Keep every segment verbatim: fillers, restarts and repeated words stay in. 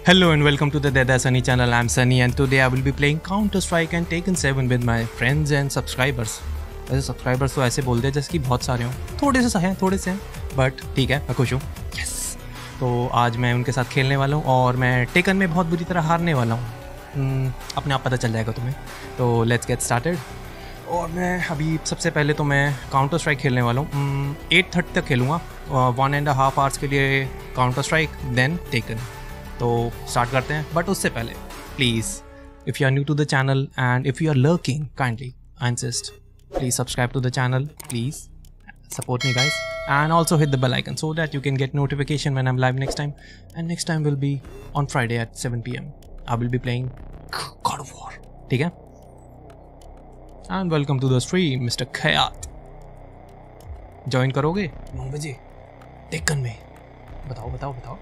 Hello and welcome to the Dada Sunny channel. I'm Sunny and today I will be playing Counter Strike and Taken seven with my friends and subscribers. वैसे subscribers तो ऐसे बोलते हैं जैसे कि बहुत सारे हों, थोड़े से हैं थोड़े से हैं, बट ठीक है, मैं खुश हूँ. यस, तो आज मैं उनके साथ खेलने वाला हूँ और मैं टेकन में बहुत बुरी तरह हारने वाला हूँ. hmm, अपने आप पता चल जाएगा तुम्हें. तो लेट्स गेट स्टार्टेड. और मैं अभी सबसे पहले तो मैं काउंटर स्ट्राइक खेलने वाला हूँ. एट थर्टी तक खेलूँगा, वन एंड हाफ आवर्स के लिए काउंटर स्ट्राइक, देन टेकन. तो स्टार्ट करते हैं. बट उससे पहले please, if you are new to the channel and if you are lurking, kindly I insist, please subscribe to the channel, please support me guys, and also hit the bell icon so that you can get notification when I'm live next time. And next time will be on Friday at seven p m I will be playing God of War. ठीक है? And welcome to the stream, Mister Khayat. Join करोगे नौ बजे taken में? बताओ बताओ बताओ.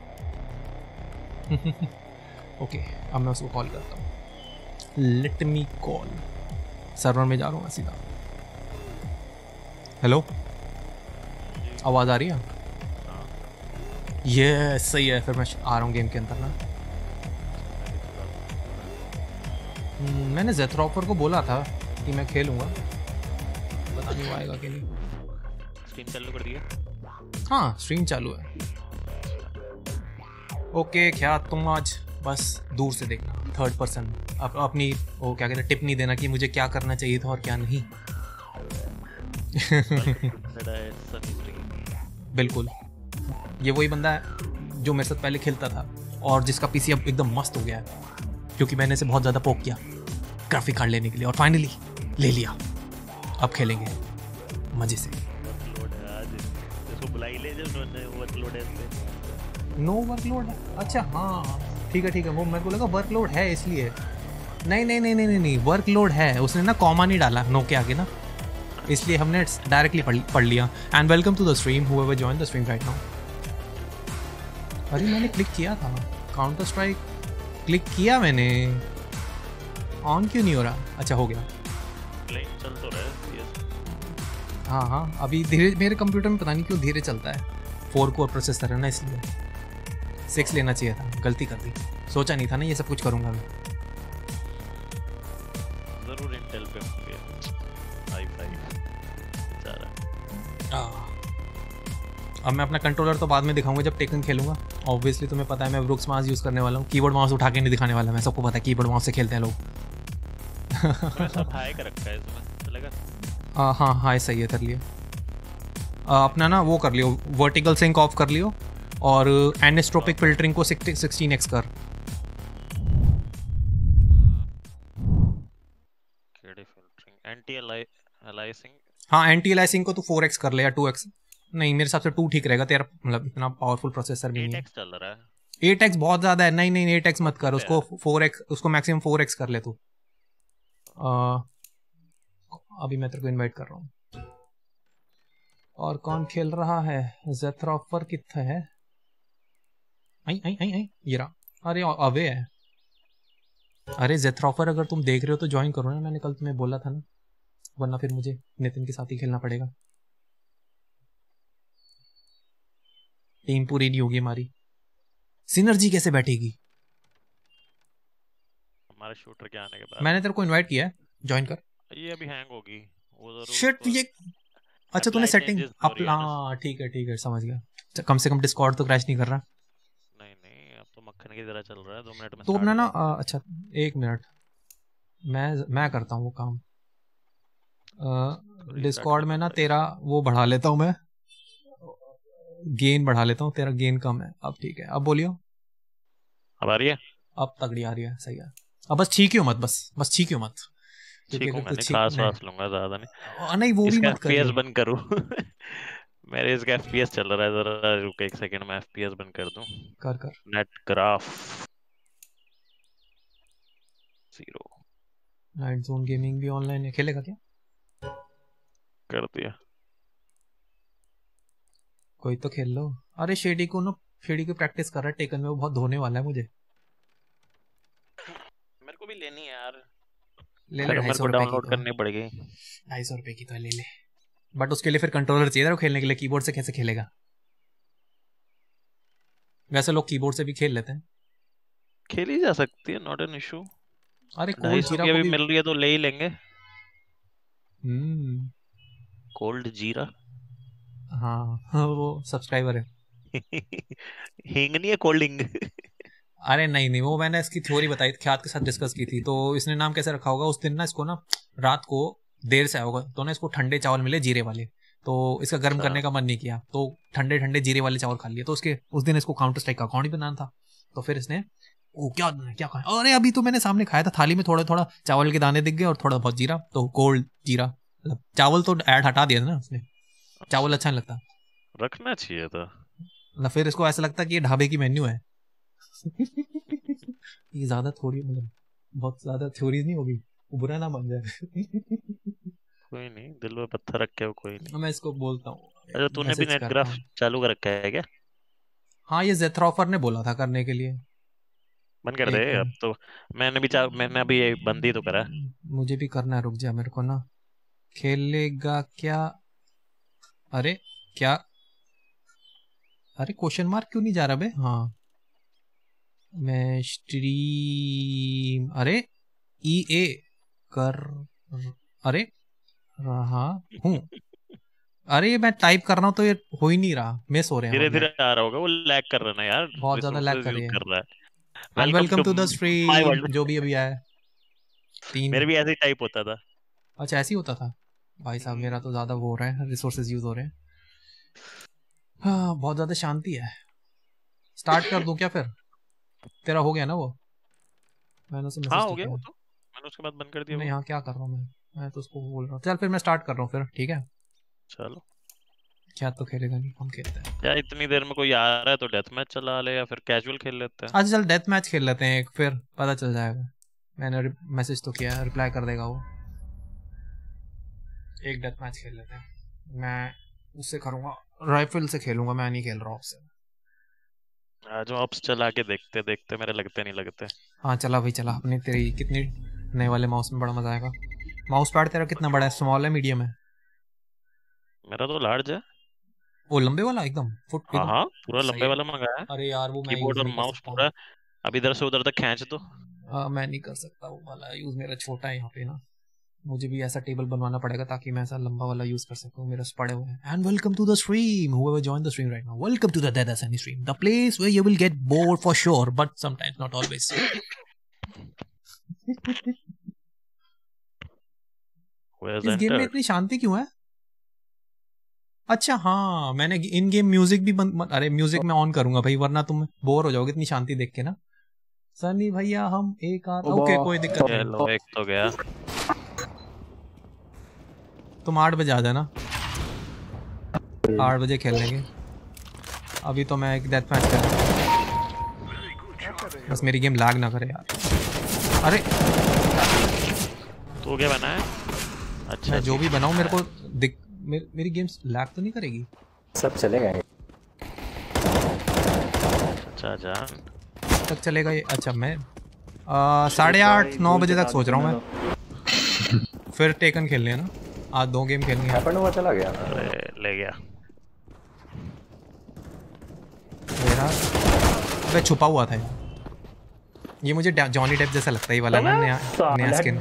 Okay, अब मैं उसको कॉल करता हूँ. Let me call. सर्वर में जा रहा हूँ सीधा. हेलो, आवाज़ आ रही है? ये सही है. फिर मैं आ रहा हूँ गेम के अंदर ना. मैंने ज़ेथरॉपर को बोला था कि मैं खेलूँगा, पता नहीं वो आएगा कि नहीं. स्ट्रीम चालू कर दिया? हाँ, स्ट्रीम चालू है. ओके, क्या तुम आज बस दूर से देखना, थर्ड पर्सन. अप, अपनी वो क्या कहते हैं, टिप नहीं देना कि मुझे क्या करना चाहिए था और क्या नहीं. बिल्कुल, ये वही बंदा है जो मेरे साथ पहले खेलता था और जिसका पीसी अब एकदम मस्त हो गया है, क्योंकि मैंने इसे बहुत ज़्यादा पोक किया ग्राफिक कार्ड लेने के लिए और फाइनली ले लिया. अब खेलेंगे मज़े से. No workload? अच्छा हाँ, ठीक है ठीक है. वो मेरे को लगा वर्कलोड है इसलिए. नहीं नहीं नहीं नहीं नहीं वर्कलोड है. उसने ना कॉमा नहीं डाला नो के आगे ना, इसलिए हमने डायरेक्टली पढ़ पढ़ लिया. And welcome to the stream whoever join the stream right now. अरे मैंने क्लिक किया था काउंटर स्ट्राइक, क्लिक किया मैंने. ऑन क्यों नहीं हो रहा? अच्छा हो गया. चल तो रहा है. हाँ हाँ, अभी धीरे, मेरे कंप्यूटर में पता नहीं क्यों धीरे चलता है. फोर कोर प्रोसेसर है ना, इसलिए. सिक्स लेना चाहिए था, गलती कर दी. सोचा नहीं था ना ये सब कुछ करूँगा मैं. जरूर इंटेल पे होंगे. आई फाइव बेचारा. अब मैं अपना कंट्रोलर तो बाद में दिखाऊंगा जब टेकन खेलूंगा. ऑब्वियसली तुम्हें पता है मैं ब्रुक्स माउस यूज़ करने वाला हूँ. कीबोर्ड माउस उठा के नहीं दिखाने वाला मैं. सबको पता है कीबोर्ड माउस से खेलते हैं लोग. सब हाई कर रखा है इसमें, चलेगा? हाँ हाँ हाई सही है, कर लियो. अपना ना वो कर लियो, वर्टिकल सिंक ऑफ कर लियो और एनिस्ट्रोपिक फिल्टरिंग को सिक्सटीन एक्स कर. Anti aliasing? हाँ, एंटी अलाइसिंग को तो फोर एक्स कर ले या टू एक्स. नहीं, मेरे हिसाब से टू ठीक रहेगा. तेरा मतलब इतना पावरफुल प्रोसेसर भी नहीं है. एट एक्स चल रहा है. एट एक्स बहुत ज़्यादा है. नहीं नहीं एट एक्स मत कर, उसको फोर एक्स, उसको मैक्सिमम फोर एक्स कर ले तू. अभी मैं तेरे को इनवाइट कर रहा हूँ. और कौन खेल रहा है? ज़ेथरॉपर कितना है? आई आई आई आई ये रहा. अरे अवे है. अरे ज़ेथरॉपर अगर तुम देख रहे हो तो ज्वाइन करो ना, मैंने कल तुम्हें बोला था ना, वरना फिर मुझे नितिन के साथ ही खेलना पड़ेगा. टीम पूरी नहीं होगी हमारी. सिनर्जी कैसे बैठेगी? हमारे शूटर के आने के बाद. मैंने तेरे को इनवाइट किया है, ज्वाइन कर. ये अभी हैंग होगी वो जरूर. शिट ये. अच्छा तूने सेटिंग अप. हाँ ठीक है ठीक है, समझ गया. कम से कम डिस्कॉर्ड तो क्रैश नहीं कर रहा. नहीं नहीं, अब तो मक्खन की तरह चल रहा है. दो मिनट में तो अपना ना आ, अच्छा एक मिनट, मैं मैं करता हूँ वो काम. डिस्कॉर्ड में ना तेरा वो बढ़ा लेता हूँ मैं, गेन बढ़ा लेता हूँ. तेरा गेन कम है. अब ठीक है, अब बोलियो. अब आ रही है? अब तगड़ी आ रही है, सही है. अब बस ठीक ही हो मत, बस बस ठीक ही हो मत. ठीक हूँ, मैंने खास वास लूंगा ज़्यादा नहीं. नहीं वो भी मत कर. एफपीएस बंद करूँ? मेरे इसका एफपीएस चल रहा है. जरा रुक एक सेकंड, मैं एफपीएस बंद कर दूं. कर कर. Net graph zero. Night zone gaming भी ऑनलाइन है, खेलेगा क्या? कर दिया. कोई तो खेल लो. अरे शेडी को ना, शेडी की प्रैक्टिस कर रहा है टेकन में, वो बहुत धोने वाला है मुझे. मेरे को भी लेनी है यार. ले ले, मेरे को डाउनलोड करनी पड़ेगी. ढाई सौ रुपए की तो ले ले. बट उसके लिए फिर कंट्रोलर चाहिए था खेलने के लिए. कीबोर्ड से कैसे खेलेगा? वैसे लोग कीबोर्ड से भी खेल लेते हैं. खेली जा सकती है, नॉट एन इशू। अरे ढाई कोल्ड सौ जीरा की को अभी भी। मिल रही है तो ले ही लेंगे। हम्म। कोल्ड जीरा। हाँ हाँ, वो सब्सक्राइबर है। हिंग नहीं है, कोल्ड हिंग। अरे नहीं नहीं, वो मैंने इसकी थ्योरी बताई थी, ख्यात के साथ डिस्कस की थी। तो इसने नाम कैसे रखा होगा, उस दिन ना इसको ना रात को देर से आया होगा, तो ना इसको ठंडे चावल मिले जीरे वाले, तो इसका गर्म अच्छा। करने का मन नहीं किया, तो ठंडे ठंडे जीरे वाले चावल खा लिए। तो उसके उस दिन इसको काउंटर स्ट्राइक का अकाउंट ही बनाना था। तो फिर इसने ओ क्या क्या खाया, अरे अभी तो मैंने सामने खाया था, थाली में थोड़ा थोड़ा चावल के दाने दिख गए और थोड़ा बहुत जीरा, तो कोल्ड जीरा। मतलब चावल तो ऐड हटा दिया था ना उसने, चावल अच्छा नहीं लगता। रखना चाहिए था। मतलब फिर इसको ऐसा लगता कि ये ढाबे की मेन्यू है। ये ज्यादा थोड़ी, मतलब बहुत ज्यादा थ्योरीज नहीं होगी, वो बुरा ना मान जाए। कोई नहीं, दिल में पत्थर रखे हो, कोई नहीं। मैं इसको बोलता हूँ, अच्छा, तूने भी मैसेज नेट करता ग्राफ हूँ। चालू कर रखा है क्या? हाँ ये जेथ्रॉफर ने बोला था करने के लिए। बंद कर दे एक अब मिनट, तो। मैंने भी चा, मैंने अभी ये बंद ही तो करा। मुझे भी करना है, रुक जा मेरे को ना। खेलेगा क्या? अरे क्या? अरे क्वेश्चन मार्क क्यों नहीं जा रहा बे? हाँ मैं स्ट्रीम, अरे ई ए कर, अरे रहा हूँ। अरे ये मैं टाइप कर रहा हूँ तो ये हो ही नहीं रहा, मिस हो रहे हैं धीरे वर्ड। धीरे आ रहा होगा, वो लैग कर रहा है ना यार। बहुत ज्यादा लैग रिसोर्सेज कर यूज रही है। कर रहा है। And welcome welcome to to the my stream, world. जो भी अभी आया है। तीन। मेरे भी ऐसे ही टाइप होता था। अच्छा ऐसे ही होता था। भाई साहब मेरा हम्म, तो ज्यादा वो हो रहा है, रिसोर्सेज यूज हो रहे हैं। हाँ बहुत ज्यादा शांति है। स्टार्ट कर दूं क्या फिर? तेरा हो गया ना वो? मैंने उसे हाँ मैसेज हो तो गया किया वो है। तो। मैंने उसके बाद बंद कर दिया मैं वो। यहाँ क्या कर रहा हूँ मैं मैं तो उसको बोल रहा हूँ, चल फिर मैं स्टार्ट कर रहा हूँ फिर, ठीक है? चलो। क्या तो खेलेगा नहीं, हम खेलते हैं। या इतनी देर में कोई आ रहा है तो डेथ मैच चला ले, या फिर कैजुअल खेल लेते हैं। अच्छा चल डेथ मैच खेल लेते हैं एक, फिर पता चल जाएगा। मैंने मैसेज तो किया है, रिप्लाई कर देगा वो। एक डेथ मैच खेल लेते हैं, मैं उससे करूँगा, राइफल से खेलूंगा, मैं नहीं खेल रहा हूँ उससे। आज ऑप्स चला के देखते देखते मेरे लगते नहीं लगते। हाँ चला भाई चला, अपनी तेरी कितनी नए वाले माउस में बड़ा मजा आएगा। माउस पैड तेरा कितना बड़ा है, स्मॉल है मीडियम है? मेरा तो लार्ज है। वो लंबे वाला एकदम फुट हाँ एकदम। हाँ, पूरा सही लंबे है। वाला मंगाया है। अरे यार वो मैं कीबोर्ड यूज और नहीं कर माउस सकता। पूरा। अब इधर से उधर तक खींच दो। आ, मैं नहीं कर सकता वो वाला यूज, मेरा छोटा है यहाँ पे ना। मुझे भी ऐसा टेबल बनवाना पड़ेगा ताकि मैं ऐसा लंबा वाला यूज कर सकूं, मेरे पड़े हुए हैं। And welcome to the stream, whoever joined the stream right now, welcome to the Dead Asani stream, the place where you will get bored for sure but sometimes not always. Who has इस game में entered? इतनी शांति क्यों है? अच्छा हाँ, मैंने इन game music भी बंद, अरे म्यूजिक मैं ऑन करूंगा भाई, वरना तुम बोर हो जाओगे इतनी शांति देख के ना। सनी भैया हम एक आध, ओके कोई दिक्कत नहीं। चलो एक तो गया। तुम आठ बजे आ जाना, आठ बजे खेल लेंगे। अभी तो मैं एक डेथ मैच कर रहा हूँ, बस मेरी गेम लैग ना करे यार। अरे तो क्या बना है? अच्छा मैं जो जी। भी बनाऊँ मेरे को दिक मे, मेरी गेम्स लैग तो नहीं करेगी? सब चलेगा। अच्छा जान। तक चलेगा ये? अच्छा मैं आ, साढ़े आठ नौ बजे तक सोच रहा हूँ मैं। फिर टेकन खेलने हैं ना, आज दो गेम खेलनी है। अपन वो चला गया। अरे ले गया। मेरा अबे छुपा हुआ था ये ये मुझे जॉनी डेप जैसा लगता है ये वाला ना, नया नया स्किन।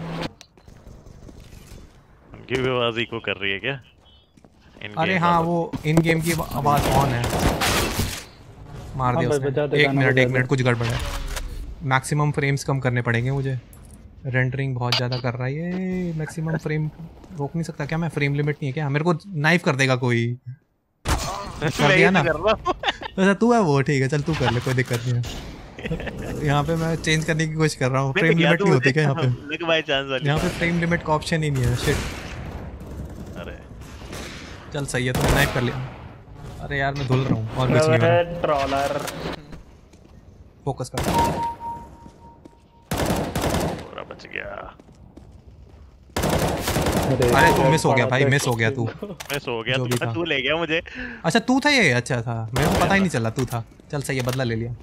उनकी भी आवाज इको कर रही है क्या? अरे हाँ वो इन गेम की आवाज ऑन है। मार दिया उसने। एक मिनट एक मिनट कुछ गड़बड़ है, मैक्सिमम फ्रेम्स कम करने पड़ेंगे मुझे, रेंडरिंग बहुत ज़्यादा कर रहा है ये। मैक्सिमम फ्रेम रोक नहीं सकता क्या मैं? फ्रेम लिमिट नहीं है क्या? मेरे को नाइफ कर देगा कोई। कर दिया ना? अच्छा तू है वो, ठीक है चल तू कर ले, कोई दिक्कत नहीं है। यहाँ पे मैं चेंज करने की कोशिश कर रहा हूँ, फ्रेम लिमिट नहीं होती क्या यहाँ पे? यहाँ पे फ्रेम लिमिट का ऑप्शन ही नहीं है, शिट। अरे चल सही है, तूने नाइफ कर लिया। अरे यार मैं धुल रहा हूँ और कुछ नहीं हो रहा। ट्रॉलर फोकस कर। पूरा बच गया। अरे तू मिस हो गया भाई, मिस हो गया तू। मैं सो गया, जो भी तू था। तू ले गया मुझे। अच्छा तू था ये? अच्छा था, मेरे को पता ही नहीं चला तू था। चल सही है, बदला ले लिया।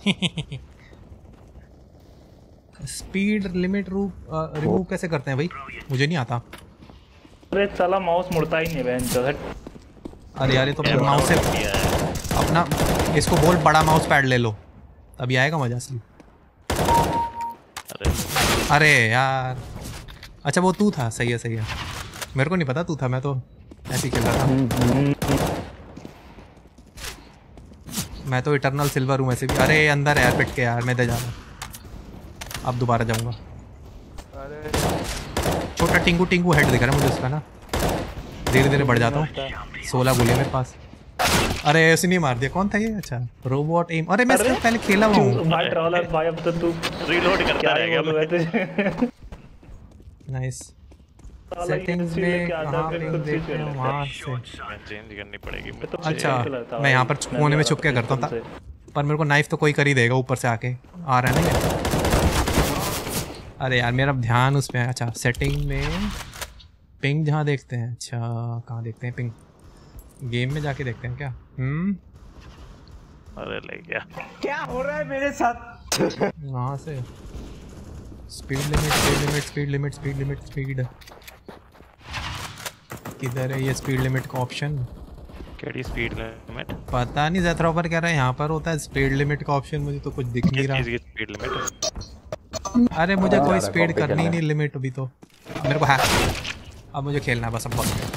स्पीड लिमिट रूप रिमूव कैसे करते हैं भाई? मुझे नहीं आता। अरे साला माउस मुड़ता ही नहीं बहन चोद। अरे यार ये तो माउस से अपना, इसको बोल बड़ा माउस पैड ले लो तभी आएगा मजा असली। तेरे। अरे यार, अच्छा वो तू था, सही है सही है, मेरे को नहीं पता तू था, मैं तो ऐसे ही खेल रहा था। मैं तो इटर्नल सिल्वर हूँ वैसे भी। अरे अंदर है यार, पिट के यार, मैं इधर जा रहा हूँ, अब दोबारा जाऊँगा। छोटा टिंगू टिंगू हेड दिख रहा है मुझे उसका ना, धीरे धीरे बढ़ जाता हूँ। सोलह गोलियाँ मेरे पास। अरे उसने मार दिया, कौन था ये? अच्छा रोबोट एम। अरे मैं इससे पहले खेला हुआ हूँ भाई ट्रॉलर भाई, अब तो तू रीलोड करता रह गया मैं। नाइस। सेटिंग्स में कहाँ पे देखते हैं? वहाँ से चेंज करनी पड़ेगी मुझे। तो अच्छा मैं यहाँ पर कोने में छुप के करता हूँ, पर मेरे को नाइफ तो कोई कर ही देगा ऊपर से आके। आ रहा है ना ये? अरे यार मेरा ध्यान उसमें है। अच्छा सेटिंग में पिंग जहाँ देखते हैं। अच्छा कहाँ देखते हैं पिंग? गेम में जाके देखते हैं क्या? हम्म अरे ले गया। क्या हो रहा है मेरे साथ? वहाँ से speed limit speed limit speed limit speed limit speed किधर है ये स्पीड लिमिट का ऑप्शन? केडी स्पीड लिमिट? पता नहीं, ज़ेथरोपर कह रहा है यहाँ पर होता है स्पीड लिमिट का ऑप्शन, मुझे तो कुछ दिख नहीं रहा। किस चीज़ की स्पीड लिमिट? अरे मुझे कोई स्पीड करनी नहीं लिमिट अभी तो, मेरे को है। अब मुझे खेलना है बस, अब बहुत।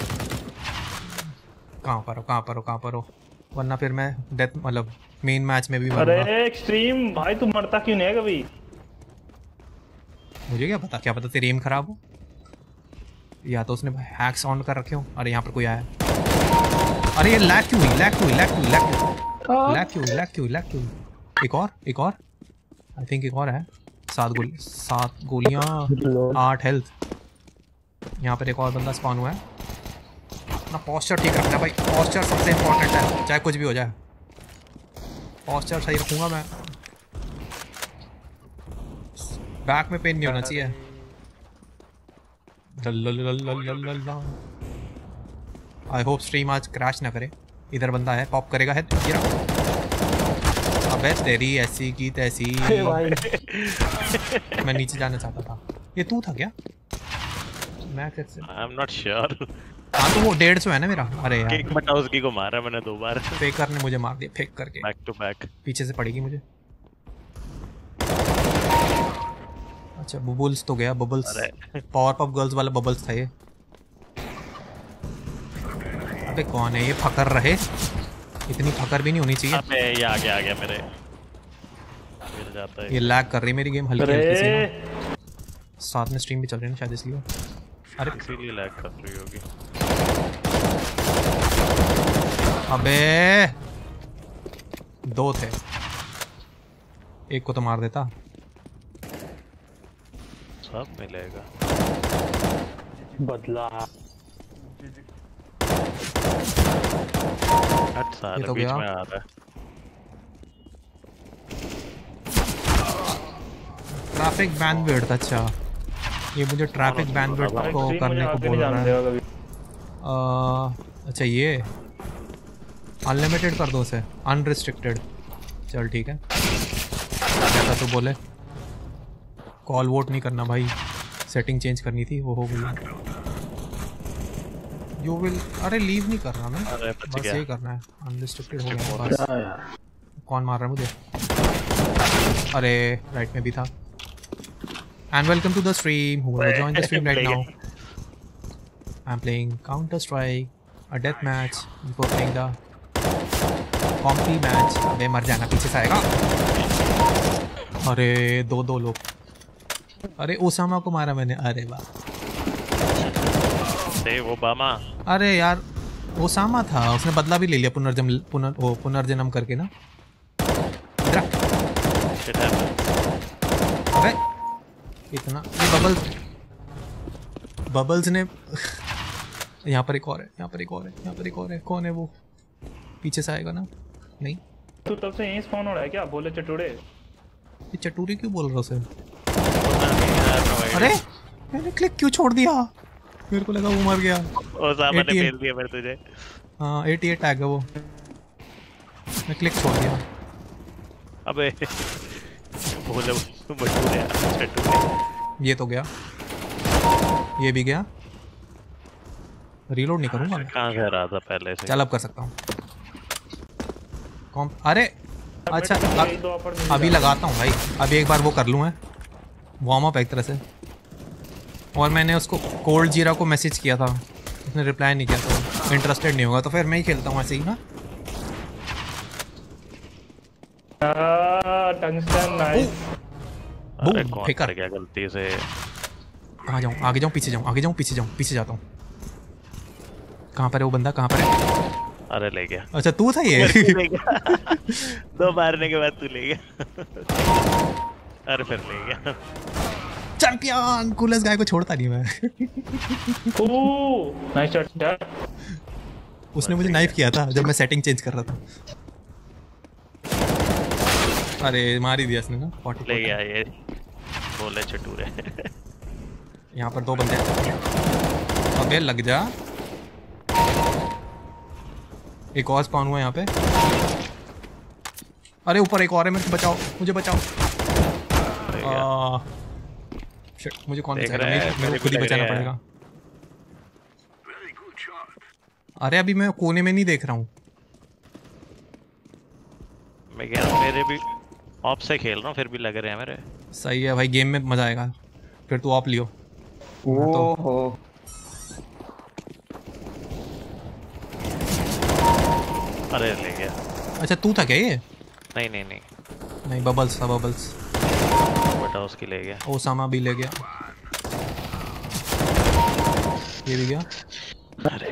कहाँ पर हो कहाँ पर हो कहाँ पर हो, वरना फिर मैं डेथ मतलब मेन मैच में भी मरूंगा। अरे एक्सट्रीम भाई, तू मरता क्यों नहीं है कभी? मुझे क्या पता, क्या पता तेरी एम खराब हो, या तो उसने हैक्स ऑन कर रखे हो। अरे यहाँ पर कोई आया। अरे ये लैग क्यों हुई लैग क्यों हुई लैग क्यों लैग क्यों लैग क्यों लैग क्यों लैग क्यों? एक और एक और आई थिंक एक और है। सात गोली सात गोलियाँ आठ हेल्थ। यहाँ पर एक और बंदा स्पॉन हुआ है। अपना पोस्चर ठीक रखना भाई, पोस्चर सबसे इम्पोर्टेंट है, चाहे कुछ भी हो जाए। पोस्चर सही रखूँगा मैं। बैक में पेन नहीं होना चाहिए। आई होप स्ट्रीम आज क्रैश ना करे। इधर बंदा है, पॉप करेगा है। अबे तेरी ऐसी की तैसी। मैं नीचे जाना चाहता था। ये तू था क्या? मैं कैसे? I am not sure. हाँ तो वो डेढ़ सौ है ना मेरा। अरे यार किक बटा उसकी को मारा मैंने दो बार। फेकर ने मुझे मार दिया फेक करके। बैक टू बैक पीछे से पड़ेगी मुझे। अच्छा बबल्स तो गया, बबल्स पावर पफ गर्ल्स वाला बबल्स था ये। अबे कौन है ये? फकर रहे, इतनी फकर भी नहीं होनी चाहिए। अबे ये आ गया आ गया मेरे गिर जाता है। ये लैग कर रही मेरी गेम हल्की हल्की सी ना। साथ में स्ट्रीम भी चल रही है ना शायद इसलिए। अरे इसीलिए लैग कर रही होगी। अबे दो थे, एक को तो मार देता। सब मिलेगा बदला। हट सारा तो बीच गया। में आ रहा है। Traffic bandwidth. अच्छा ये मुझे ट्रैफिक बैंडविड्थ को करने को बोल रहा है। आ, अच्छा ये अनलिमिटेड कर दो उसे, अनरिस्ट्रिक्टेड। चल ठीक है, जैसा तू बोले। कॉल वोट नहीं करना भाई, सेटिंग चेंज करनी थी, वो हो गई। यू विल अरे लीव नहीं करना मैं, बस यही करना है। अनरिस्ट्रिक्टेड हो गया बस। कौन मार रहा है मुझे? अरे राइट में भी था। And welcome to the stream. Whoever joined the stream right now. I'm playing Counter Strike, a death match before playing the compy match. अबे मर जाना, पीछे से आएगा। अरे दो दो लोग। अरे ओसामा को मारा मैंने। अरे वाह। Save Obama. अरे यार ओसामा था, उसने बदला भी ले लिया पुनर्जन्म पुनर ओ पुनर्जन्म करके ना। अरे इतना ये बबल्स बबल्स ने यहाँ पर एक और है, यहाँ पर एक और है, यहाँ पर एक और है। कौन है वो? पीछे से आएगा ना? नहीं तू तब से यहीं स्पॉन हो रहा है क्या? बोले चटूरे। ये चटूरी क्यों बोल रहा उसे? अरे मैंने क्लिक क्यों छोड़ दिया? मेरे को लगा वो मर गया। ओसामा ने फेल दिया मेरे तुझे। हाँ अठासी टैग है वो, मैं क्लिक छोड़ दिया। अबे बोले चटूरे चटूरे। ये तो गया, ये भी गया। रीलोड नहीं करूंगा मैं। कहाँ से रहा था पहले से? चल अब कर सकता हूँ। कौन? अरे अच्छा अब, अभी लगाता हूँ भाई, अभी एक बार वो कर लूँ मैं। वार्म अप एक तरह से। और मैंने उसको कोल्ड जीरा को मैसेज किया था, उसने रिप्लाई नहीं किया था, इंटरेस्टेड नहीं होगा तो फिर मैं ही खेलता हूँ ऐसे ही ना। Tungsten nice. अरे बूम, कौन फेंका। कर गया गलती से? कहाँ जाऊँ? आगे जाऊँ पीछे जाऊँ? आगे जाऊँ पीछे जाऊँ? पीछे जाता हूँ। कहाँ पर है वो बंदा? कहाँ पर है? अरे ले गया। अच्छा तू था ये? ले गया। दो मारने के बाद तू ले गया। अरे फिर ले गया। चैंपियन! कूलेस्ट गाय को छोड़ता नहीं मैं। ओह नाइस शॉट यार। उसने मुझे नाइफ किया था जब मैं सेटिंग चेंज कर रहा था। अरे मार ही दिया इसने ना। फोर्टी ले गया ये, बोले चटूरे। यहाँ पर दो बंदे हैं। अबे लग जा। एक और स्पॉन हुआ यहाँ पे। अरे ऊपर एक और है, मेरे को बचाओ, मुझे बचाओ। आ, शिट, मुझे कौन देख बचाएगा? रहा है, मेरे मेरे मेरे को खुद ही भी लग बचाना रहा है। पड़ेगा। अरे अभी मैं कोने में नहीं देख रहा हूँ। मैं कह रहा हूँ मेरे भी ऑफ से खेल रहा हूँ, फिर भी लग रहे हैं मेरे। सही है भाई, गेम में मजा आएगा। फिर तू ऑफ लियो। ओहो अरे ले गया। अच्छा तू था क्या ये? नहीं नहीं नहीं, नहीं बबल्स था, बबल्स। बटा उसकी ले गया। ओसामा भी ले गया। ये भी गया। अरे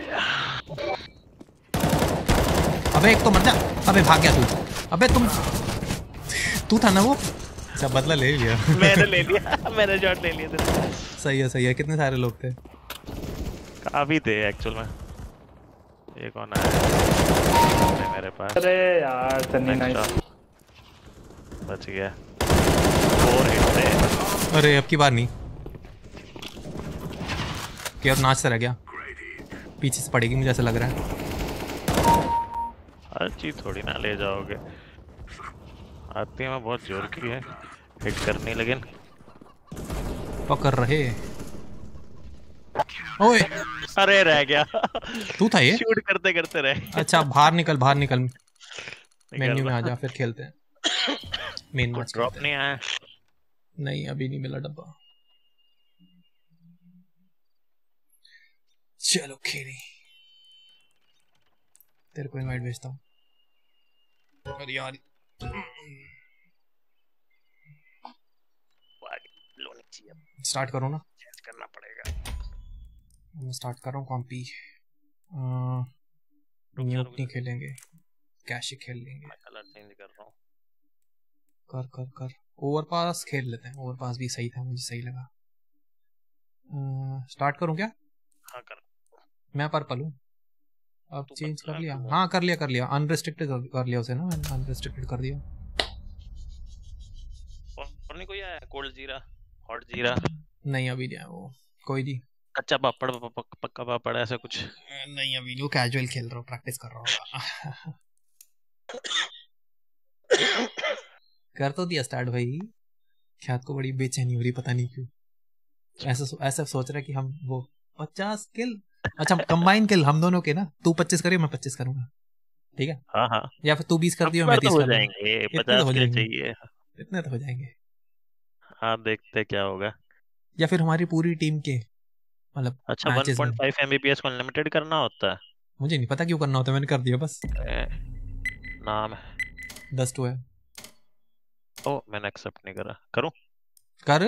अबे एक तो मर जा। अबे भाग गया तू। अबे तुम तू था ना वो? अच्छा बदला ले लिया। मैंने ले लिया, मैंने शॉट ले लिया तेरा। सही है सही है। कितने सारे लोग थे? काफी थे एक्चुअल में। ये कौन आया है मेरे पास? अरे यार सन्नी नाइस। बच गया। फोर हिट थे। अरे अब की बार नहीं। क्या नाचता रह गया? पीछे से पड़ेगी मुझे ऐसा लग रहा है। हर चीज थोड़ी ना ले जाओगे। आती है मैं बहुत जोर की है हिट करनी, लेकिन पकड़ रहे। ओए अरे रह गया। तू था ये? शूट करते करते रह गया। अच्छा बाहर निकल, बाहर निकल। निकल मेन्यू में रहा। आ जा, फिर खेलते हैं। मेन मैच ड्रॉप खेलते हैं। नहीं आया। नहीं अभी नहीं मिला डब्बा। चलो खेली। तेरे को इनवाइट भेजता हूँ। अरे यार लोनी चाहिए, स्टार्ट करो ना। चेंज करना पड़ेगा। मैं स्टार्ट कर रहा हूँ कॉम्पी। न्यूट नहीं खेलेंगे, कैश खेल लेंगे। मैं कलर चेंज कर रहा हूँ। कर कर कर ओवरपास खेल लेते हैं। ओवरपास भी सही था, मुझे सही लगा। स्टार्ट करूँ क्या? हाँ कर। मैं पर्पल हूँ। अब तू चेंज पर्पल कर है, लिया। तू हाँ कर लिया कर लिया। अनरिस्ट्रिक्टेड कर लिया उसे ना, मैंने अनरिस्ट्रिक्टेड कर दिया। और नहीं कोई आया? कोल्ड जीरा, हॉट जीरा, नहीं अभी नहीं आया वो। कोई नहीं। कच्चा पापड़, पक- पक्का पापड़, ऐसा कुछ। नहीं अभी नहीं। वो कैजुअल खेल रहा हूँ, प्रैक्टिस कर रहा हूँ। कर तो दिया स्टार्ट भाई। शायद को बड़ी बेचैनी हो रही, पता नहीं क्यों। ऐसा सो, ऐसा सोच रहा है कि हम वो पचास किल। अच्छा कंबाइन किल हम दोनों के ना। तू पच्चीस करियो, मैं पच्चीस करूंगा, ठीक है? हाँ हाँ, या फिर तू बीस कर दियो, अब मैं तो तीस हो कर दूंगा। जाएंगे। इतने तो पचास हो के जाएंगे। चाहिए। इतने तो हो जाएंगे। हाँ देखते क्या होगा। या फिर हमारी पूरी टीम के मतलब अच्छा मैचेस में। वन पॉइंट फाइव एमबीपीएस को अनलिमिटेड करना होता है? मुझे नहीं पता क्यों करना होता है, मैंने कर दिया बस। ए, नाम है। दस टू है। ओ मैंने एक्सेप्ट नहीं करा। करूं? कर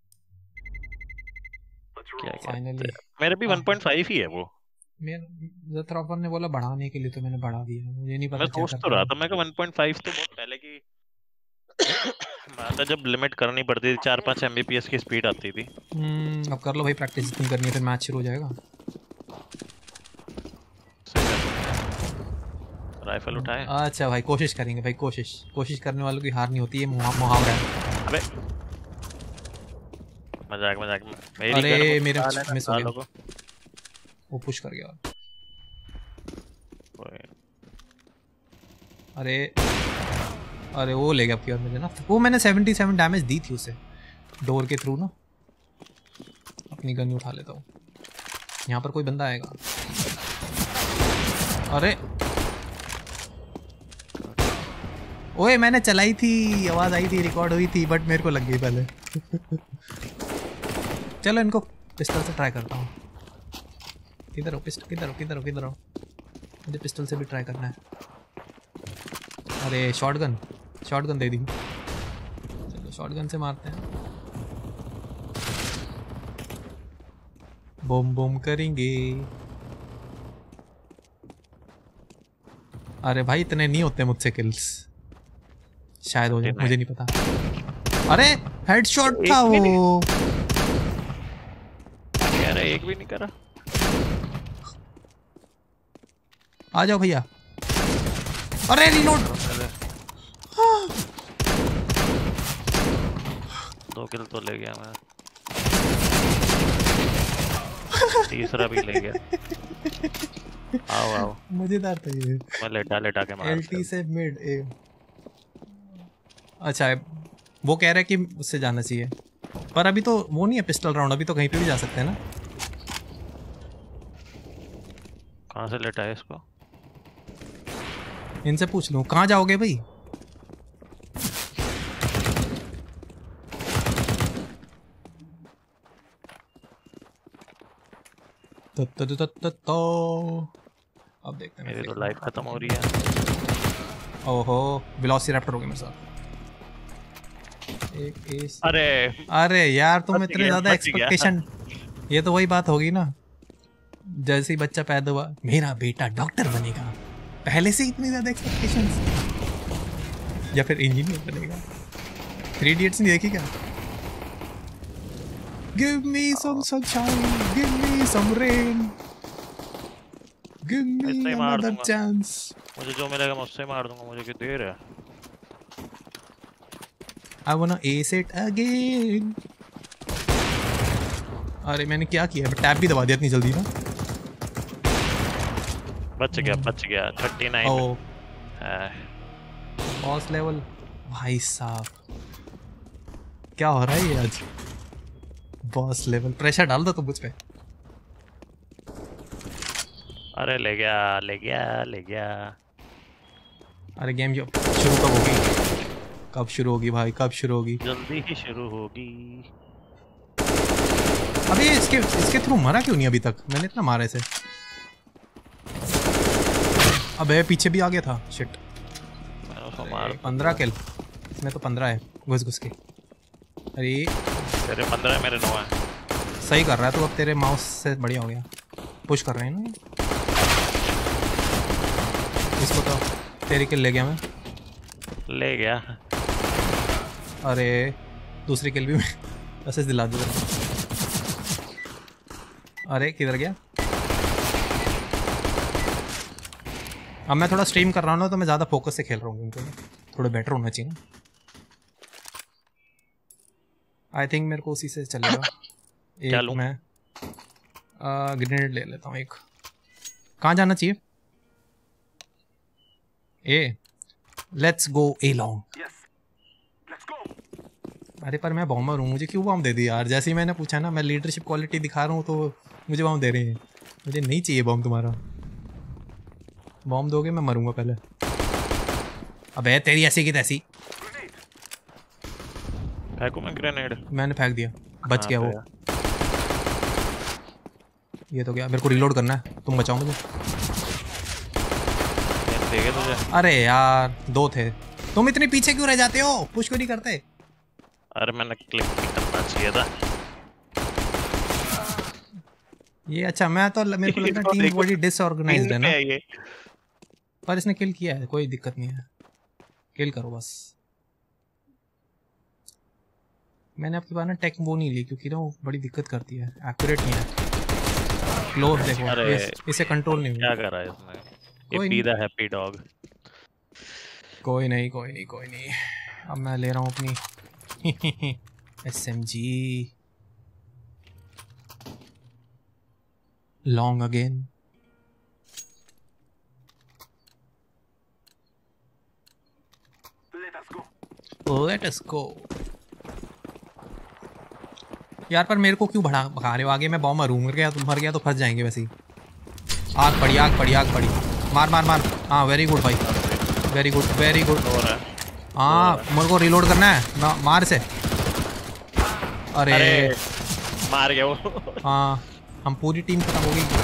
क्या कहते फाइनली। हैं? मेरे भी वन पॉइंट फाइव ही है वो। मेरे थ्रॉपर ने बोला बढ़ाने के लिए, तो मैंने बढ़ा दिया। मुझे नहीं पता मैं क्या सोच तो करना रहा है। था, मैं वन पॉइंट फाइव तो बहुत पहले की बात है, जब लिमिट करनी पड़ती थी। चार पाँच एमबीपीएस की स्पीड आती थी। हम्म अब कर लो भाई, प्रैक्टिस इतनी करनी है, फिर मैच शुरू हो जाएगा। राइफल उठाए। अच्छा भाई कोशिश करेंगे भाई, कोशिश कोशिश करने वालों की हार नहीं होती है, मुहा- मुहावरा है। अबे मजाक मजाक में। मेरी अरे gun को मेरे डाल है ना, मिस हो गया। डालो को। वो पुश कर गया। ओए, अरे अरे वो ले गया प्योर मुझे ना। वो मैंने सतहत्तर डैमेज दी थी उसे डोर के थ्रू ना। अपनी गन उठा लेता हूँ। यहाँ पर कोई बंदा आएगा। अरे ओए मैंने चलाई थी, आवाज आई थी, रिकॉर्ड हुई थी, बट मेरे को लग गई पहले। चलो इनको पिस्टल से ट्राई करता हूँ। किधर हो पिस्टल, किधर हो किधर हो किधर हो? मुझे पिस्टल से भी ट्राई करना है। अरे शॉटगन, शॉटगन दे दी। चलो शॉटगन से मारते हैं। बूम बूम करेंगे। अरे भाई इतने नहीं होते मुझसे किल्स, शायद हो जाए, मुझे नहीं पता। अरे हेडशॉट था वो। कह रहे एक भी नहीं करा। आ जाओ भैया। अरे रिलोड। दो किल तो ले गया मैं। तीसरा भी ले गया। आओ आओ, मजेदार था ये। मैं लेटा लेटा के मार। एलटी से मिड ए। अच्छा वो कह रहा है कि उससे जाना चाहिए, पर अभी तो वो नहीं है पिस्टल राउंड, अभी तो कहीं पे भी जा सकते हैं ना। कहाँ से लेटा है इसको? इनसे पूछ लूं कहाँ जाओगे भाई? तो तो तो तो तो अब देखते हैं। मेरी तो लाइफ खत्म हो रही है। ओहो वेलोसिरैप्टर हो गया मेरे साथ। एक एस। अरे अरे यार तुम बच इतने गया, ज्यादा बच एक्सपेक्टेशन। ये तो वही बात होगी ना, जैसे ही बच्चा पैदा हुआ मेरा बेटा डॉक्टर बनेगा, पहले से इतनी ज्यादा एक्सपेक्टेशंस, या फिर इंजीनियर बनेगा। थ्री इडियट्स नहीं देखी क्या? Give me some sunshine, give me some rain, give me ऐसे ही मार another दूंगा। chance। मुझे जो मिलेगा मैं उससे मार दूंगा, मुझे क्या देर है। I wanna ace it again। अरे मैंने क्या किया, टैब भी दबा दिया इतनी जल्दी ना। बच गया बच गया। Thirty nine. ओ बॉस लेवल भाई साहब, क्या हो रहा है ये आज? बॉस लेवल प्रेशर डाल दो तो मुझ पे। अरे ले गया ले गया ले गया। अरे गेम जो शुरू कब होगी? कब शुरू होगी भाई, कब शुरू होगी? जल्दी ही शुरू होगी। अभी इसके इसके थ्रू मरा क्यों नहीं अभी तक? मैंने इतना मारा इसे। अबे पीछे भी आ गया था। शिट। मैंने उसको मार। पंद्रह किल इसमें तो पंद्रह है घुस घुस के। अरे तेरे पंद्रह मेरे नौ है। सही कर रहा है तो अब तेरे माउस से बढ़िया हो गया। पुश कर रहे हैं ना इसको, तो तेरी किल ले गया मैं। ले गया। अरे दूसरी किल भी मैं असिस्ट दिला दूँ। अरे किधर गया? अब मैं थोड़ा स्ट्रीम कर रहा हूँ ना तो मैं ज़्यादा फोकस से खेल रहा हूँ, क्योंकि थोड़ा बेटर होना चाहिए ना। आई थिंक मेरे को उसी से चलेगा। क्या एक लूं? मैं ग्रेनेड ले लेता हूँ एक। कहाँ जाना चाहिए? Eh let's go A long. अरे पर मैं बॉम्बर हूँ, मुझे क्यों बॉम्ब दे दी यार? जैसे ही मैंने पूछा ना, मैं लीडरशिप क्वालिटी दिखा रहा हूँ तो मुझे बॉम्ब दे रहे हैं। मुझे नहीं चाहिए बॉम्ब तुम्हारा। बॉम्ब दोगे मैं मरूंगा पहले। अबे तेरी ऐसी की तैसी। फेंकू मैं ग्रेनेड? मैंने फेंक दिया, बच गया वो। ये तो क्या, मेरे को रिलोड करना है, तुम बचाओ मुझे। देखे तुझे? अरे यार दो थे। तुम इतने पीछे क्यों रह जाते हो? पुश क्यों नहीं करते? अरे मैंने क्लिक नहीं करना चाहिए था। ये अच्छा, मैं तो मेरे को लगता है टीम बड़ी डिसऑर्गेनाइज्ड है ना। ये पर इसने किल किया है, कोई दिक्कत नहीं है। किल करो बस। मैंने आपके बारे में टेक वो नहीं ली क्योंकि ना वो बड़ी दिक्कत करती है, एक्यूरेट नहीं है। क्लोज देखो, अरे इस, इसे कंट्रोल नहीं क्या हुआ। कर रहा है इसने? कोई ये बी द हैप्पी डॉग। कोई नहीं कोई नहीं कोई नहीं। अब मैं ले रहा हूँ अपनी S M G long again. Let us go. यार पर मेरे को क्यों बढ़ा भगा रहे हो आगे? मैं बॉम्ब मारूं, मर गया तो मर गया तो फंस जाएंगे वैसे ही। आग पड़ी आग पड़ी आग पड़ी। मार मार मार। हाँ वेरी गुड भाई, वेरी गुड वेरी गुड। हाँ मेरे को रिलोड करना है, मार से। अरे, अरे मार गया वो। हाँ हम पूरी टीम खत्म हो गई।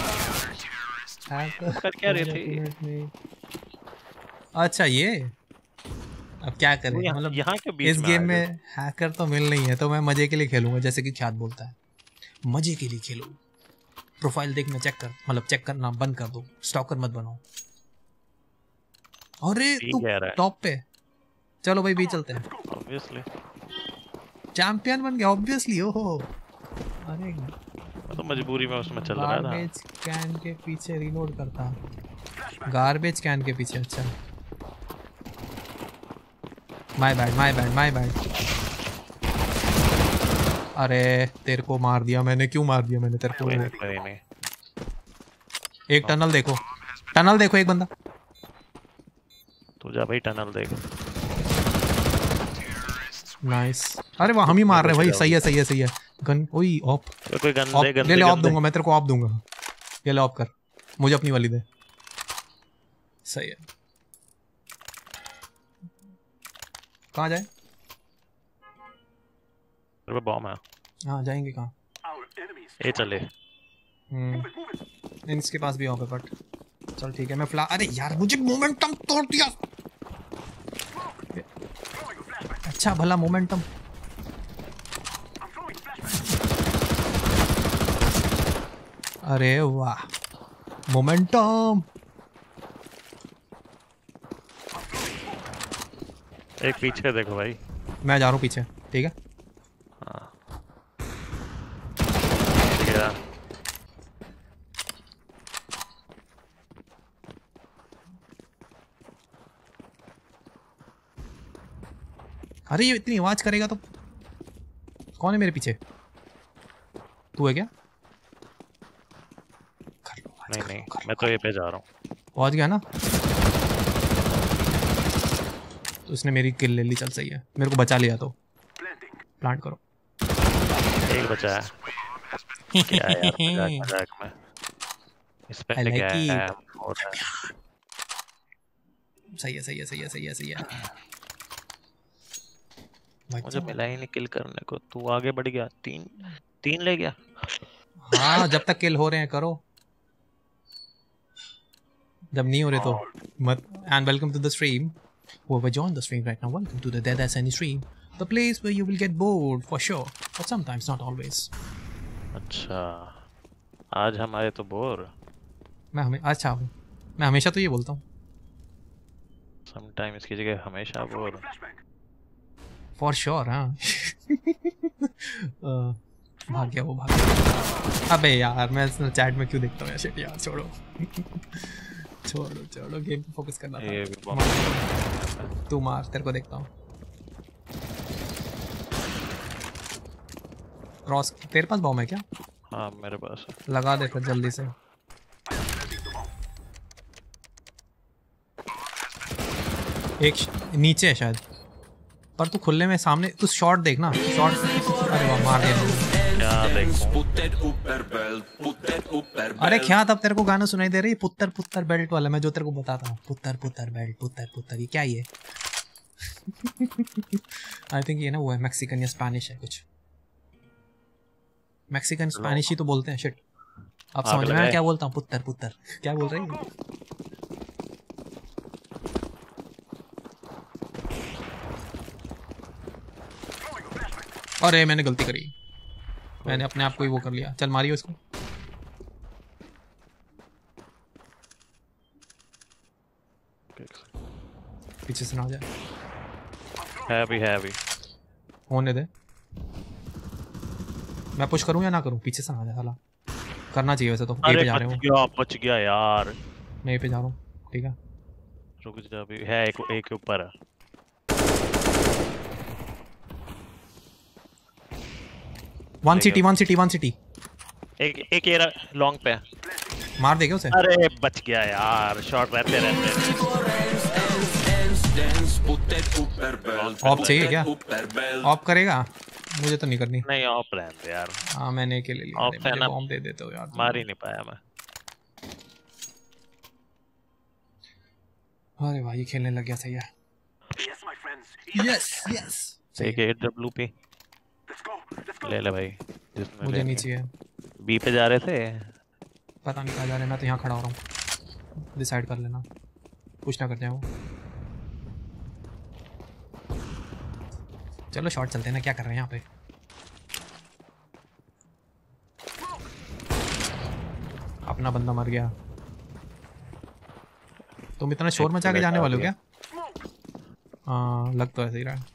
कर क्या रही थी? अच्छा ये अब क्या करें, वो यहाँ मतलब यहाँ के बीच इस में गेम आ गए। में हैकर तो मिल नहीं है, तो मैं मजे के लिए खेलूंगा, जैसे कि ख्यात बोलता है मजे के लिए खेलो। प्रोफाइल देखना चेक कर, मतलब चेक करना बंद कर दो, स्टॉकर मत बनो। अरे ठीक तू कह रहा है। टॉप पे, चलो भाई बी चलते हैं। ऑब्वियसली चैंपियन बन गया ऑब्वियसली। ओहो अरे मैं तो मजबूरी में उसमें चल रहा था। गार्बेज कैन के पीछे रिलोड करता, गार्बेज कैन के पीछे। अच्छा my bad my bad my bad. अरे तेरे को मार दिया मैंने, क्यों मार दिया मैंने तेरे को? नहीं, नहीं, नहीं। एक टनल देखो, टनल देखो एक बंदा। तू जा भाई टनल देख। नाइस। अरे वाह हम ही मार रहे हैं भाई। सही है सही है सही है। गन ओई ऑफ, कोई गंदे गंदे ले ले ऑफ गंदे। दूंगा मैं तेरे को, ऑफ दूंगा। ये ले ऑफ कर, मुझे अपनी वाली दे। सही है। कहाँ जाए? तेरे पे बॉम्ब है। हाँ जाएंगे कहाँ? ये चले। हम्म इसके पास भी ऑफ है बट चल ठीक है। मैं फ्ला, अरे यार मुझे मोमेंटम तोड़ दिया। अच्छा भला मोमेंटम। अरे वाह मोमेंटम। एक पीछे देखो भाई। मैं जा रहा हूँ पीछे, ठीक है? हाँ ठीक है। अरे ये इतनी आवाज करेगा तो कौन है मेरे पीछे? तू है क्या? कर लो, आवाज नहीं कर नहीं लो, कर लो, मैं तो ये पे जा रहा हूँ। पहुंच गया ना? तो उसने मेरी किल ले ली। चल सही है, मेरे को बचा लिया। तो प्लांट करो। एक बचा है। क्या यार मजाक मजाक में इस पे I like क्या है it. हो रहा है। सही है सही है सही है सही है सही है। मुझे मिला ही नहीं किल करने को। तू आगे बढ़ गया। तीन तीन ले गया। हाँ जब तक किल हो रहे हैं करो, जब नहीं हो रहे तो मत। And welcome to the stream, whoever joined the stream right now, welcome to the Dead as Any stream, the place where you will get bored for sure, but sometimes not always. अच्छा आज हमारे तो bore. मैं हमें अच्छा हूँ, मैं हमेशा तो ये बोलता हूँ। समटाइम्स की जगह हमेशा बोर। फॉर श्योर हाँ। अ, भाग गया वो, भाग गया। अबे यार मैं चैट में क्यों देखता हूँ यार? शिट यार छोड़ो। छोड़ो छोड़ो, गेम पे फोकस करना ये भी था। बॉम्ब। तू मार, तेरे को देखता हूँ। क्रॉस, तेरे पास बॉम्ब है क्या? हाँ मेरे पास है। लगा दे फिर जल्दी से। एक श- नीचे है शायद, पर तू खुले में सामने, तू शॉट देखना शॉट। अरे वाह मार दिया। क्या देखूं? अरे क्या तब तेरे को गाना सुनाई दे रही है? पुत्तर पुत्तर बेल्ट वाला, मैं जो तेरे को बताता हूँ। पुत्तर पुत्तर बेल्ट, पुत्तर पुत्तर, ये क्या ये? आई थिंक ये ना वो है मैक्सिकन या स्पेनिश है कुछ। मैक्सिकन स्पेनिश ही तो बोलते हैं। शिट अब आग समझ में आया लगाए। क्या बोलता हूँ? पुत्तर पुत्तर क्या बोल रही है? अरे मैंने गलती करी, मैंने अपने आप को ही वो कर लिया। चल मारियो इसको। पीछे से ना आ जाए। है भी है भी। होने दे, मैं पुश करूं या ना करूं? पीछे से ना आ जाए साला। करना चाहिए वैसे तो। ए अरे पे जा रहे बच हो? गया बच गया यार। मैं ए पे जा रहा हूँ, ठीक है? रुक जा अभी है एक एक के ऊपर है। One city one city one city. एक एक एरा लॉन्ग पे है। मार देगा उसे। अरे बच गया यार। शॉट रहते रहते। ऑफ चाहिए क्या? ऑफ करेगा? मुझे तो नहीं करनी। नहीं ऑफ रहते यार। हाँ मैंने के ले लिया। ऑफ है मुझे ना। बॉम्ब दे देते हो यार। मार ही नहीं पाया मैं। अरे भाई ये खेलने लग गया। सही है। Yes yes. एक एट डब्ल्यू पे। ले ले भाई जिसमें मुझे लेनी नहीं है। चाहिए। बी पे जा रहे थे। पता नहीं कहाँ जा रहे हैं, मैं तो यहाँ खड़ा हो रहा हूँ। डिसाइड कर लेना, कुछ ना कर जाए वो। चलो शॉर्ट चलते हैं ना, क्या कर रहे हैं यहाँ पे। अपना बंदा मर गया। तुम इतना शोर मचा के जाने वाले हो क्या? हाँ लग तो ऐसे ही रहा है।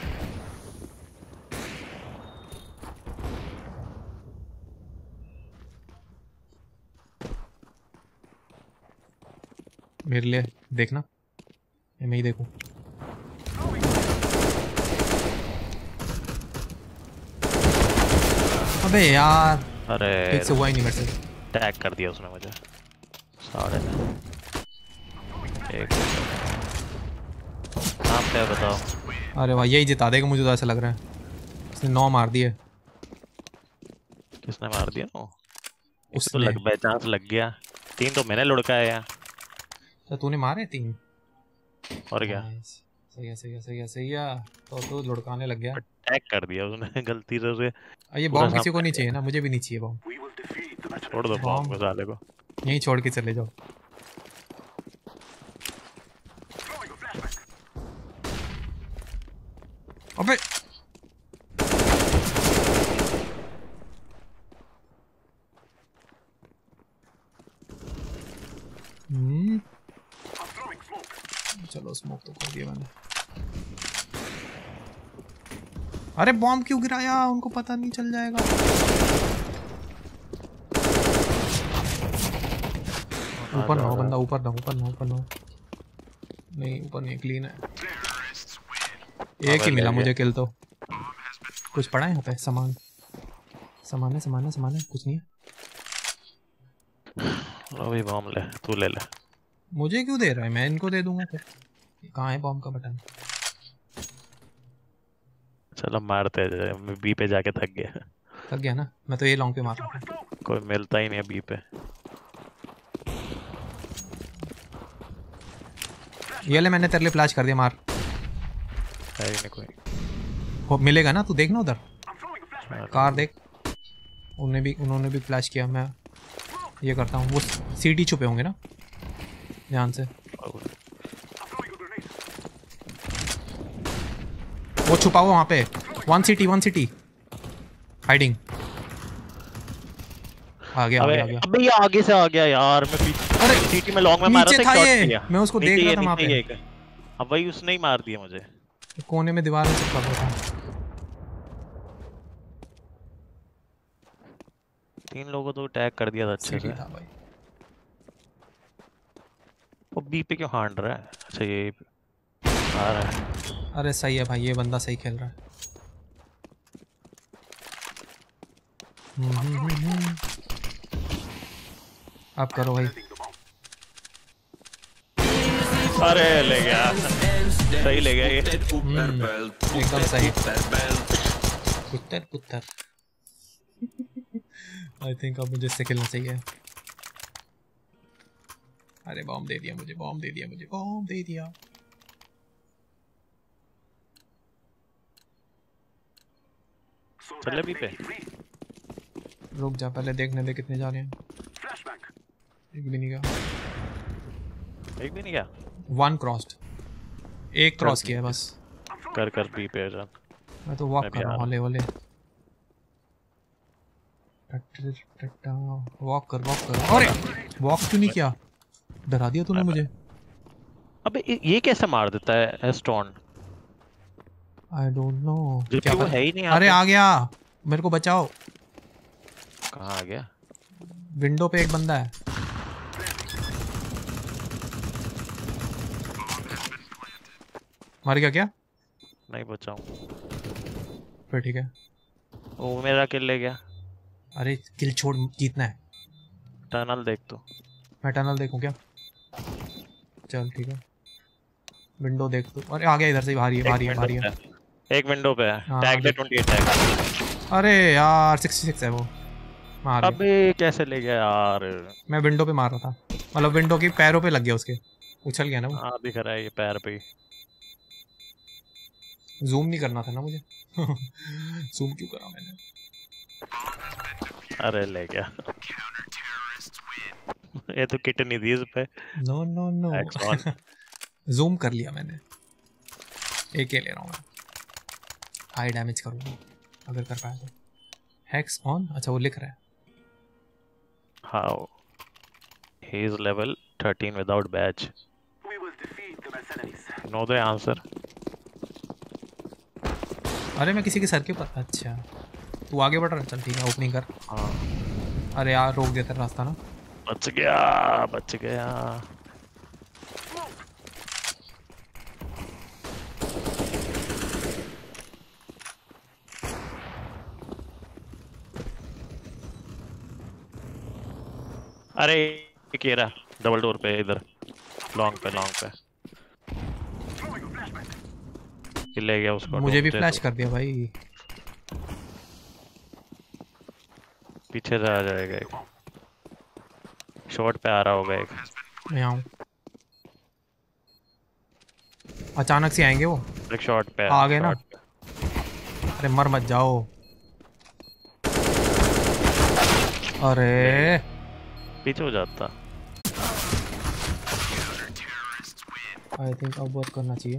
मेरे लिए देखना, मैं ही देखूं। अबे यार, अरे ठीक से हुआ ही नहीं मेरे से। टैग कर दिया उसने मुझे। साढ़े एक नाम क्या बताओ। अरे वाह, यही जिता देगा मुझे तो ऐसा लग रहा है। उसने नौ मार दिए। किसने मार दिया? ओ तो उसने। लग बाय चांस लग गया। तीन तो मैंने लुढ़काया यार। तो तूने मारे तीन? और क्या? Nice. सही है सही है सही है सही है। तो तू लुढ़काने लग गया। टैग कर दिया उसने गलती से। और ये पूरा बॉम्ब किसी को सामने नहीं चाहिए ना, मुझे भी नहीं चाहिए बॉम्ब। छोड़ दो बॉम्ब को साले को। यहीं छोड़ के चले जाओ। अबे हम्म चलो स्मोक तो कर दिया मैंने। अरे बॉम्ब क्यों गिराया? उनको पता नहीं चल जाएगा। ऊपर ना हो बंदा, ऊपर ना ऊपर ना ऊपर ना। नहीं ऊपर नहीं, क्लीन है। एक ही मिला मुझे किल तो। कुछ पड़ा है यहाँ पे? सामान सामान है सामान है सामान है, कुछ नहीं है। अभी बॉम्ब ले, तू ले ले। मुझे क्यों दे रहा है? मैं इनको दे दूंगा फिर। कहाँ है बॉम्ब का बटन? चलो मारते हैं। बी पे जाके थक गया। थक गया ना? मैं तो ये लॉन्ग पे मार रहा था। कोई मिलता ही नहीं है बी पे। ये ले, मैंने तेरे लिए फ्लैश कर दिया, मार। है ही नहीं कोई। हो मिलेगा ना, तू देखना उधर कार देख। उन्होंने भी उन्होंने भी फ्लैश किया। मैं ये करता हूँ। वो सीटी छुपे होंगे ना, ध्यान से। वो छुपा हुआ वहाँ पे। One city one city hiding. आ गया आ गया आ गया। अबे ये आगे से आ गया यार। मैं पीछे अरे सीटी में लॉन्ग में मारा नीचे था, था शॉट ये। किया। मैं उसको देख रहा था वहाँ पे। अब वही उसने ही मार दिया मुझे। कोने में दीवार में चिपका हुआ था। तीन लोगों तो टैग कर दिया था अच्छे से। था भाई। वो बी पे क्यों हांड रहा है? अच्छा ये आ रहा है। अरे सही है भाई, ये बंदा सही खेल रहा है। अब करो भाई। अरे ले गया, सही ले गया ये। एकदम सही। पुत्तर पुत्तर। आई थिंक अब मुझे इससे खेलना चाहिए। अरे बॉम्ब दे दिया मुझे, बॉम्ब दे दिया मुझे, बॉम्ब दे दिया। चले बी पे। रुक जा, पहले देखने दे कितने जा रहे हैं। एक भी नहीं गया। एक भी नहीं गया। One crossed. एक क्रॉस किया है बस। कर कर बी पे जा। मैं तो वॉक कर रहा हूँ हौले हौले। वॉक कर वॉक कर। अरे वॉक क्यों नहीं किया? डरा दिया तूने मुझे। अबे ये कैसे मार देता है स्टोन? I don't know. क्या वो है ही नहीं। अरे आ गया, मेरे को बचाओ। कहाँ आ गया? विंडो पे एक बंदा है। मर गया क्या? नहीं बचाऊं। फिर ठीक है। वो मेरा किल ले गया। अरे किल छोड़, जीतना है। टनल देख तू। मैं टनल देखूं क्या? चल ठीक है। विंडो देख तू। अरे आ गया इधर से। भारी है भारी है भारी है। एक विंडो पे है। टैग दे अट्ठाईस टैग। अरे यार छियासठ है वो। मार अबे कैसे ले गया यार? मैं विंडो पे मार रहा था, मतलब विंडो की पैरों पे लग गया उसके। उछल गया ना वो। हाँ दिख रहा है ये पैर पे ही। जूम नहीं करना था ना मुझे। जूम क्यों करा मैंने? अरे ले गया। ये तो किट नहीं दी इस पे। नो नो नो, जूम कर लिया मैंने। एक ही ले रहा हूँ मैं, हाई डैमेज करूँगा अगर कर पाया तो। हैक्स ऑन, अच्छा वो लिख रहा है। How he is level thirteen without batch. Know the answer. अरे मैं किसी के सर के ऊपर, अच्छा तू आगे बढ़ रहा है, चल ठीक है ओपनिंग कर। हाँ अरे यार रोक देता रास्ता ना। बच गया बच गया। अरे एक ये रहा डबल डोर पे इधर, लॉन्ग पे लॉन्ग पे ले गया उसको। मुझे भी फ्लैश कर दिया भाई। पीछे से आ जाएगा एक, शॉट पे आ रहा होगा एक। मैं आऊं, अचानक से आएंगे वो। एक शॉट पे आ गए ना। अरे मर मत जाओ। अरे पीछे हो जाता। आई थिंक अब वर्क करना चाहिए।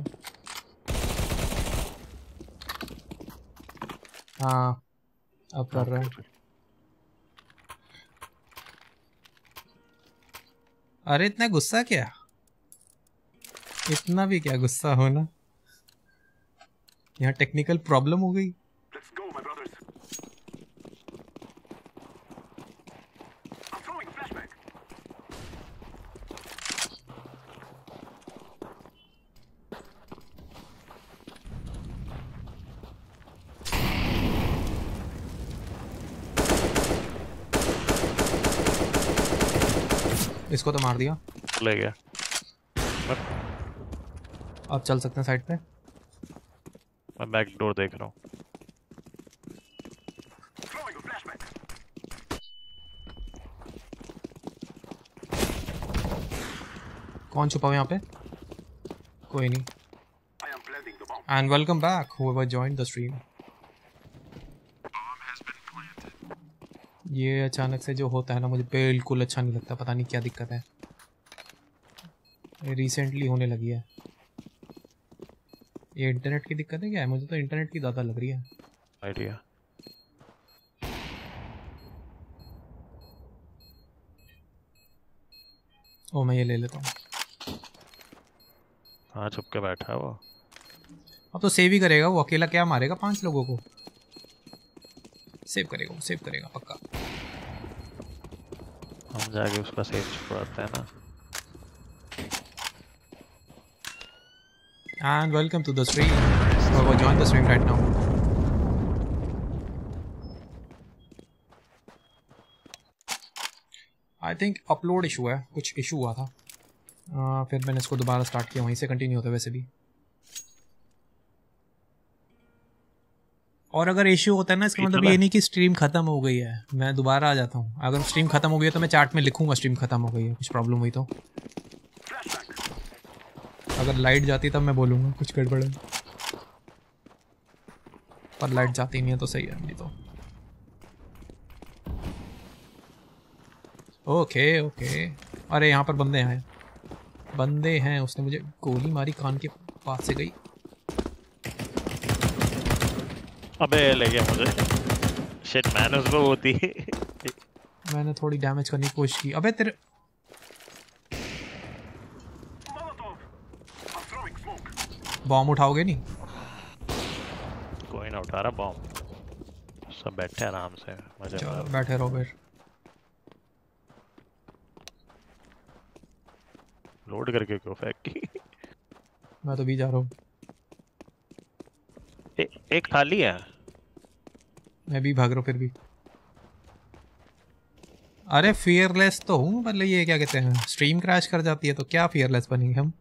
हाँ अब कर रहा है। अरे इतना गुस्सा क्या, इतना भी क्या गुस्सा होना, यहाँ टेक्निकल प्रॉब्लम हो गई। इसको तो मार दिया, ले गया। अब चल सकते हैं साइड पे। मैं बैक डोर देख रहा हूँ। कौन छुपा हुआ यहाँ पे? कोई नहीं। And welcome back whoever joined the stream। ये अचानक से जो होता है ना मुझे बिल्कुल अच्छा नहीं लगता, पता नहीं क्या दिक्कत है, ये रिसेंटली होने लगी है। ये इंटरनेट की दिक्कत है क्या है? मुझे तो इंटरनेट की ज़्यादा लग रही है। आइडिया। ओ मैं ये ले लेता हूँ। हाँ छुप के बैठा है वो। अब तो सेव ही करेगा वो, अकेला क्या मारेगा पांच लोगों को? सेव करेगा वो, सेव करेगा पक्का। हम जाके उसका सेव छुपाते हैं ना। And welcome to the stream. Whoever joined the stream right now. I think upload issue है, कुछ issue हुआ था। uh, फिर मैंने इसको दोबारा स्टार्ट किया, वहीं से कंटिन्यू होता है वैसे भी। और अगर इश्यू होता है ना इसका मतलब ये नहीं कि स्ट्रीम खत्म हो गई है, मैं दोबारा आ जाता हूँ। अगर स्ट्रीम खत्म हो गई है तो मैं चैट में लिखूंगा स्ट्रीम खत्म हो गई है, कुछ प्रॉब्लम हुई तो। अगर लाइट जाती तब मैं बोलूँगा कुछ गड़बड़ है, पर लाइट जाती नहीं है तो सही है। नहीं तो ओके ओके। अरे यहाँ पर बंदे हैं, बंदे हैं। उसने मुझे गोली मारी कान के पास से गई। अबे ले गया मुझे। शिट मैन उसको होती। मैंने थोड़ी डैमेज करने की कोशिश की। अबे तेरे बॉम्ब उठाओगे नहीं? कोई ना उठा रहा बॉम्ब, सब बैठे आराम से मजे चलो में। बैठे रहो फिर। लोड करके क्यों फेंकी? मैं तो भी जा रहा हूँ। ए, एक थाली है। मैं भी भाग रहा हूँ फिर भी। अरे फियरलेस तो हूँ, मतलब ये क्या कहते हैं, स्ट्रीम क्रैश कर जाती है तो क्या फियरलेस बनेंगे हम?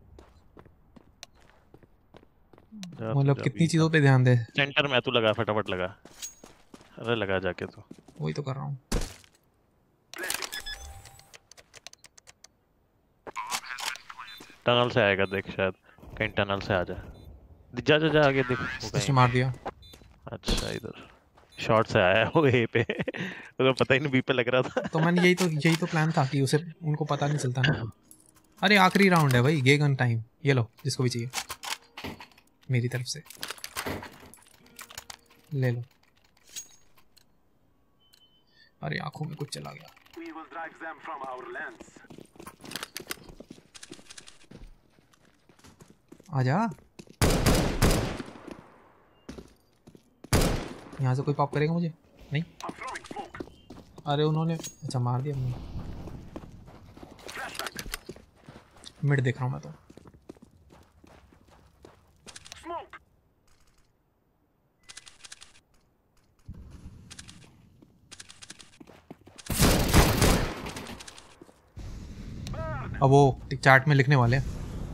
मतलब कितनी चीजों पे ध्यान दे। सेंटर में तू लगा, फटाफट लगा। अरे लगा जाके तो। वही तो कर रहा हूँ। टनल से आएगा देख, शायद कहीं टनल से आ जाए। जा जा जा आगे देख। इसने मार दिया। अच्छा इधर शॉट से आया वो ए पे तो पता ही नहीं बी पे लग रहा था। तो मैंने यही तो यही तो प्लान था कि उसे उनको पता नहीं चलता ना। अरे आखिरी राउंड है भाई, गे गन टाइम। ये लो जिसको भी चाहिए मेरी तरफ से ले लो। अरे आंखों में कुछ चला गया। आजा, यहाँ से कोई पॉप करेगा मुझे? नहीं। अरे उन्होंने अच्छा मार दिया मुझे। मिड देख रहा हूँ मैं तो। अब वो चैट में लिखने वाले हैं।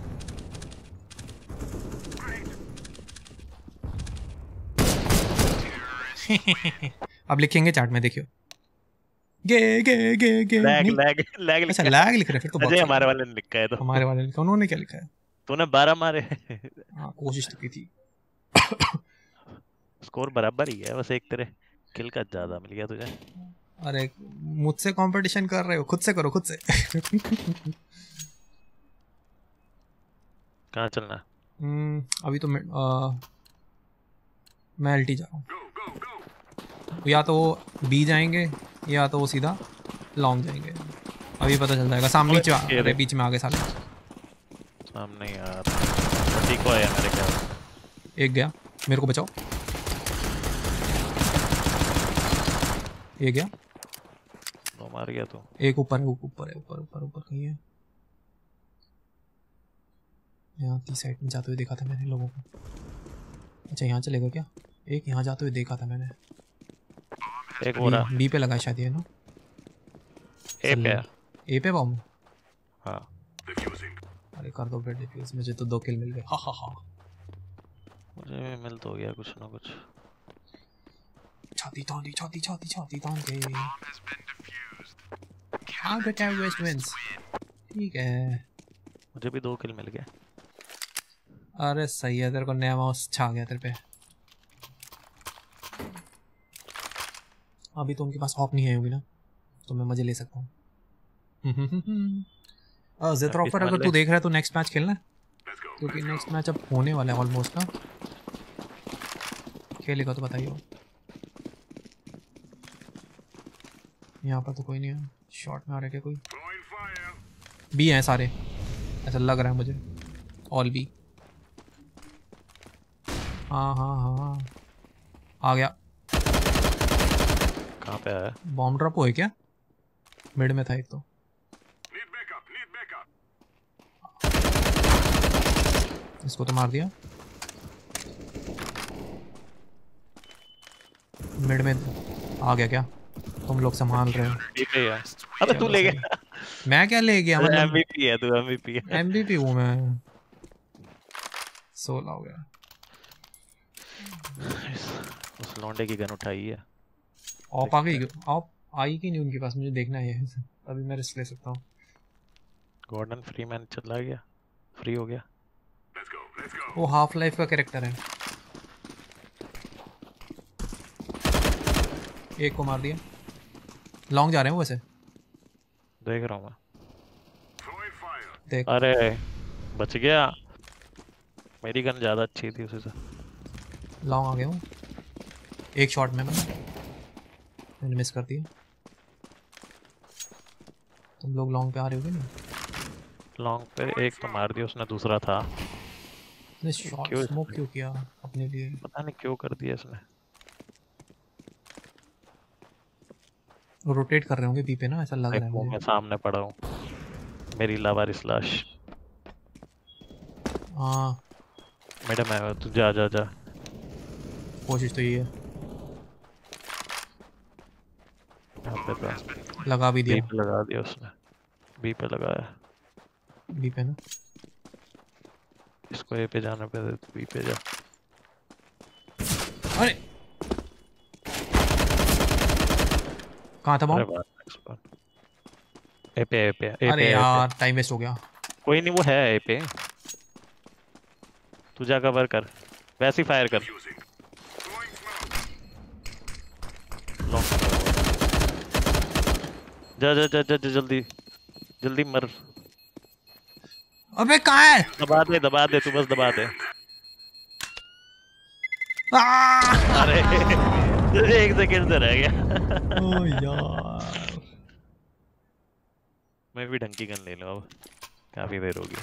अब लिखेंगे चैट में, देखियो। गे गे गे गे लैग नहीं? लैग लैग अच्छा लिखा लैग लिख रहे हैं फिर तो बहुत अजय सही हमारे है। वाले ने लिखा है तो हमारे वाले ने लिखा, उन्होंने क्या लिखा है? तूने बारह मारे। हाँ कोशिश तो की थी। स्कोर बराबर ही है, बस एक तेरे किल का ज्यादा मिल गया तुझे। अरे मुझसे कंपटीशन कर रहे हो, खुद से करो खुद से। कहाँ चलना है? हम्म, अभी तो मैं आ, मैं एलटी जा रहा हूँ। या तो वो बी जाएंगे या तो वो सीधा लॉन्ग जाएंगे। अभी पता चल जाएगा। सामने नीचे आ- अरे बीच में आगे साले। सामने यार ठीक हो है मेरे ख्याल। एक गया, मेरे को बचाओ। एक गया, दो मार गया तू। एक ऊपर है, ऊपर है, ऊपर ऊपर ऊपर कहीं है। यहाँ की साइड में जाते हुए देखा था मैंने लोगों को। अच्छा यहाँ चलेगा क्या? एक यहाँ जाते हुए देखा था मैंने। एक हो रहा बी, बी पे लगा है शायद ये ना। ए पे है। ए पे बॉम्ब। हाँ अरे कर दो फिर डिफ्यूज, मुझे तो दो किल मिल गए। हा हा हा। मुझे भी मिल तो गया कुछ ना कुछ। छाती तान दी, छाती छाती छाती तान के। हाँ द टेररिस्ट विंस। ठीक है, मुझे भी दो किल मिल गए। अरे सही है, तेरे को नया माउस छा गया तेरे पे। अभी तो उनके पास ऑप नहीं है होगी ना, तो मैं मजे ले सकता हूँ। ज़ेथरॉफर अगर तू देख रहा है तो नेक्स्ट मैच खेलना है, क्योंकि नेक्स्ट मैच अब होने वाला है ऑलमोस्ट ना। खेलेगा तो बताइए। यहाँ पर तो कोई नहीं है। शॉट में आ रहा है क्या कोई? बी हैं सारे, ऐसा लग रहा है मुझे। All B. हाँ हाँ हाँ आ गया। कहाँ पे आया? बॉम्ब ड्रॉप हुआ है क्या? मिड में था एक तो। इसको तो मार दिया। मिड में आ गया क्या? तुम लोग संभाल रहे हो। ठीक है यार। अबे तू ले गया। मैं क्या ले गया? मतलब एमवीपी है तू, एमवीपी है। एमवीपी हूँ मैं। सोलह हो गया। उस लौंडे की गन उठाई है। ऑप आ गई? ऑप आई कि नहीं उनके पास? मुझे देखना है अभी, मैं रिस्क ले सकता हूँ। गॉर्डन फ्रीमैन चला गया, फ्री हो गया। वो हाफ लाइफ का कैरेक्टर है। एक को मार दिया। लॉन्ग जा रहे हैं वो वैसे। देख रहा हूँ मैं। देख, अरे बच गया। मेरी गन ज्यादा अच्छी थी उसे से। लॉन्ग आ गया हूँ। एक शॉट में मैंने मैंने मिस कर दिया। तुम लोग लॉन्ग पे आ रहे हो नहीं? लॉन्ग पे एक तो मार दिया उसने, दूसरा था। इसने शॉट क्यों? स्मोक क्यों किया अपने लिए? पता नहीं क्यों कर दिया इसने। रोटेट कर रहे होंगे बी पे ना, ऐसा लग रहा है देखो मुझे। मैं सामने पड़ा हूँ, मेरी लावारिस लाश। हाँ मैडम है तू, जा जा जा। कोशिश तो ये है। यहाँ पे तो लगा भी बी दिया। पे लगा दिया उसने, बी पे लगाया। बी पे ना। इसको ए पे जाने पे दे, तू बी पे जा। अरे कहाँ था अरे बॉम्ब? वाह, ए पे ए पे ए पे अरे ए यार टाइम वेस्ट हो गया। पे। कोई नहीं वो है ए पे, तू जा कवर कर, वैसे ही फायर कर। लॉन्ग जा जा जा जा जा, जल्दी जल्दी मर। अबे कहाँ है? दबा दे दबा दे तू बस दबा दे। आह! अरे तुझे एक सेकंड से रह गया। ओ यार मैं भी ढंग की गन ले लूं अब, काफी देर होगी।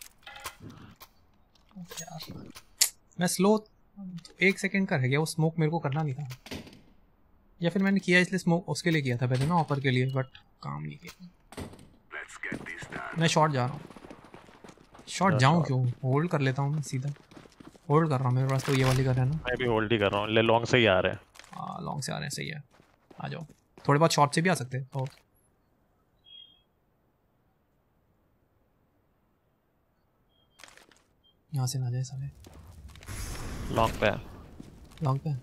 यार मैं स्लो एक सेकंड का रह गया, वो स्मोक मेरे को करना नहीं था, या फिर मैंने किया इसलिए स्मोक उसके लिए किया था पहले ना, ऑफर के लिए, बट काम नहीं किया। मैं शॉट जा रहा हूँ। शॉट जाऊँ क्यों, होल्ड कर लेता हूँ मैं सीधा। होल्ड कर रहा हूँ, मेरे पास तो ये वाली कर है ना। मैं भी होल्ड ही कर रहा हूँ, ले लॉन्ग से ही आ रहे हैं। हाँ लॉन्ग से आ रहे हैं, सही है। आ जाओ, थोड़े बहुत शॉर्ट से भी आ सकते हैं। और यहाँ से ना जाए साले। लॉन्ग पे लॉन्ग पे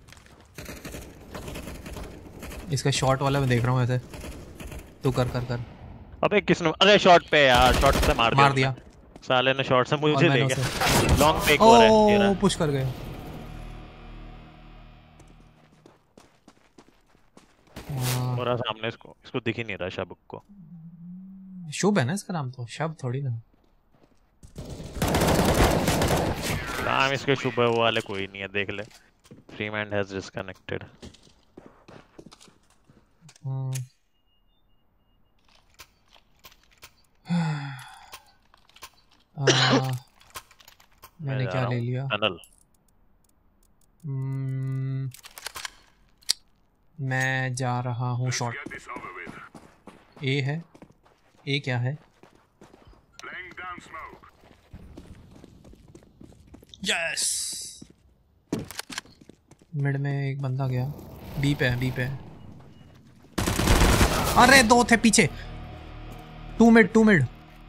इसका शॉर्ट वाला मैं देख रहा हूँ ऐसे। तू कर कर कर। अबे किसने, अरे शॉट पे यार, शॉट से मार दिया मार दिया साले ने, शॉट से मुझे और मैंने देखा। लॉन्ग पे एक और है ये ओ रहा। पुश कर गए। मेरा सामने, इसको इसको दिख ही नहीं रहा शबक को। शुभ है ना इसका नाम, तो शब थोड़ी ना। नाम इसके शुभ है, वो वाले कोई नहीं है, देख ले। Freeman has disconnected. मैंने क्या ले लिया? टनल। hmm, मैं जा रहा हूँ शॉर्ट। ए है, ए क्या है? यस मिड में एक बंदा गया। बी पे है, बी पे है। अरे दो थे पीछे। Two mid, two mid.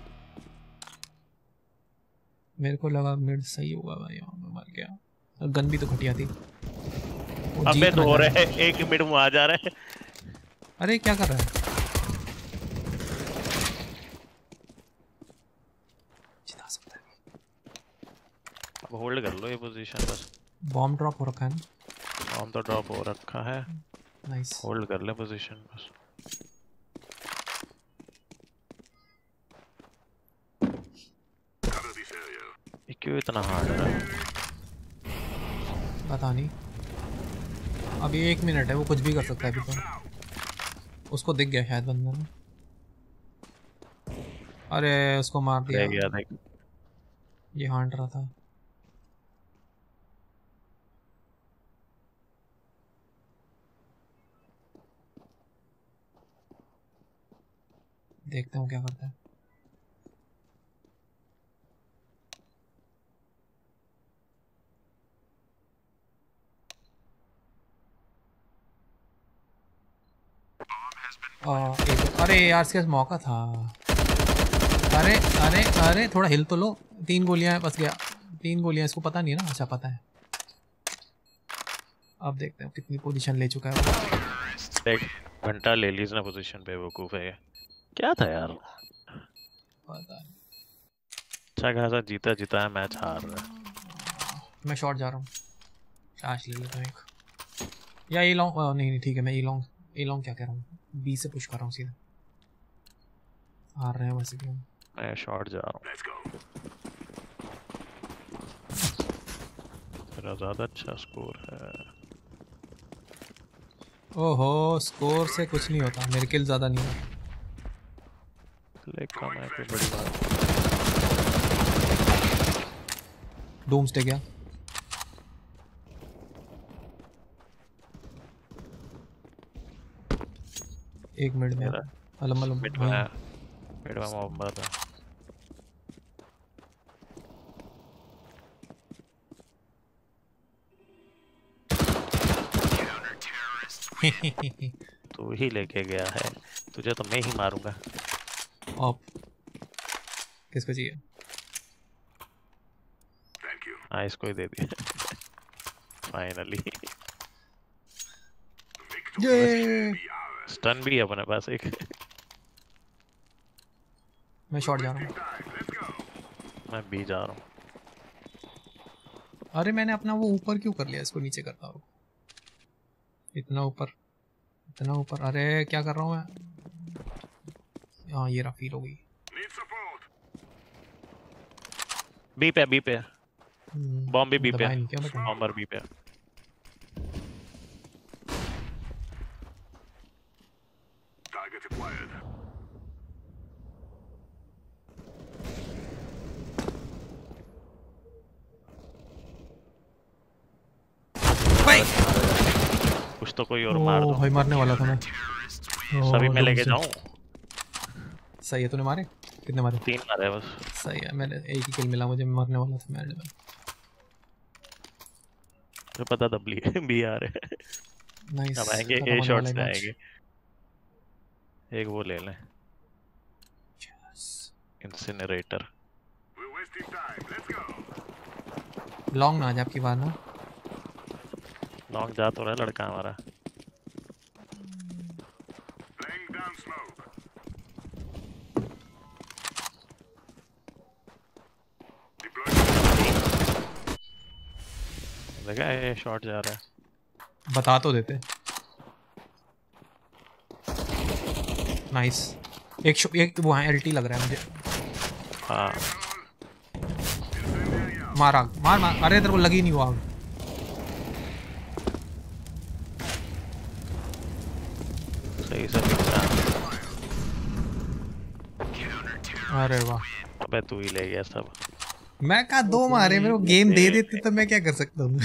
मेरे को लगा मिड सही होगा भाई, मैं मर गया। गन भी तो घटिया थी। अबे दो रहे, एक मिड में आ जा रहे हैं। अरे क्या कर रहा है? जिता सकता है। अब होल्ड कर लो ये पोजीशन बस। बॉम्ब ड्रॉप हो रखा है ना? बॉम्ब तो ड्रॉप हो रखा है। नाइस। होल्ड कर ले पोजीशन बस। ये क्यों इतना हार्ड है? पता नहीं, अभी एक मिनट है, वो कुछ भी कर सकता है अभी तो। उसको दिख गया शायद बंदा ने। अरे उसको मार दिया। गया देख, ये हांट रहा था। देखते हूँ क्या करता है। आ, एक, अरे यार इसके पास मौका था। अरे अरे अरे थोड़ा हिल तो लो। तीन गोलियां बस गया, तीन गोलियां। इसको पता नहीं है ना? अच्छा पता है। अब देखते हैं कितनी पोजीशन ले चुका है वो। देख घंटा ले ली इसने पोजीशन पे, बेवकूफ है ये। क्या था यार, पता नहीं। अच्छा खासा जीता जीता है मैच, हार रहा है। मैं शॉट जा रहा हूँ। फ्लैश ले लेता हूँ एक, या ए लॉन्ग। नहीं नहीं ठीक है, मैं ए लॉन्ग, ए लॉन्ग क्या कह रहा हूँ, बी से पुश कर रहा हूँ सीधा। हार रहे हैं वैसे भी हम। मैं शॉट जा रहा हूँ। मेरा ज्यादा अच्छा स्कोर है। ओहो स्कोर से कुछ नहीं होता, मेरे किल ज्यादा नहीं है। क्लिक कम है कोई बड़ी बात। डूम्सडे गया। एक मिनट में अलम अलम मिड में मिड में मोहम्मद है। तू ही लेके गया है, तुझे तो मैं ही मारूंगा। ऑप किसको चाहिए? हाँ इसको ही दे दिया फाइनली। ये स्टन भी है अपने पास एक। मैं शॉट जा रहा हूँ। मैं भी जा रहा हूँ। अरे मैंने अपना वो ऊपर क्यों कर लिया, इसको नीचे करता हूँ। इतना ऊपर इतना ऊपर, अरे क्या कर रहा हूँ मैं? हाँ ये रहा, फील हो गई। बी पे बी पे बॉम्ब भी बी पे, दबाया नहीं क्या बटन? बॉम्बर बी पे। कुछ तो कोई और मार ओ दो भाई मरने वाला था मैं। सभी मैं लेके से- जाऊं। सही है, तूने मारे कितने मारे? तीन मारे बस। सही है, मैंने एक ही किल मिला मुझे, मरने वाला था मैं। मुझे पता था बी बी आ रहे हैं। नाइस, अब आएंगे खत्म ए होने शॉट वाला है से मैच। आएंगे। एक वो ले लें इंसिनरेटर। लॉन्ग ना आ जाए आपकी बार ना। लॉन्ग जा तो रहा है लड़का हमारा। देखा ये शॉट जा रहा है। बता तो देते। नाइस, एक शो, एक वो है एलटी लग रहा है मुझे। हाँ मार आग, मार मार, अरे तेरे को लगी नहीं वो आग। सही से दिखता। अरे वाह, अबे तू ही ले गया सब। मैं कहा दो मारे, मेरे को गेम दे देते तो मैं क्या कर सकता हूँ।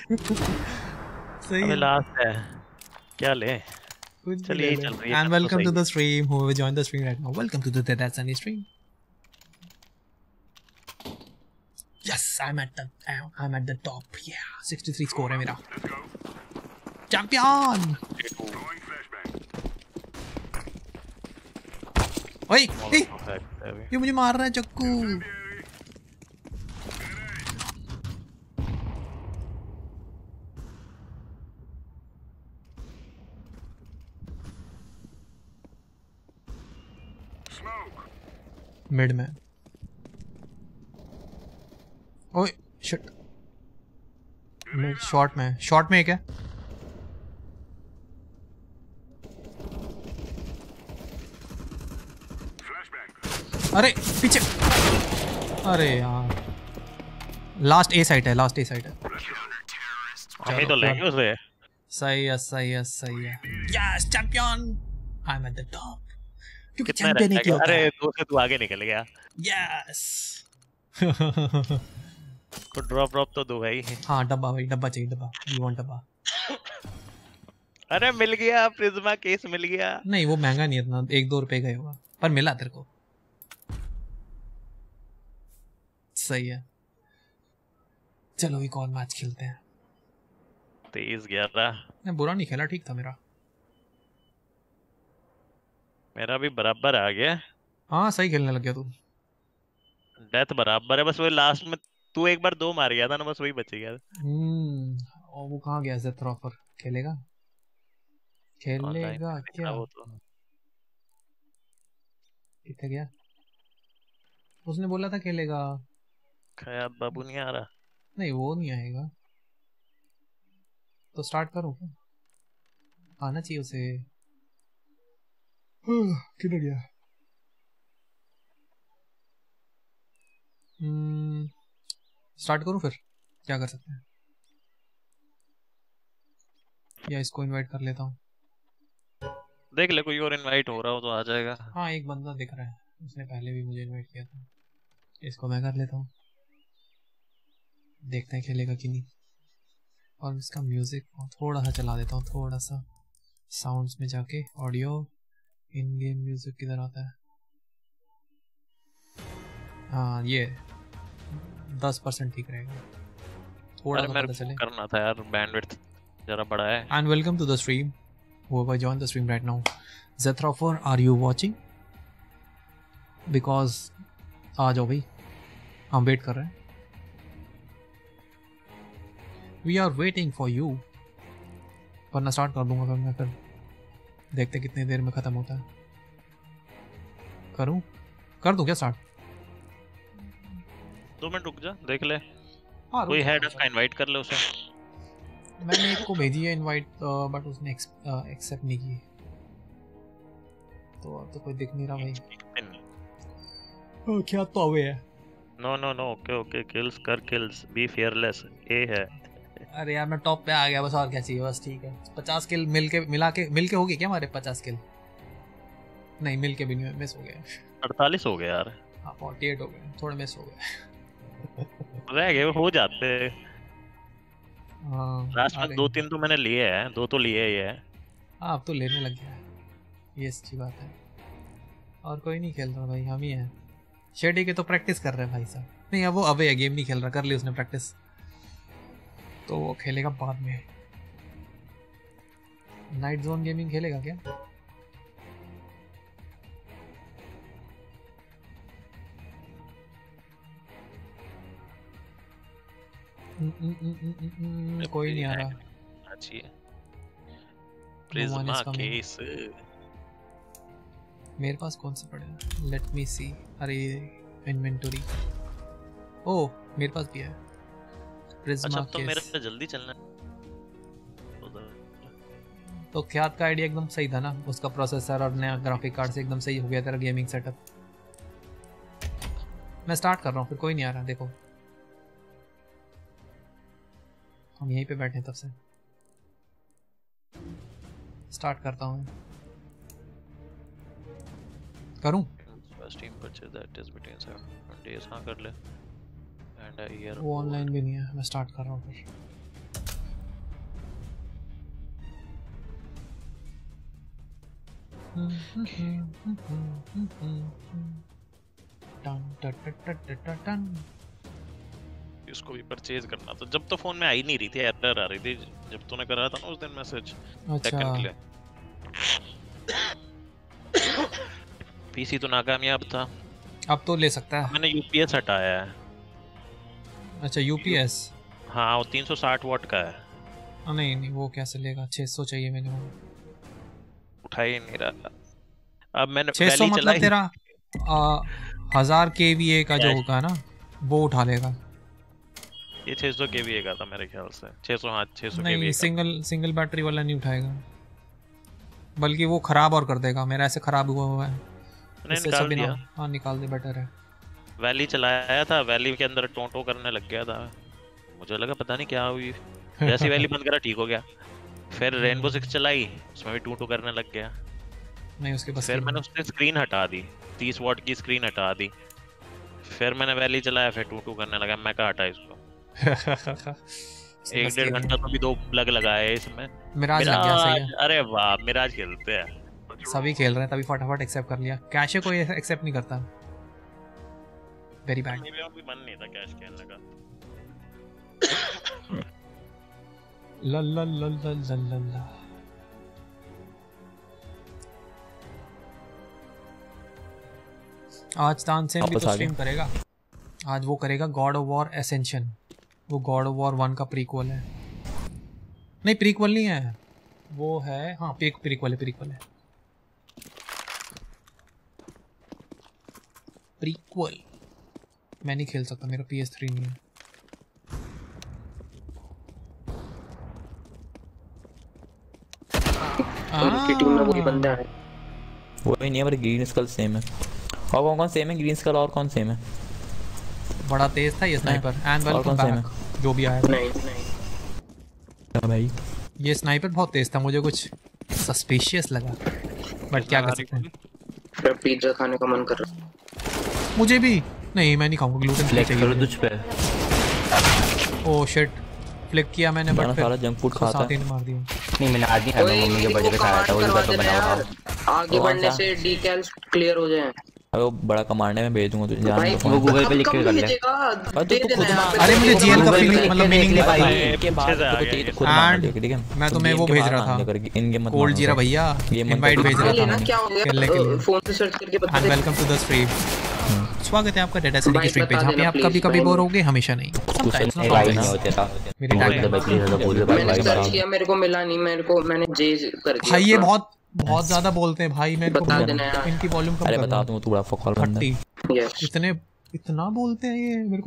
सही अबे है, लास्ट है, क्या ले? कुछ भी चलिए ले चल ले। रही है And तो welcome सही to है। the stream, whoever joined the stream right now. Welcome to the Dead Sunny stream. Yes, I'm at the I'm at the top. Yeah, sixty-three score है मेरा। Champion! ओए, ए, ये मुझे मार रहा है चक्कू। मिड में। ओए शिट, मिड शॉर्ट में, शॉर्ट में एक है। अरे पीछे, अरे यार लास्ट ए साइड है, लास्ट ए साइड है। हम ही तो लेंगे उसे। सही है सही है सही है। Yes champion, I am at the top. क्योंकि कितना चैंपियन ही रह क्यों गया? होता अरे है। दो से तू आगे निकल गया। यस। को ड्रॉप ड्रॉप तो दो भाई। हाँ डब्बा भाई, डब्बा चाहिए, डब्बा। यू वांट डब्बा? अरे मिल गया, प्रिज्मा केस मिल गया। नहीं वो महंगा नहीं है इतना, एक दो रुपए का ही होगा, पर मिला तेरे को। सही है, चलो एक और मैच खेलते हैं। तेईस ग्यारह। मैं बुरा नहीं खेला, ठीक था मेरा। मेरा भी बराबर आ गया। हाँ सही खेलने लग गया तू। डेथ बराबर है, बस वो लास्ट में तू एक बार दो मार गया था ना, बस वही बच गया। हम्म, और वो कहाँ गया ज़ेथरॉफर? खेलेगा खेलेगा क्या? वो तो कितने गया? उसने बोला था खेलेगा। खयात बाबू नहीं आ रहा। नहीं वो नहीं आएगा, तो स्टार्ट करूँ क्या? आना चाहिए उसे। किधर गया? हम्म, स्टार्ट करूँ फिर? क्या कर सकते हैं, या इसको इनवाइट कर लेता हूँ। देख ले कोई और इनवाइट हो रहा हो तो आ जाएगा। हाँ एक बंदा दिख रहा है, उसने पहले भी मुझे इनवाइट किया था। इसको मैं कर लेता हूँ, देखते हैं खेलेगा कि नहीं। और इसका म्यूजिक थोड़ा सा चला देता हूँ, थोड़ा सा साउंड्स में जाके। ऑडियो इन गेम म्यूजिक किधर आता है? हाँ ये दस परसेंट ठीक रहेगा, थोड़ा सा पता चले। करना था यार, बैंडविड्थ जरा बड़ा है। And welcome to the stream, whoever joined the stream right now. Zethroffer, are you watching? Because आ जाओ भाई, हम वेट कर रहे हैं। We are waiting for you. वरना स्टार्ट कर दूंगा फिर मैं, फिर देखते कितनी देर में खत्म होता है। करूं कर दूं क्या स्टार्ट? दो मिनट रुक जा, देख ले। हाँ कोई हेड का इनवाइट कर ले उसे। मैंने एक को भेजी है इनवाइट बट उसने एक्सेप्ट नहीं की, तो अब तो कोई दिख नहीं रहा भाई। ओ, क्या तो अवे है। No no no okay okay kills कर किल्स बी फियरलेस ए है। अरे यार मैं टॉप पे आ गया बस, और क्या चाहिए बस। ठीक है पचास किल मिल के मिला के मिल के हो गए क्या हमारे पचास किल? नहीं मिल के भी नहीं, मिस हो गया। अड़तालीस हो गए यार। हाँ अड़तालीस हो गए, थोड़े मिस हो गए। रह गए हो जाते। हाँ लास्ट में दो तीन तो मैंने लिए हैं, दो तो लिए ही है। हाँ अब तो लेने लग गया है, ये अच्छी बात है। और कोई नहीं खेल रहा भाई, हम ही हैं। शेडी के तो प्रैक्टिस कर रहे हैं भाई साहब। नहीं अब वो अवे है, गेम नहीं खेल रहा, कर ली उसने प्रैक्टिस, तो वो खेलेगा बाद में। नाइट जोन गेमिंग खेलेगा क्या? न, न, न, न, न, कोई नहीं आ रहा। अच्छी है प्रिज्मा केस। मेरे पास कौन से पड़े हैं? Let me see. अरे इन्वेंटरी, ओ मेरे पास भी है प्रिज्मा अच्छा, तो केस। मेरे से जल्दी चलना है। तो ख्यात का आइडिया एकदम सही था ना, उसका प्रोसेसर और नया ग्राफिक कार्ड से एकदम सही हो गया तेरा गेमिंग सेटअप। मैं स्टार्ट कर रहा हूँ, फिर कोई नहीं आ रहा। देखो हम यहीं पे बैठे हैं तब से। स्टार्ट करता हूँ, करूँ? Steam purchase that is between seven days। हाँ कर ले। And I hear वो ऑनलाइन भी नहीं है। मैं स्टार्ट कर रहा हूँ फिर। टन टन टन टन टन टन। इसको भी परचेज करना था। जब तो फोन में आई नहीं रही थी, एरर आ रही थी जब तूने करा था ना उस दिन मैसेज। अच्छा के लिए पीसी तो नाकामयाब था। अब तो ले सकता है। मैंने यूपीएस हटाया है। अच्छा यूपीएस। हाँ वो तीन सौ साठ वॉट का है। आ, नहीं नहीं वो कैसे लेगा? छह सौ चाहिए मैंने। उठा ही नहीं रहा। अब मैंने छह सौ मतलब तेरा हजार के वी ए का जो होगा ना वो उठा लेगा। ये छह सौ के वी का था मेरे ख्याल से। छह सौ हाँ छह सौ के वी नहीं सिंगल सिंगल बैटरी वाला नहीं उठाएगा, बल्कि वो खराब और कर देगा। मेरा ऐसे खराब हुआ हुआ है। मैंने निकाल दिया। हाँ निकाल दे, बेटर है। वैली चलाया था, वैली के अंदर टोंटो करने लग गया था। मुझे लगा पता नहीं क्या हुई, जैसी वैली बंद करा ठीक हो गया। फिर रेनबो सिक्स चलाई, उसमें भी टू टू करने लग गया। नहीं उसके पास फिर मैंने उससे स्क्रीन हटा दी, तीस वॉट की स्क्रीन हटा दी। फिर मैंने वैली चलाया, फिर टू टू करने लगा। मैं कहा हटा इसको। एक डेढ़ घंटा तो भी दो प्लग लगाए इसमें। मिराज लग गया। सही है। अरे वाह मिराज खेलते हैं। सभी खेल रहे हैं तभी फटाफट एक्सेप्ट कर लिया। कैशे कोई एक्सेप्ट नहीं करता। Very bad. मेरा भी मन नहीं था कैश खेलने का। ला ला ला ला ला ला ला। आज तानसेन भी तो स्ट्रीम करेगा। आज वो करेगा गॉड ऑफ वॉर एसेंशन। वो गॉड ऑफ वॉर वन का प्रीक्वल है। नहीं प्रीक्वल नहीं है वो है, हाँ प्रीक्वल है। प्रीक्वल है प्रीक्वल। मैं नहीं खेल सकता, मेरा पी एस थ्री नहीं है। उनकी टीम में वही बंदा है। वही नहीं है पर ग्रीन स्कल सेम है। और कौन कौन सेम है? ग्रीन स्कल और कौन सेम है? बड़ा तेज था ये स्नाइपर। एंड वेलकम बैक जो भी आया। नहीं नहीं भाई ये स्नाइपर बहुत तेज था, मुझे कुछ सस्पिशियस लगा, बट क्या कर सकते हैं। फिर पिज्जा खाने का मन कर रहा है मुझे भी। नहीं मैं नहीं खाऊंगा, ग्लूटेन फ्री चाहिए तुझ पे। ओह शिट, फ्लिक किया मैंने बट सारा जंक फूड खाता साथ ही ने मार दिया। नहीं मैंने आज नहीं खाया, मम्मी के बर्थडे पे खाया था, वही तो बना हुआ। आगे बढ़ने से डीकैल्स क्लियर हो जाए। अरे वो बड़ा कमांड है, मैं भेज दूंगा तुझे। जान वो गूगल पे लिख के कर ले। दे देना। अरे मुझे जीएल का फीलिंग मतलब मीनिंग नहीं पता है। के बाद तो चाहिए खुद मार दे, ठीक है? मैं तुम्हें वो भेज रहा था इन गेम मत कोल्ड जीरा भैया, इनवाइट भेज रहा था मैंने खेलने के लिए। फोन से सर्च करके बता एंड दे। Welcome to the stream. स्वागत है आपका डेटा सिटी की स्ट्रीम पे, जहाँ पे आप कभी कभी बोर होगे, हमेशा नहीं। Sometimes, not भाई नहीं always। होते था। मेरी टाइम भाई प्लीज तो बोल दे भाई मैंने सर्च भाई। किया, मेरे को मिला नहीं। मेरे को मैंने जे कर दिया। भाई ये बहुत बहुत ज्यादा बोलते हैं भाई। मेरे को बता देना यार। इनकी वॉल्यूम कम अरे कर बता दूं तू बड़ा फकौल बंदा है। थर्टी। Yes। इतने इतना बोलते हैं ये मेरे को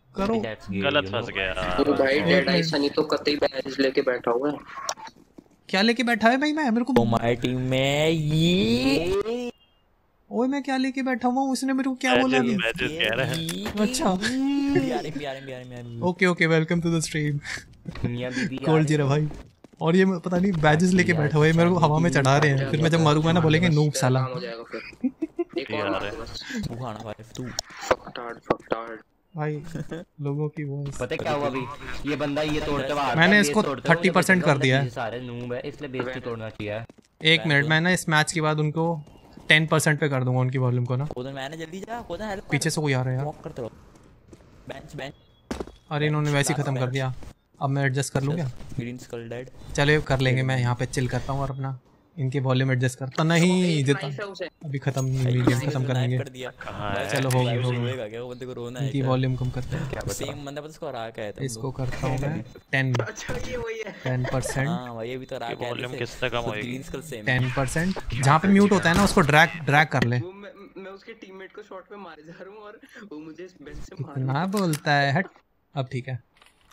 करो। गलत फंस गया तो भाई डेड आई सनी तो कतई बैज लेके बैठा हुआ है। क्या लेके बैठा है भाई मैं मेरे को हमारी टीम में ये ओए मैं क्या लेके बैठा हुआ हूँ उसने मेरे को क्या बोला अभी? मैचेस कह रहे हैं। अच्छा Bihari Bihari Bihari Bihari okay okay welcome to the stream दुनिया दीदी कोल्ड जीरा भाई। और ये मैं पता नहीं बैजेस लेके बैठा हुआ है मेरे को हवा में चढ़ा रहे हैं फिर मैं जब मरूंगा ना बोलेंगे नूब साला। काम हो जाएगा फिर। एक और मारो बस। तू खाना भाई तू फकटार्ड फकटार्ड भाई लोगों की वॉइस पता है क्या हुआ अभी ये बंदा ये तोड़ते हुआ आता मैंने है, इसको बेस तोड़ते हुए थर्टी मुझे परसेंट पता कर दिया है। ये सारे नूब है इसलिए बेस तो तोड़ना चाहिए। एक मिनट मैं ना इस मैच के बाद उनको टेन परसेंट पे कर दूंगा उनकी वॉल्यूम को ना। कोदन मैंने जल्दी जा कोदन हेल्प पीछे से कोई आ रहा है यार। वॉक करते रहो बेंच बेंच अरे इन्होंने वैसे ही खत्म कर दिया अब मैं एडजस्ट कर लूँ क्या? ग्रीन स्कल डेड चलो कर लेंगे मैं यहाँ पे चिल करता हूँ और अपना इनके वॉल्यूम एडजस्ट करता नहीं जितना नाइफ है उसे। अभी खत्म नहीं गेम खत्म करेंगे। कर दिया कहाँ है? चलो हो गई हो गई रोएगा क्या वो बंदे को रोना है इनकी वॉल्यूम कम करते हैं। सेम बंदा पता इसको हरा के आया था इसको करता हूँ मैं टेन अच्छा ये वही है। टेन परसेंट हां भाई अभी तो हरा के वॉल्यूम किससे कम होएगी? Green skull same ten percent जहाँ पे म्यूट होता है ना उसको ड्रैग ड्रैग कर ले। वो मैं मैं उसके टीममेट को शॉट पे मारे जा रहा हूँ और वो मुझे इस बेंच से मार ना बोलता है हट। अब ठीक है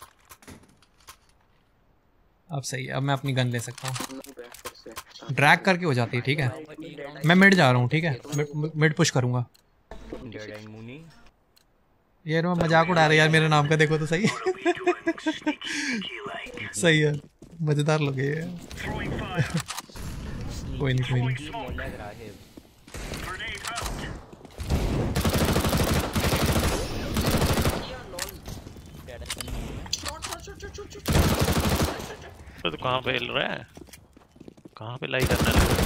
अब सही है अब मैं अपनी गन ले सकता हूँ। ड्रैग करके हो जाती है ठीक है। मैं मिड जा रहा हूँ ठीक है मिड मिड पुश करूँगा। मुनी यार मैं मजाक उड़ा रहा है यार मेरे नाम का देखो तो सही सही है मजेदार लोग ये कोई नहीं कोई नहीं। तो कहाँ पे हिल रहा है कहाँ पे लाई करने लगा?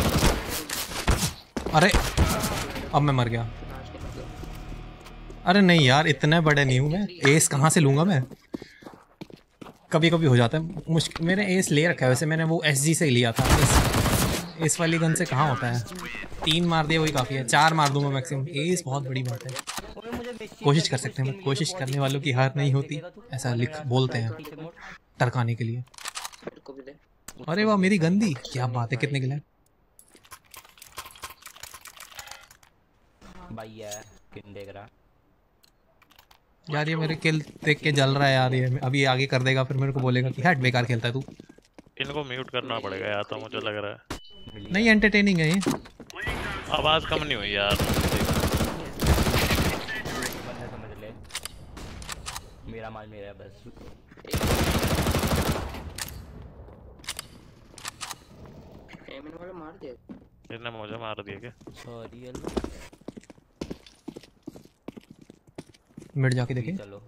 अरे अब मैं मर गया। अरे नहीं यार इतने बड़े नहीं हूँ मैं एस कहाँ से लूँगा मैं। कभी कभी हो जाता है मुश्किल। मैंने एस ले रखा है वैसे मैंने वो एस जी से ही लिया था। एस, एस वाली गन से कहाँ होता है। तीन मार दिए वही काफ़ी है चार मार दूंगा मैक्सिमम। एस बहुत बड़ी बात है। कोशिश कर सकते हैं कोशिश करने वालों की हार नहीं होती ऐसा लिख बोलते हैं टरकाने के लिए। अरे वाह मेरी गंदी क्या बात है कितने गिले भैया किन देख रहा यार ये मेरे किल देख के जल रहा है यार ये अभी आगे कर देगा फिर मेरे को बोलेगा कि हट बेकार खेलता है तू। इनको म्यूट करना पड़ेगा यार तो मुझे लग रहा है। नहीं एंटरटेनिंग है ये। आवाज कम नहीं हुई यार। समझ ले मेरा माल मेरा बस। एमिन वाला मार दिया इन्हें मुझे मार दिया क्या? सॉरी मिड जाके देखें। चलो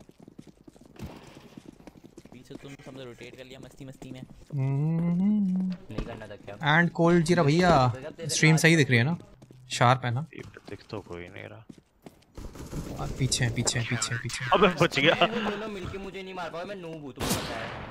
पीछे तुम सबने रोटेट कर लिया मस्ती मस्ती में नहीं करना था क्या। एंड कोल्ड जीरा भैया स्ट्रीम सही दिख रही है ना शार्प है ना। दिख तो कोई नहीं रहा। और पीछे है पीछे है पीछे है पीछे। अबे बच गया। दोनों मिलके मुझे नहीं मार पाए मैं नूब हूं तुमको पता है।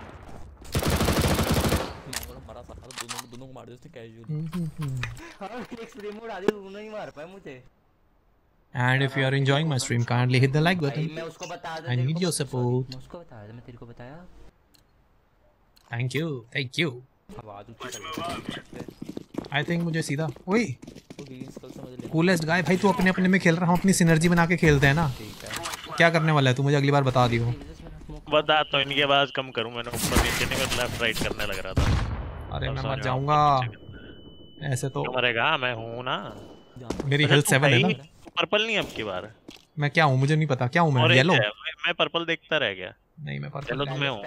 मैं बोला मरा था दोनों दोनों को मार देते कैजुअली। हां एक स्प्रे मोड आ दिया दोनों नहीं मार पाए मुझे। And if you are enjoying my stream, kindly hit the like button. मैं उसको बता दे I need your support. मैं उसको बता दे मैं तेरे को बताया। Thank you, thank you. आवाज ऊंची कर I think मुझे सीधा ओए वो ग्रीन स्कल समझ ले। कूलेस्ट गाय भाई तू अपने अपने में खेल रहा हूँ अपनी सिनर्जी बना के खेलते हैं ना। क्या करने वाला है तू मुझे अगली बार बता दियो। बता तो इनकी आवाज कम करूं मैंने ऊपर नीचे नहीं मैं लेफ्ट राइट करने लग रहा था। अरे मैं मर जाऊंगा ऐसे तो। मरेगा मैं हूं ना। मेरी हेल्थ सेवन है ना। पर्पल नहीं अब की बार। मैं क्या हूँ मुझे नहीं पता क्या हूँ मैं येलो। मैं, मैं पर्पल देखता रह गया। नहीं मैं पर्पल येलो तो मैं हूँ।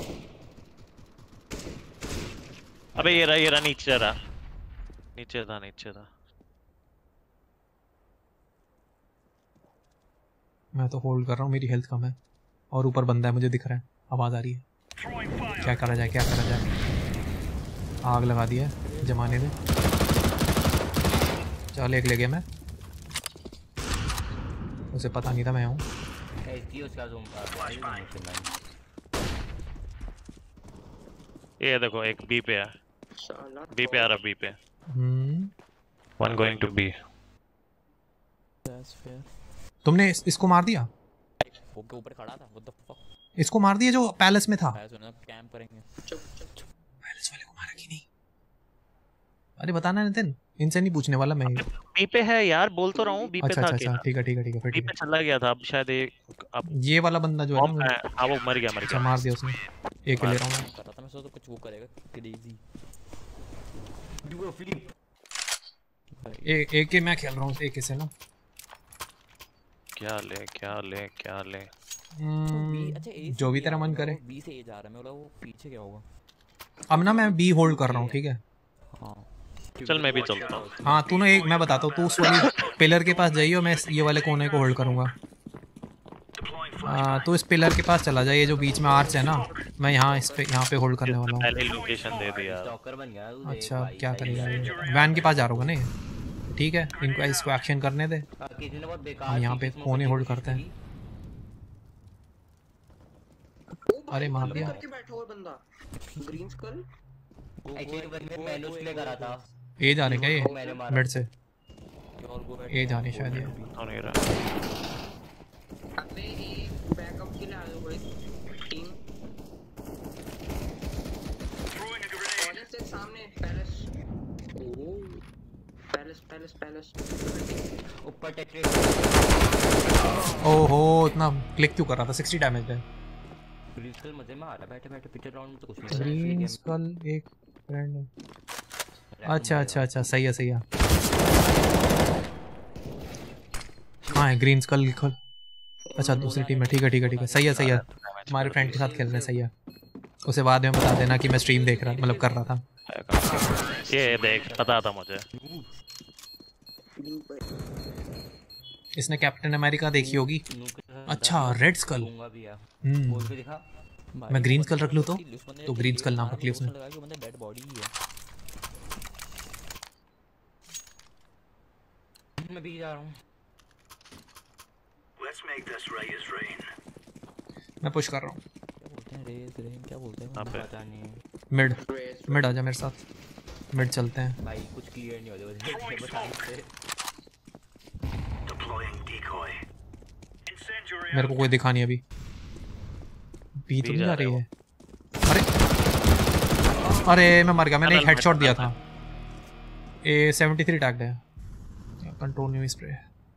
अबे ये रहा ये रहा नीचे रहा नीचे था नीचे था। मैं तो होल्ड कर रहा हूँ मेरी हेल्थ कम है और ऊपर बंदा है मुझे दिख रहा है आवाज आ रही है। क्या करा जाए क्या करा जाए। आग लगा दिया है जमाने में। चल एक ले गया मैं उसे पता नहीं था मैं हूँ। ये देखो एक बी पे है बी पे आ रहा बी पे। One going to B. तुमने इस, इसको मार दिया। वो के ऊपर खड़ा था व्हाट द फक। इसको मार दिया जो पैलेस में था। कैंप करेंगे पैलेस वाले को मारा कि नहीं। अरे बताना नितिन इनसे नहीं पूछने वाला मैं। बी पे है यार, बोल तो रहा हूँ बी पे अच्छा था अच्छा अच्छा अकेला। ठीक है ठीक है ठीक है फिर बी ठीक पे है। चला गया था, अब शायद एक अब ये वाला बंदा जो है बॉम्ब ना, है। हाँ वो मर गया मर अच्छा गया। मार दिया उसने। एक ले रहा हूँ मैं। पता था मैं सोचा कुछ वो करेगा क्रेजी। Do a flip. एक एक के मैं खेल रहा हूँ एक से ना। क्या ले क्या ले क्या ले हम्म, अच्छा ए जो भी तेरा मन करे। बी से ए जा रहा है, मैं बोला वो पीछे क्या होगा। अब ना मैं बी होल्ड कर रहा हूँ ठीक है। हां चल मैं भी चलता हूँ। हाँ तू ना एक मैं बताता हूँ, तू उस वाली पिलर के पास जाइए और मैं ये वाले कोने को होल्ड करूँगा। आ, तो इस पिलर के पास चला जाए, ये जो बीच में आर्च है ना, मैं यहाँ इस पे यहाँ पे होल्ड करने वाला हूँ। पहले लोकेशन दे दिया। स्टॉकर बन गया तू। अच्छा क्या करेगा ये, वैन के पास जा रहा होगा ना ये। ठीक है इनको इसको एक्शन करने दे, किसी ने बहुत बेकार हम यहाँ पे कोने होल्ड करते हैं। अरे मार दिया। करके बैठा हुआ बंदा ग्रीन स्कल। एक्चुअली बंदे मैंने उसके लिए करा था। ए जा रहे क्या ये मैंने मारा। मिड से? और गो बैठ ए जा रहे शायद ये। तो नहीं रहा। अबे ये बैकअप के लिए आ जाओ भाई टीम। कॉलेज से सामने पैलेस। ओ पैलेस पैलेस पैलेस ऊपर टेट्रेट। ओहो इतना क्लिक क्यों कर रहा था? सिक्सटी डैमेज है। ग्रीन स्कल मजे में आ रहा है, बैठे बैठे पिक्चर राउंड में तो कुछ नहीं ग्रीन स्कल एक फ्रेंड है। अच्छा अच्छा अच्छा सही है सही है। हाँ है ग्रीन स्कल लिखो। अच्छा दूसरी टीम है, ठीक है ठीक है ठीक है सही है सही है। हमारे फ्रेंड के साथ खेल रहे हैं सही है। उसे बाद में बता देना कि मैं स्ट्रीम देख रहा मतलब कर रहा था। ये देख पता था मुझे। इसने कैप्टन अमेरिका देखी होगी। अच्छा रेड स्कल। हम्म बोल के दिखा। मैं ग्रीन स्कल रख लूँ तो तो ग्रीन स्कल नाम रख लिया उसने। लगा कि बंदा डेड बॉडी ही है। मैं भी जा रहा हूँ। मैं पुश कर रहा हूँ। क्या बोलते हैं रेज रेन क्या बोलते हैं? पता नहीं मिड मिड आजा मेरे साथ, मिड चलते हैं। भाई कुछ क्लियर नहीं हो रहा है बता से। मेरे को कोई दिखा नहीं अभी। बी तो नहीं जा रही है। अरे अरे मैं मर गया, मैंने एक हेडशॉट दिया था। ए सेवेंटी थ्री टैग्ड है। Control new spray.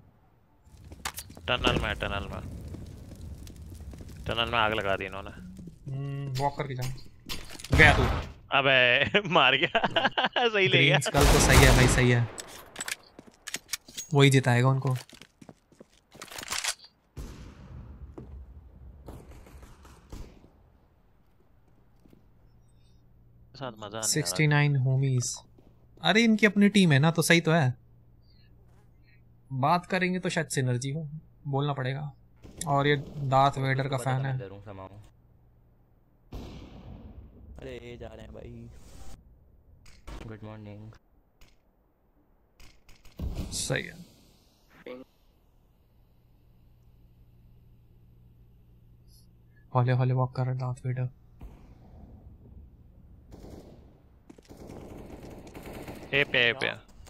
टनल में टनल में टनल में आग लगा दी इन्होंने। हम्म वॉक करके जा। गया तू। अबे मार गया। सही ले गया। ग्रीन स्कल तो सही है भाई सही है, वही जिताएगा उनको। साथ मजा नहीं आ सिक्सटी नाइन होमीज। अरे इनकी अपनी टीम है ना तो सही तो है। बात करेंगे तो शायद सिनर्जी हो, बोलना पड़ेगा। और ये डार्थ वेडर का फैन है। अरे ये जा रहे हैं भाई। Good morning. सही है। हौले हौले वॉक कर रहा है डार्थ वेडर। ए पे ए पे।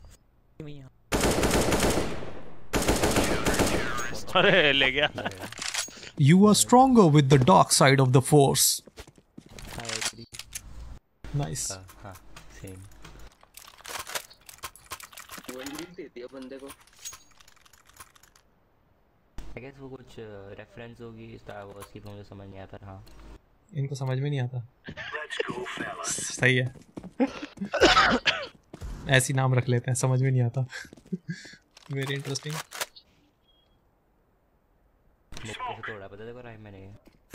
अरे ले गया। You are stronger with the dark side of the force. Nice. हाँ सेम। वंडी दे दिया बंदे को। I guess वो कुछ रेफरेंस होगी स्टार वॉर्स की, मुझे समझ नहीं आता। हाँ इनको समझ में नहीं आता। सही है। ऐसी नाम रख लेते हैं, समझ में नहीं आता। Very interesting. मुक्के से तोड़ा पता देखो राइम मैंने।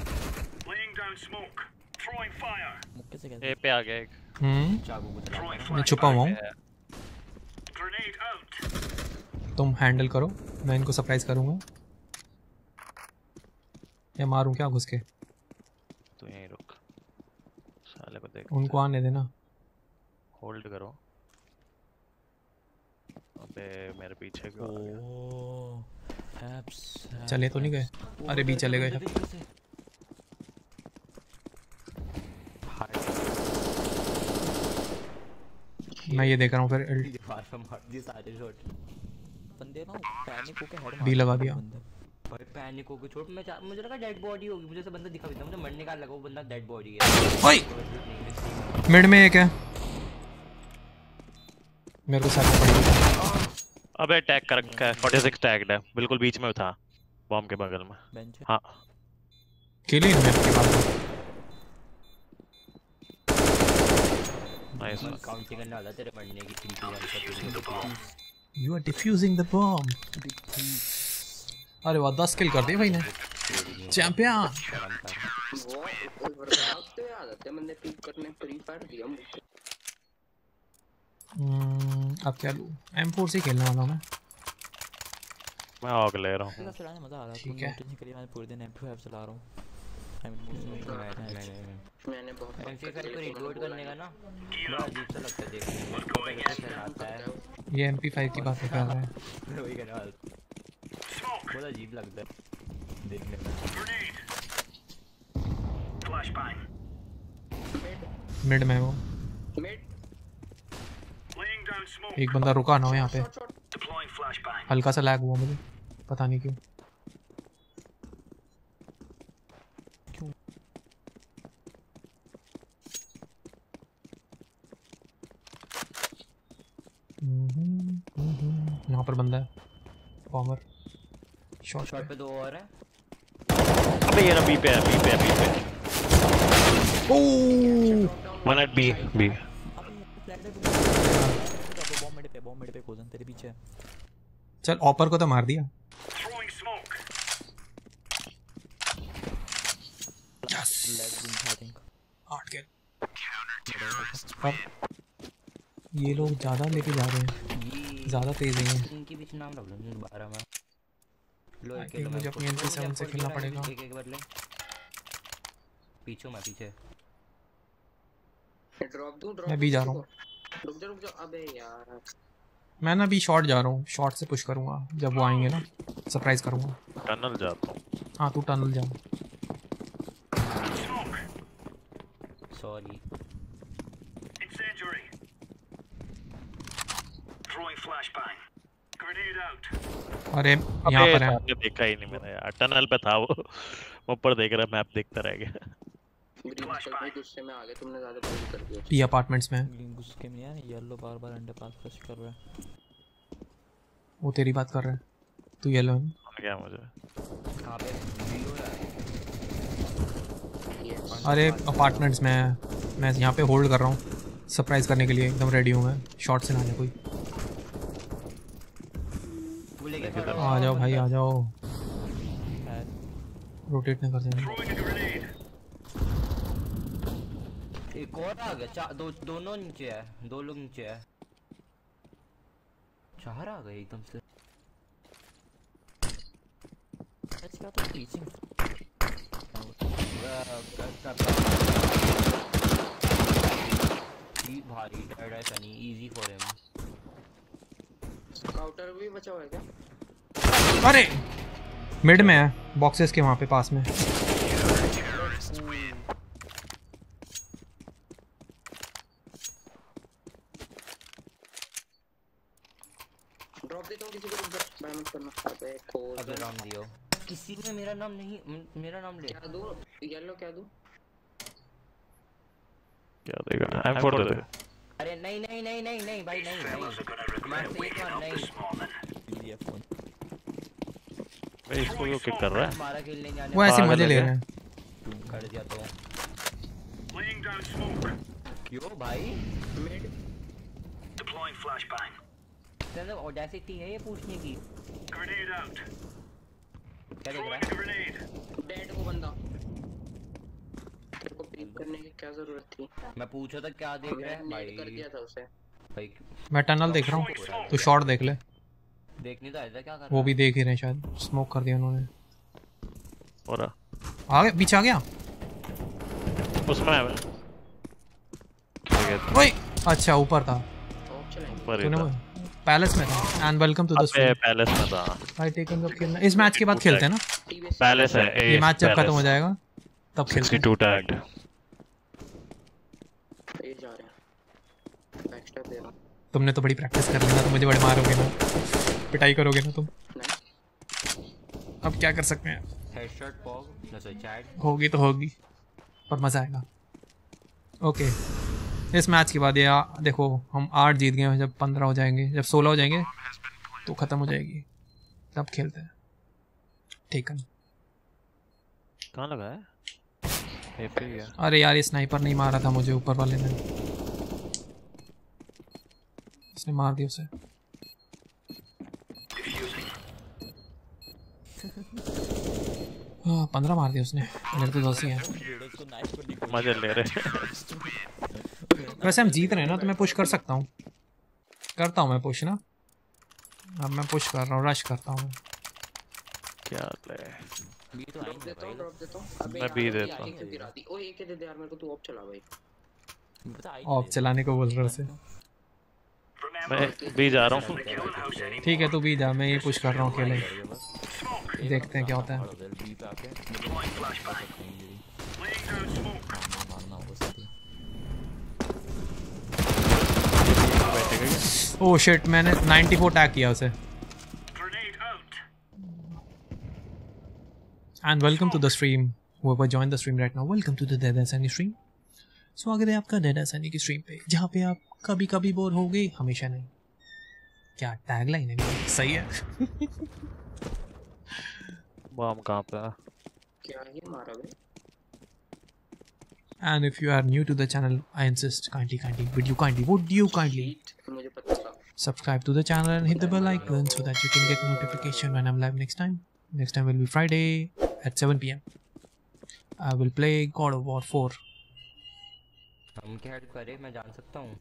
मुक्के से ए पे आ गया एक। हम्म चाकू को चला। मैं छुपा हुआ हूँ, तुम हैंडल करो, मैं इनको सरप्राइज करूंगा। या मारूं क्या घुस के? तू यहीं रुक, साले को देख। उनको आने देना। होल्ड करो। अबे मेरे पीछे क्यों आ गया? ओह एप्स चले तो नहीं गए? अरे भी चले गए। मैं ये देख रहा हूँ फिर दीवार पे मार दिए सारे शॉट। बंदे ना पैनिक होके हेड बी लगा दिया। भाई पैनिक हो गई छोड़। मैं मुझे लगा डेड बॉडी होगी, मुझे से बंदा दिखा भी था, मुझे मरने का लगा वो बंदा डेड बॉडी है। ओए मिड में एक है। मेरे को सर में पड़ी। अबे टैग कर रखा है, छियालीस टैग्ड है, बिल्कुल बीच में था, बॉम्ब के बगल में। बेंच है। हाँ किल ही मैप के बाद नाइस। काउंटिंग करने वाला तेरे मरने की तीन तीन वाली का। You are defusing the bomb. अरे वाह दस किल कर दिए भाई ने। चैंपियन। वो वर्कआउट तो याद आते हैं, मैंने पिक करने फ्री फायर दिया मुझे। हम्म, अब क्या लूं? एम फोर से खेलने वाला हूं मैं। मैं आग ले रहा हूँ। चलाने मजा आ रहा है। ठीक है। टेंशन करिए, मैं पूरे दिन एम टू फाइव चला रहा हूँ। आई मीन मैंने बहुत एम सी फाइव को रिलोड करने का ना बड़ा अजीब सा लगता है देखने में। कैसे चलाता है ये एम पी फाइव की बात कर रहा है। वही करने वाला बड़ा अजीब लगता है देखने में। मिड में वो मिड एक बंदा रुका ना हो यहाँ पे। हल्का सा लैग हुआ मुझे, पता नहीं क्यों। यहाँ पर बंदा है बॉमर। शॉट शॉट पे दो और है। अबे ये ना बी पे है, बी पे है, बी पे। Oh one eight B B. Bomb मेरे पे, बॉम्ब मेरे पे कोजन तेरे पीछे है। चल ऑपर को तो मार दिया। यस आई थिंक आठ किल। पर ये लोग ज्यादा लेके जा रहे हैं, ये ज्यादा तेज हैं। इनकी बीच नाम रख लो बारह में। लो I एक think मुझे अपनी एम पी सेवन से खेलना पड़ेगा। एक एक बार ले पीछे मैं पीछे ड्रॉप दूं ड्रॉप। मैं भी जा रहा हूँ। रुक जा रुक जा। अबे यार मैं ना अभी शॉर्ट जा रहा हूँ, शॉर्ट से पुश करूँगा जब वो आएंगे ना, सरप्राइज करूँगा। टनल जाता हूँ। हाँ तू टनल जा। सॉरी अरे यहाँ अबे पर है। सामने देखा ही नहीं मैंने यार, टनल पे था वो। ऊपर देख रहा, मैप देखता रह गया। ग्रीन भाई गुस्से में आ गए, तुमने ज्यादा बंद कर दिया। पी अपार्टमेंट्स में है। ग्रीन गुस्से में यार, येलो बार बार अंडर पास फ्लश कर रहा है। वो तेरी बात कर रहा है, तू येलो है। क्या मुझे कहां पे वीडियो है? अरे अपार्टमेंट्स में है। मैं यहाँ पे होल्ड कर रहा हूँ सरप्राइज करने के लिए, एकदम रेडी हूँ मैं। शॉर्ट से ना आने कोई। वो लेके आ जाओ भाई आ जाओ, रोटेट नहीं कर देना। एक और आ गया। चार दो दोनों नीचे है, दो लोग नीचे है। चार आ गए एकदम से। Let's go to teaching. भारी डर है Sunny, easy for him. Counter भी बचा हुआ है क्या? अरे मिड में है, बॉक्सेस के वहाँ पे पास में। ड्रॉप देता हूँ किसी को, रुक जा, बाय मत करना। अबे खोल अबे राम दियो। किसी ने मेरा नाम नहीं म- मेरा नाम ले। क्या दूं? येलो क्या दूं? क्या देगा? एम फोर दे दे। अरे नहीं नहीं नहीं नहीं नहीं भाई नहीं नहीं मैं से एक बार नहीं। ये फोन भाई इसको क्यों किक कर रहा है? हमारा खेलने जाने वो ऐसे पागल मजे है ले क्या? रहे हैं। कर दिया तो क्यों भाई? मिड तेरे ऑडेसिटी है ये पूछने की। क्या देख रहा है? डेड वो बंदा। तेरे को पिक करने की क्या जरूरत थी? मैं पूछा था क्या देख रहा है मैंने नेट कर भाई। दिया था उसे। भाई मैं टनल देख रहा हूँ, तू शॉर्ट देख ले। देखने तो ऐसा क्या कर वो रहा भी देख ही रहे हैं शायद, स्मोक कर दिया उन्होंने। और आ गया, पीछे आ गया। उसमें है मैं। ओए अच्छा ऊपर था। ऑफ चलाएंगे। ऊपर ही तूने था। वो पैलेस में था। एंड वेलकम टू द अबे स्ट्रीम। पैलेस में था। भाई टेकन कब खेलना? इस मैच के बाद खेलते हैं ना? टीवीएस पैलेस है। ये मैच जब खत्म हो जाएगा तब खेलते हैं। Sixty two tagged. ये जा रहे हैं। बैक स्टेप दे रहा हूं। तुमने तो बड़ी प्रैक्टिस कर ली ना, तो मुझे बड़े मारोगे ना, पिटाई करोगे ना तुम। नहीं अब क्या कर सकते हैं, हेडशॉट पॉग न सो चैट। होगी तो होगी, पर मजा आएगा। ओके इस मैच के बाद या देखो हम आठ जीत गए, जब पंद्रह हो जाएंगे, जब सोलह हो जाएंगे तो ख़त्म हो जाएगी, तब खेलते हैं। ठीक है। कहाँ लगा है? ए पे गया। अरे यार ये स्नाइपर नहीं मारा था मुझे, ऊपर वाले ने, इसने मार दिया उसे। हाँ पंद्रह मार दिया उसने, मेरे तो दस ही हैं। मजे ले रहे। वैसे हम जीत रहे हैं ना, तो मैं पुश कर सकता हूँ, करता हूँ मैं पुश ना। अब मैं पुश कर रहा हूँ, रश करता हूँ। क्या ले? बी तो ड्रॉप देता हूँ, ड्रॉप देता हूँ। अबे मैं यार, भी अभी देता आगे से गिरा दी। ओ एक दे दे यार मेरे को, तू ऑफ चला भाई। ऑफ चलाने को बोल रहा है उसे। मैं भी जा रहा हूँ। ठीक है तू भी जा, मैं ये पुश कर रहा हूँ अकेले, देखते हैं क्या होता है। बी पे आके मारना होगा सीधी। ओह शिट, मैंने चौरानवे टैग किया उसे। And welcome to the stream, whoever joined the stream right now, welcome to the Dead Sunny stream। स्वागत है आपका Dead Sunny की स्ट्रीम पे, जहाँ पे आप कभी कभी बोर हो गए, हमेशा नहीं। क्या टैग लाइन है, सही है। बम कहाँ पे है? क्या ये मारा बे? And if you are new to the channel, I insist kindly, kindly, would you kindly, would you kindly मुझे पता था। subscribe to the channel and hit the bell icon so that you can get notification when I'm live next time. Next time will be Friday at seven p m I will play God of War four. हम क्या help करें, मैं जान सकता हूँ।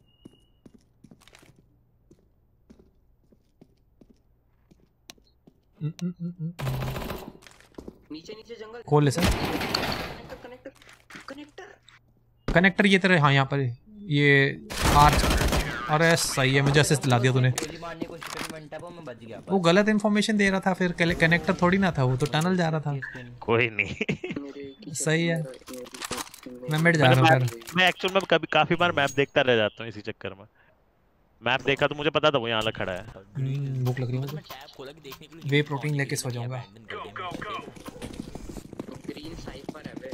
Mm, mm, mm, mm, mm. नीचे नीचे जंगल। खोल ले sir. Connector connector connector. Connector ये तेरे, हाँ यहाँ पर ये आर्च। अरे सही है, मुझे असिस्ट दिला दिया तूने। गोली मारने की कोशिश करी, वन टैप में बच गया। वो गलत इन्फॉर्मेशन दे रहा था, फिर कनेक्टर थोड़ी ना था, वो तो टनल जा रहा था। कोई नहीं। सही है, मैं मिट जा रहा हूँ फिर। मैं एक्चुअल में कभी काफी बार मैप देखता रह जाता हूँ इसी चक्कर में। मैप देखा तो मुझे पता था वो यहाँ खड़ा है। भूख लग रही है मुझे, वे प्रोटीन लेके सो जाऊंगा। ग्रीन साइफर है बे।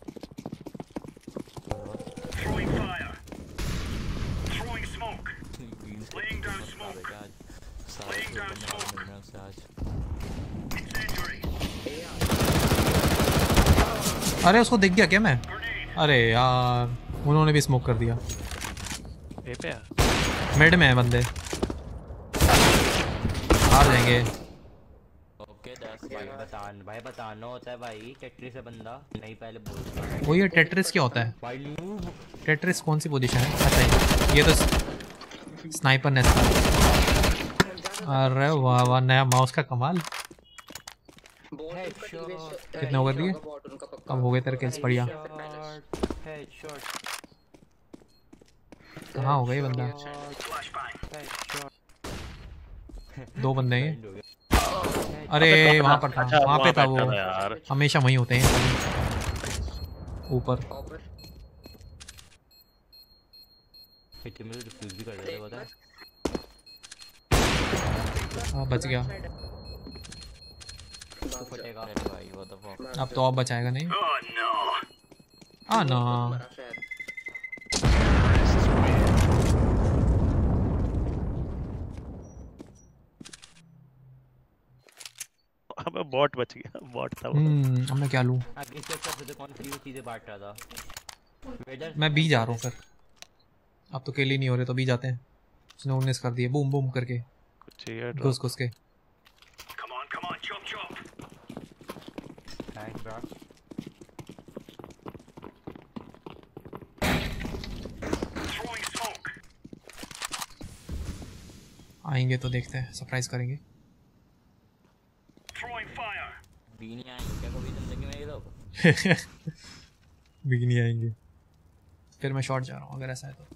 अरे उसको दिख गया क्या मैं? अरे यार उन्होंने भी स्मोक कर दिया। ए पे है? मिड में है बंदे, हार जाएंगे। ओके दस भाई बतान भाई बताना होता है भाई, टेट्रिस से बंदा नहीं पहले बोल। वो ये टेट्रिस क्या होता है? भाई नूब। टेट्रिस कौन सी पोजीशन है? अच्छा ये तो स्नाइपर नेट। अरे वाह वाह, नया माउस का कमाल। कितने हो गए दिए? अब हो गए तेरे किल्स, बढ़िया। कहाँ हो गए बंदा? दो बंदे हैं। अरे वहाँ पर था, वहाँ पे था वो, हमेशा वहीं होते हैं ऊपर। हाँ बच गया। अब तो अब बचाएगा नहीं। आ ना अबे बॉट बच गया, बॉट था वो। हम्म अब मैं क्या लूं? आगे से सब कौन फ्री में चीजें बांट रहा था। मैं बी जा रहा हूँ फिर, अब तो केली नहीं हो रहे तो बी जाते हैं। उसने उन्नीस कर दिए बूम बूम करके, घुस घुस के। आएंगे तो देखते हैं, सरप्राइज करेंगे। बी नहीं आएंगे क्या कभी जिंदगी में ये लोग? बी नहीं आएंगे, फिर मैं शॉर्ट जा रहा हूँ अगर ऐसा है तो।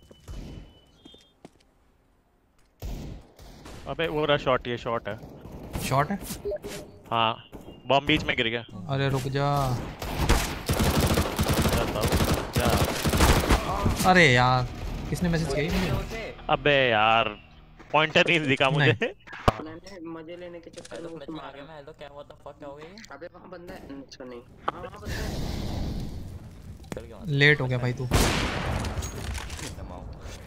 अबे वो रहा शॉट, ये शॉट है। शॉट है? हाँ बॉम्ब बीच में गिर गया। अरे रुक जा। क्या? अरे यार किसने मैसेज किया? अबे यार पॉइंटर नहीं दिखा मुझे। मैंने मजे लेने के चक्कर में उसको मार मैं हेलो क्या व्हाट द फक क्या हो गया? अबे वहां बंदा है। अच्छा नहीं, हां वहां बंदा है। लेट हो गया भाई तू। दमाओ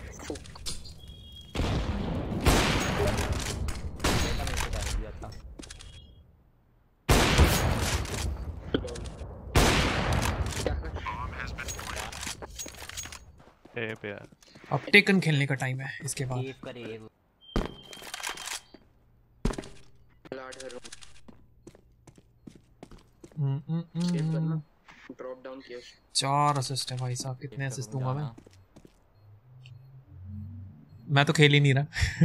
ए पे यार अब टेकन खेलने का टाइम है इसके बाद। सेव करे लाड कर रहा हम्म, हम्म, हूँ सेव हम्म। करना ड्रॉप डाउन किया चार असिस्ट है भाई साहब, कितने असिस्ट दूंगा मैं? मैं तो खेल ही नहीं रहा।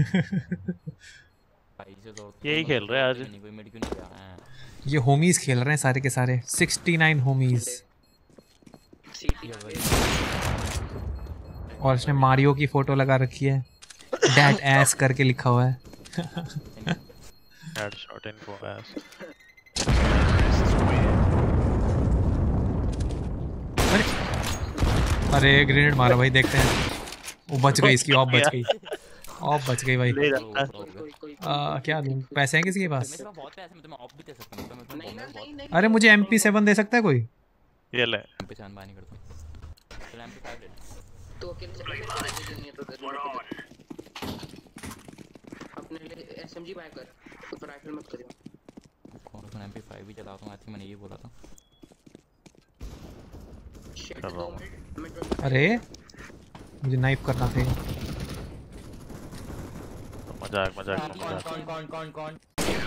यही खेल रहे हैं आज। कोई मेड क्यों नहीं गया है ये होमीज खेल रहे हैं सारे के सारे, उनहत्तर होमीज। सीटी और इसने मारियो की फोटो लगा रखी है, डैट एस करके लिखा हुआ है। Headshot in for S. अरे अरे ग्रेनेड मारा भाई, देखते हैं। वो बच गई, इसकी ऑफ बच गई, ऑफ बच गई भाई। ले जाता है। कोई कोई आ, क्या दूं? पैसे हैं किसी के पास? मेरे पास बहुत पैसे हैं, मैं तुम्हें ऑफ भी दे सकता हूं, मैं नहीं ना नहीं नहीं अरे मुझे एम पी सेवन दे सकता है कोई? ये ले पहचान बाय नहीं करता चल एम पी फाइव ले ले तो अकेले चला मेरे पास पैसे नहीं है तो दे दो अपने लिए एसएमजी बाय कर तो राइफल मत करियो। कौन सा एम पी फाइव भी चलाता हूं, आई थिंक मैंने ये बोला था। शिट कर रहा दो हूँ। मिनट मैं ट्वेंटी अरे मुझे नाइफ करना था। मजाक मजाक कौन मजाक। कौन कौन कौन कौन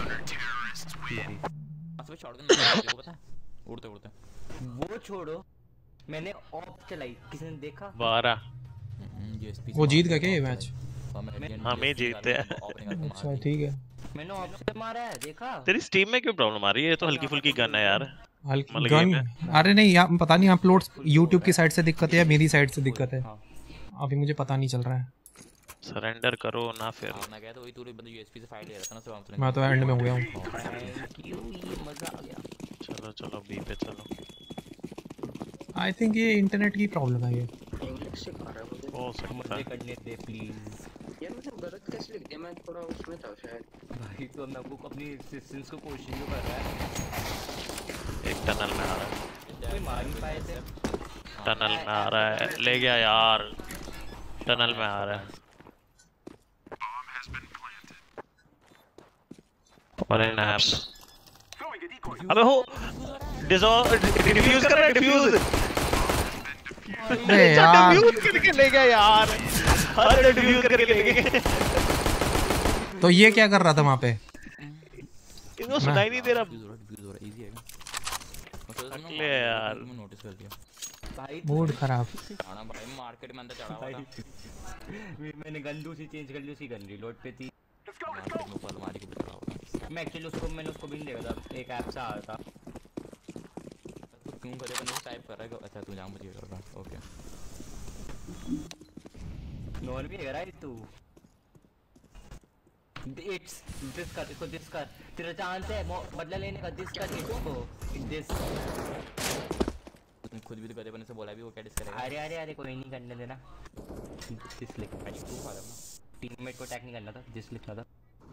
आसपास शॉटगन देखो पता है उड़ते उड़ते वो छोड़ो, मैंने ऑफ चलाई, किसी ने देखा? बारह वो जीत गया क्या ये मैच? हम ही जीतते हैं। अच्छा ठीक है। मैंने ऑफ से मारा है, देखा? तेरी स्टीम में क्यों प्रॉब्लम आ रही है? ये तो हल्की फुल्की गन है यार। हल्की मतलब गन? game अरे नहीं यार, पता नहीं अपलोड यूट्यूब की साइड से दिक्कत है या मेरी साइड से दिक्कत है, हाँ अभी मुझे पता नहीं चल रहा है। सरेंडर करो ना फिर। हाँ, मैं गया तो वही तू बंदा यूएसपी से फाइल ले रहा था ना, सब मैं तो एंड में हो गया हूँ। थैंक यू, ये मजा आ गया। चलो चलो बी पे चलो। आई थिंक ये इंटरनेट की प्रॉब्लम है ये। इंग्लिश से खा रहा है मुझे हो सकता मजे है। करने दे प्लीज यार मैंने गलत कैसे लिख दिया, मैं थोड़ा उसमें था शायद। भाई। तो मैं वो अपनी रेजिस्टेंस को कोशिश भी कर रहा है, एक टनल में आ रहा है। कोई मार नहीं पाए थे। टनल में आ रहा है, ले गया यार। टनल में आ रहा है। और इन एप्स। अबे हो डिसऑर्ड डिफ्यूज कर रहा है, डिफ्यूज। अरे यार डिफ्यूज करके ले गया यार। हर डिफ्यूज करके ले गए। तो ये क्या कर रहा था वहाँ पे? इनको सुनाई नहीं दे रहा। डिफ्यूज हो रहा, इजी है अगले यार। मैं नोटिस कर दिया भाई। मूड खराब। आना भाई, मार्केट में अंदर चढ़ा हुआ था। मैंने गन दूसरी चेंज कर ली, उसी गन रिलोड पे थी। मार्केट में ऊपर अलमारी के ऊपर चढ़ा हुआ था। मैं एक्चुअली उसको मैंने उसको भी नहीं देखा था, एक ऐप से आ रहा था। तो क्यों करे मैंने टाइप कर रहा है। अच्छा तू जान मुझे कर रहा है, ओके। नॉन भी है राइट तू। इट्स दिस कर, इसको दिस कर, तेरा चांस है बदला लेने का। दिस कर इसको, दिस। तुम खुद भी तो कदे बने से बोला भी, वो क्या डिस करेगा? अरे अरे अरे कोई नहीं करने देना। दिस लिख भाई, तू खा लेना। टीममेट को अटैक नहीं करना था, दिस लिखना था।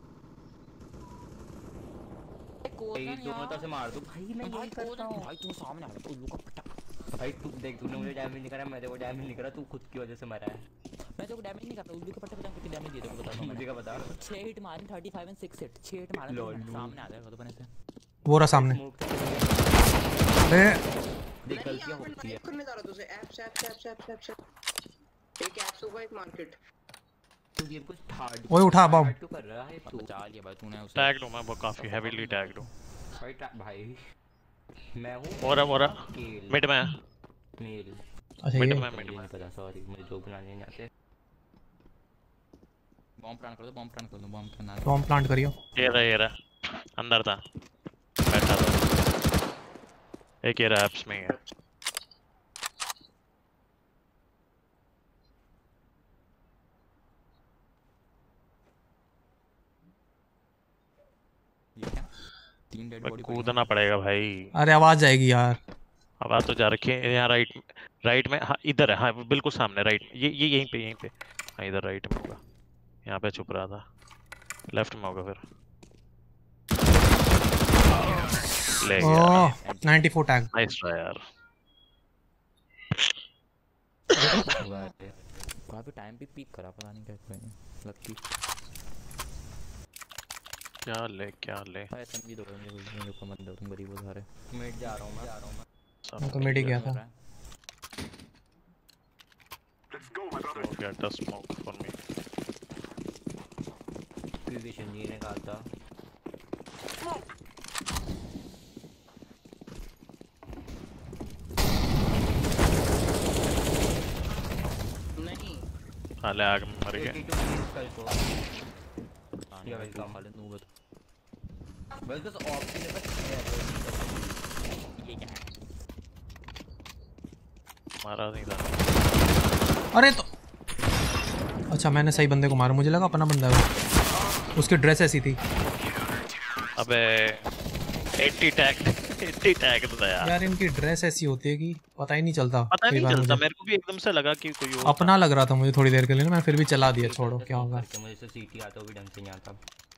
भाई दोनों तरफ से मार दो भाई, मैं यही करता हूं भाई। तू सामने आ रहा, उल्लू का पट्टा। भाई तू देख, तूने मुझे डैमेज नहीं करा, मैं तेरे को डैमेज नहीं करा, तू खुद की वजह से मरा है। मैं तो डैमेज नहीं करता, उल्लू के पट्टे पे जाके डैमेज दे दो, बता मुझे क्या पता। छह हिट मारे, पैंतीस और छह हिट, छह हिट मारा तो सामने आ जाएगा तो बने से। वो रहा सामने। अरे देख गलतियां होती है। करने जा रहा तुझे apps apps apps apps apps एक ऐप्स होगा, एक मार्केट। तू ये कुछ हार्ड ओए उठा बम। तू कर रहा है, तू बचा लिया भाई तूने उसे। टैग लो, मैं वो काफी हेवीली टैग लो। भाई टा- भाई मैं हूं मोरा मोरा केल मिड में। मेल। अच्छा मिड ये में मिड मुझे में। नहीं पता, सॉरी, मुझे जो बनाने नहीं आते। बॉम्ब प्लांट कर दो, बॉम्ब प्लांट कर दो, बॉम्ब करना है। बॉम्ब प्लांट करियो। ये रहा ये रहा, अंदर था बैठा था। एक ये रहा एप्स में ही है। ये क्या? तीन डेड बस बॉडी कूदना पड़ेगा भाई। अरे आवाज जाएगी यार। आवाज तो जा रखी है यहाँ। राइट राइट में, हाँ इधर है, हाँ बिल्कुल सामने राइट में। ये ये यहीं पे यहीं पे हाँ इधर राइट में होगा। यहाँ पे छुप रहा था, लेफ्ट में होगा फिर। ले गया। ओह चौरानवे टैग। नाइस ट्राई यार। काफी टाइम पे पीक करा, पता नहीं क्या करेंगे लगती। क्या ले क्या ले अरे समझी दो मुझे, मुझे को मत दो, तुम गरीब हो सारे। मिड जा रहा हूं मैं, जा रहा हूं मैं। मैं तो मिड ही गया था। So get a smoke for me. Vishan ji ने कहा था नहीं हाले आग में मर गए। या वेलकम वाले नूब बस बस ऑप्शन है बस। ये क्या है? मारा नहीं था। अरे तो अच्छा मैंने सही बंदे को मारा, मुझे लगा अपना बंदा है वो। उसकी ड्रेस ऐसी थी। अबे अस्सी टैग अस्सी टैग तो था यार। यार इनकी ड्रेस ऐसी होती है कि पता ही नहीं चलता। पता कई नहीं बार चलता, मुझे मेरे को भी एकदम से लगा कि कोई और अपना लग रहा था मुझे थोड़ी देर के लिए ना, मैं फिर भी चला दिया, छोड़ो क्या होगा। करके मुझे से सीटी आता वो भी ढंग से नहीं आता।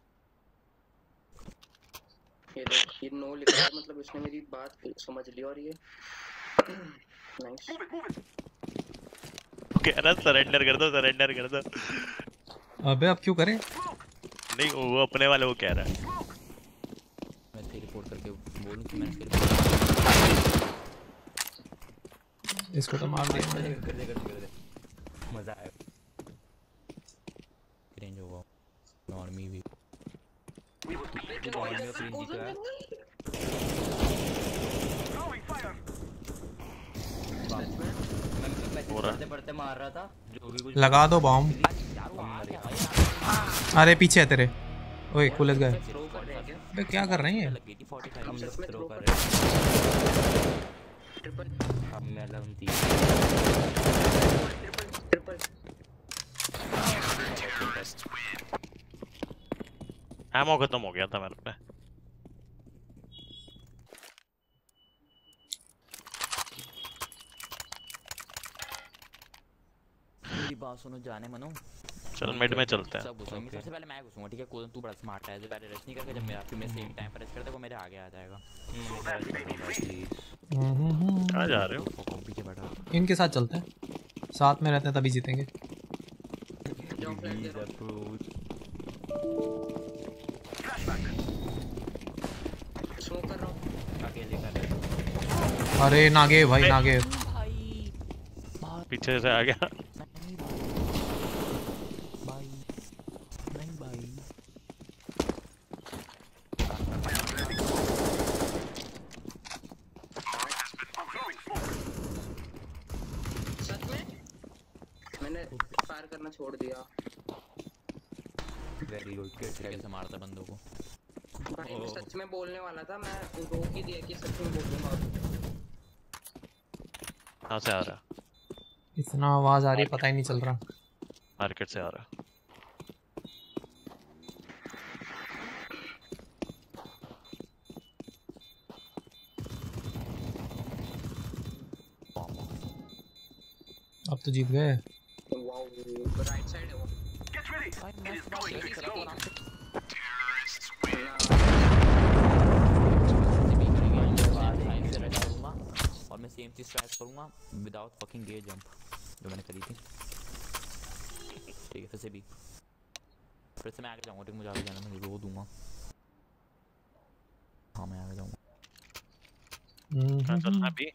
ये देख ये नो लिखा है, मतलब इसने मेरी बात समझ ली और ये नाइस। कह रहा सरेंडर कर दो सरेंडर कर दो। अबे अब क्यों करें? नहीं वो अपने वाले वो कह रहा है। मैं तेरी रिपोर्ट करके बोलूं कि मैंने तेरी इसको तो मार दिया मैंने। कर दे कर दे कर दे मजा आया। रेंज होगा नॉर्मी भी पढ़ते पढ़ते मार रहा था जो भी कुछ लगा दो बॉम्ब। अरे पीछे है तेरे। ओए खुलस गए। अबे क्या कर रहे हैं? हम लोग थ्रो कर रहे हैं। ट्रिपल हम में हम तीन ट्रिपल एमो खत्म हो गया था मेरे पे। मेरी बात सुनो जाने मनो, चल मिड में चलते हैं। सब घुसेंगे। सबसे पहले मैं घुसूंगा ठीक है, कोदन तू बड़ा स्मार्ट है, जो पहले रश नहीं करके जब मेरा फिर मैं सेम टाइम पर रश करता वो मेरे आगे आ जाएगा। कहाँ जा रहे हो? वो पीछे बैठा इनके साथ चलते हैं, साथ में रहते हैं तभी जीतेंगे। स्मोक कर रहा हूं अकेले कर रहे हैं। अरे नागे भाई नागे। भाई पीछे से आ गया। भाई नहीं भाई सच में मैंने फायर करना छोड़ दिया। वेरी गुड कैसे मारता बंदों को। भाई मैं सच में बोलने वाला था, मैं रोक ही दिया कि सच में बोलूंगा। कहाँ से आ रहा? इतना आवाज आ रही है पता ही नहीं चल रहा। मार्केट से आ रहा। अब तो जीत गए। वाओ राइट साइड है वो। भाई मैं सुबह से कर रहा हूं और मैं सेम चीज ट्राई करूंगा विदाउट फकिंग गियर जंप जो मैंने करी थी। ठीक है फिर से भी फिर से मैं आगे जाऊंगा। ठीक मुझे आगे जाना, मैं रो दूंगा। हाँ मैं आगे जाऊंगा। कहाँ चलना अभी?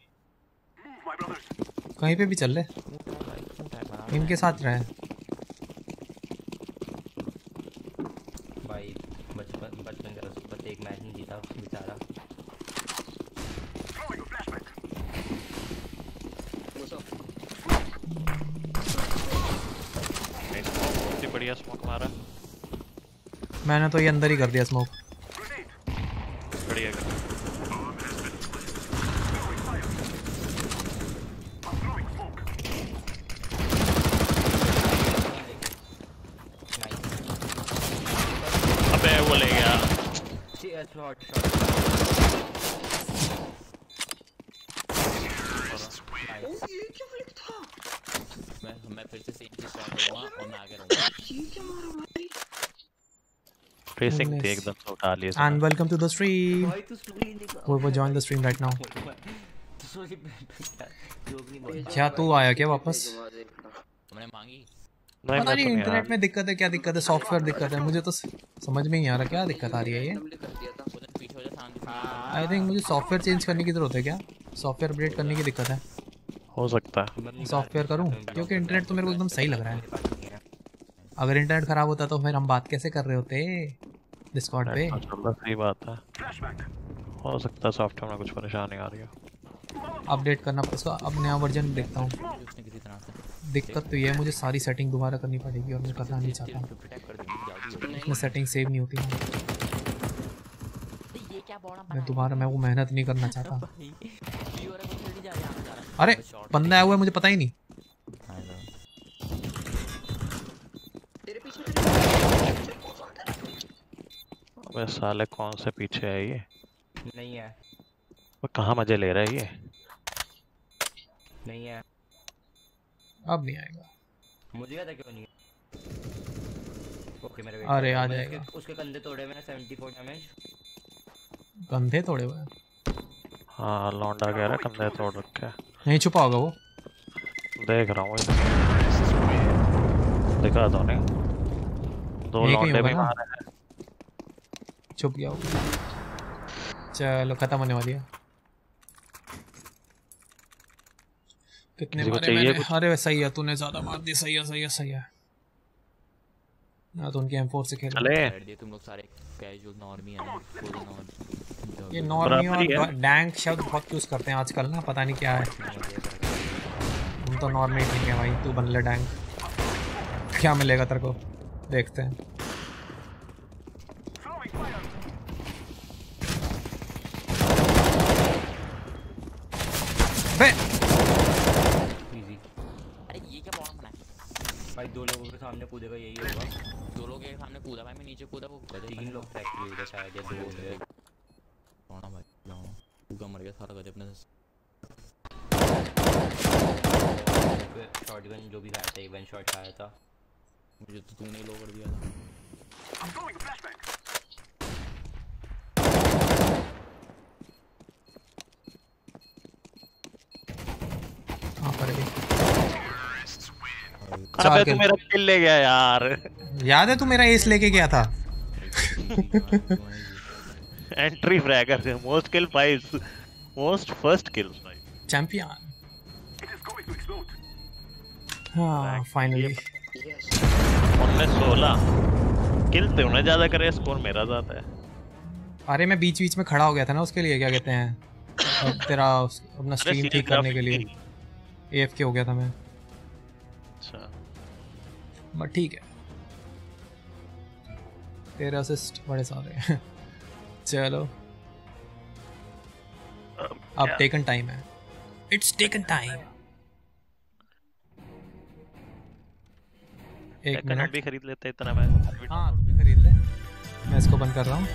कहीं पे भी चल ले, इनके साथ रहे। भाई बचपन बचपन का बस एक मैच नहीं जीता बेचारा। बहुत ही बढ़िया स्मोक मारा। मैंने तो ये अंदर ही कर दिया स्मोक। बढ़िया कर। अबे वो ले गया। शॉट शॉट ये क्या फ्लिक था? मैं मैं फिर से सेम चीज ट्राई करूंगा और मैं आगे रहूंगा। ये क्या मारा भाई? ट्रेसिंग थी एकदम से उठा लिए। And welcome to the stream. भाई तू स्टोरी निकाल। वो वो join the stream right now. तू स्टोरी जो भी बोल। क्या तू आया क्या वापस? तुमने मांगी? नहीं पता मैं नहीं तो नहीं इंटरनेट यार। में दिक्कत है, क्या दिक्कत है, सॉफ्टवेयर दिक्कत है, मुझे तो समझ में नहीं आ रहा क्या दिक्कत आ रही है ये। randomly कर दिया था। उधर पीछे हो जा शांति से। आई थिंक मुझे सॉफ्टवेयर चेंज करने की जरूरत है, क्या सॉफ्टवेयर अपडेट करने की दिक्कत है। हो सकता है। सॉफ्टवेयर करूं क्योंकि इंटरनेट तो मेरे को एकदम सही लग रहा है। अगर इंटरनेट खराब होता तो फिर हम बात कैसे कर रहे होते डिस्कॉर्ड पे। चलो सही बात है, हो सकता है सॉफ्टवेयर में कुछ परेशानी आ रही है। अपडेट करना पड़ेगा, अब नया वर्जन देखता हूँ। उसने किसी तरह से दिक्कत तो ये है मुझे सारी सेटिंग दोबारा करनी पड़ेगी और मैं करना नहीं चाहता हूँ। प्रोटेक्ट कर देंगे जाओ। इसमें सेटिंग सेव नहीं होती है, ये क्या बॉडम मैं दोबारा मैं वो मेहनत नहीं करना चाहता। भाई ये हो रहा है, वो थ्री जा रहा है, जा रहा है। अरे बंदा आया हुआ है, मुझे पता ही नहीं। तेरे पीछे अबे साले कौन से पीछे है ये? नहीं है, वो कहाँ मजे ले रहा है ये? नहीं है। अब नहीं आएगा। मुझे क्या था क्यों नहीं है? ओके मेरे वेट। अरे, आ मैंने जाएगा। उसके, उसके कंधे तोड़े मैंने चौहत्तर डैमेज। कंधे तोड़े हुए हैं। हाँ लौंडा कह रहा है कंधे तोड़ रखे हैं। नहीं छुपा होगा वो। देख रहा हूँ दिखा दो नहीं, दो एक ही लौंडे होगा भी ना? मारे हैं। छुप गया होगा। चलो खत्म होने वाली है। कितने किसी को मारे चाहिए मैंने? कुछ? अरे सही है, तूने ज्यादा मार दी। सही है सही है सही है। ना तो उनके एम फोर से खेल। चले बैठ दिए तुम लोग सारे कैजुअल नॉर्मी है, फुल नॉर्मी। ये नॉर्मी बराबर ही और है। डैंक शब्द बहुत यूज करते हैं आजकल ना, पता नहीं क्या है। हम तो नॉर्मी नहीं है भाई, तू बन ले डैंक। क्या मिलेगा तेरे को, देखते हैं। बे इजी अरे ये क्या बॉडम बना है? भाई, दो लोगों के सामने कूदेगा यही होगा। दो लोग के सामने कूदा भाई, मैं नीचे कूदा, वो तीन लोग फैक्ट्री उधर शायद या दो होंगे। कौन भाई जाओ कूदा मर गया सारा गधे अपने से। शॉटगन जो भी खाया था, एक वन शॉट खाया था। मुझे तो तूने ही लो कर दिया था। हाँ पर भी अबे तू मेरा किल ले गया यार। याद है तू मेरा एस लेके गया था। एंट्री फ्रैगर है, most kill five, most first kill. Champion. हाँ फाइनली। उनने सोलह किल थे, उन्हें ज्यादा करे, स्कोर मेरा ज्यादा है। अरे मैं बीच बीच में खड़ा हो गया था ना उसके लिए, क्या कहते हैं, अब तेरा उस- अपना स्ट्रीम ठीक करने के लिए एएफके हो गया था मैं। अच्छा बट ठीक है, तेरे असिस्ट बड़े सारे हैं। चलो अब टेकन टाइम है, इट्स टेकन टाइम। एक टेकन मिनट। भी खरीद लेते इतना मैं। हाँ तू भी खरीद ले, मैं इसको बंद कर रहा हूँ।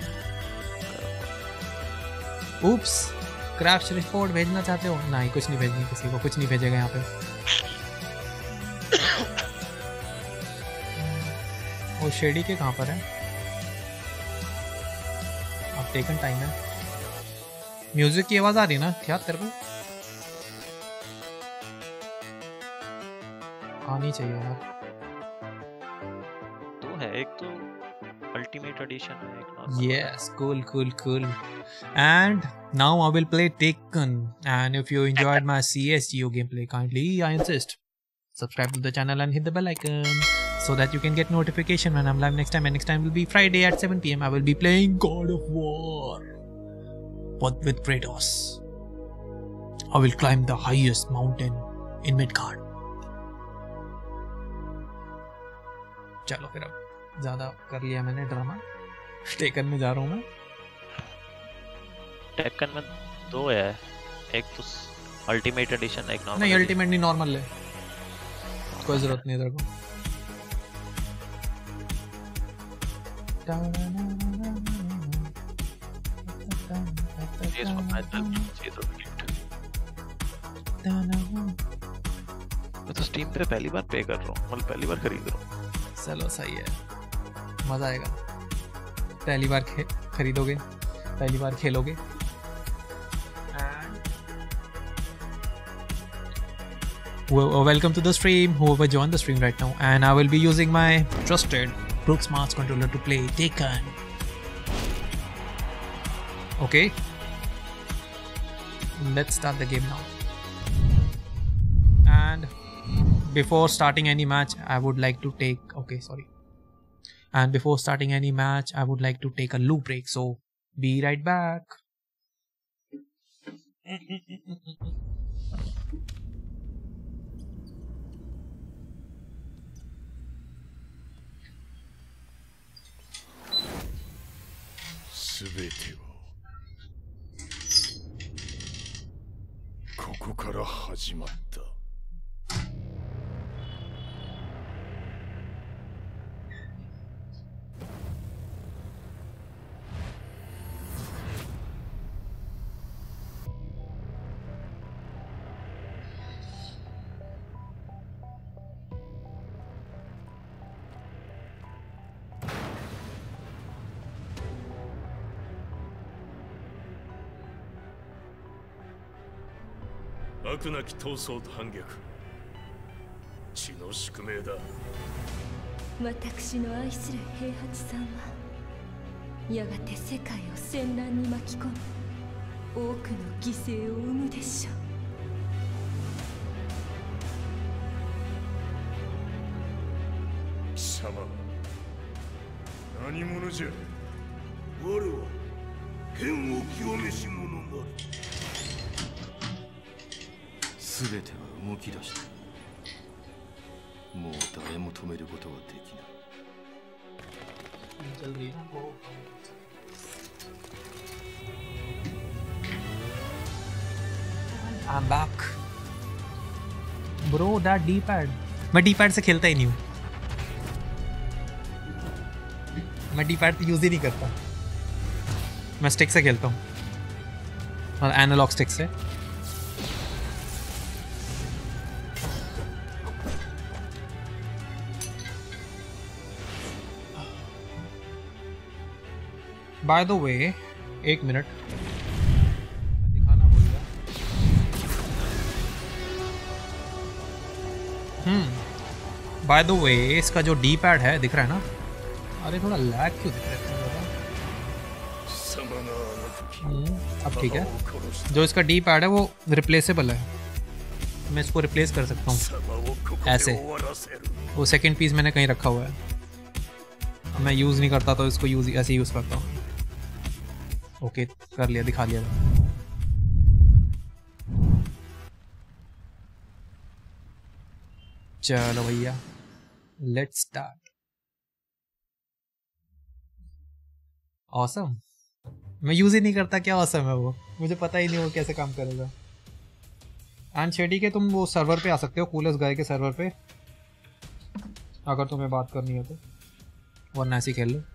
उप्स, क्रैश रिपोर्ट भेजना चाहते हो? नहीं कुछ नहीं भेजनी, किसी को कुछ नहीं भेजेगा यहाँ पे। वो शेडी के कहाँ पर है? अब टेकन टाइम है। म्यूजिक की आवाज आ रही है ना क्या तेरे को? आनी चाहिए यार। दो है, एक तो अल्टीमेट एडिशन है, एक normal. Yes, cool, cool, cool. And now I will play Taken. And if you enjoyed my C S G O gameplay, kindly, I insist, subscribe to the channel and hit the bell icon so that you can get notification when I'm live next time. And next time will be Friday at seven p m I will be playing God of War, but with Kratos. I will climb the highest mountain in Midgard. चलो फिर अब ज्यादा कर लिया मैंने drama. Taken में जा रहा हूँ मैं। टेकन में दो है, एक तो अल्टीमेट एडिशन, एक नॉर्मल। नहीं अल्टीमेट नहीं, नॉर्मल ले, कोई जरूरत नहीं तेरे को। ये इसको मैं चल चाहिए तो मैं तो स्टीम पे पहली बार पे कर रहा हूँ, मतलब पहली बार खरीद रहा हूँ। चलो सही है, मजा आएगा। पहली बार खे, खरीदोगे, पहली बार खेलोगे। Well, welcome to the stream, whoever joined the stream right now, and I will be using my trusted Brooks Mouse controller to play Taken. Okay, let's start the game now. And before starting any match, I would like to take okay, sorry. And before starting any match, I would like to take a loop break. So be right back. すべてはここから始まった。悪なき闘争と反逆、血の宿命だ。 私の愛する平八さんはやがて世界を戦乱に巻き込み多くの犠牲を生むでしょう。 貴様何者じゃ。我は剣を清めし者なる。すべては動き出した。もう誰も止めることはできない。 I'm back. Bro, that D-pad. मैं D-pad से खेलता ही नहीं हूँ. मैं D-pad use ही नहीं करता. मैं स्टिक से खेलता हूँ. और एनालॉग स्टिक से. By the way, एक मिनट मैं दिखाना भूल गया. हम्म By the way, इसका जो डी पैड है दिख रहा है ना. अरे थोड़ा लैग क्यों दिख रहा है. हम्म अब ठीक है. जो इसका डी पैड है वो रिप्लेसेबल है. मैं इसको रिप्लेस कर सकता हूँ ऐसे. वो सेकंड पीस मैंने कहीं रखा हुआ है. मैं यूज़ नहीं करता तो इसको यूज़ ऐसे यूज़ करता हूँ. ओके okay, कर लिया, दिखा लिया. चलो भैया, लेट्स स्टार्ट. ऑसम. मैं यूज ही नहीं करता. क्या ऑसम है वो, मुझे पता ही नहीं वो कैसे काम करेगा. एंड शेडी के तुम वो सर्वर पे आ सकते हो, कूलेस्ट गाय के सर्वर पे, अगर तुम्हें बात करनी है तो, वरना ऐसे खेल लो.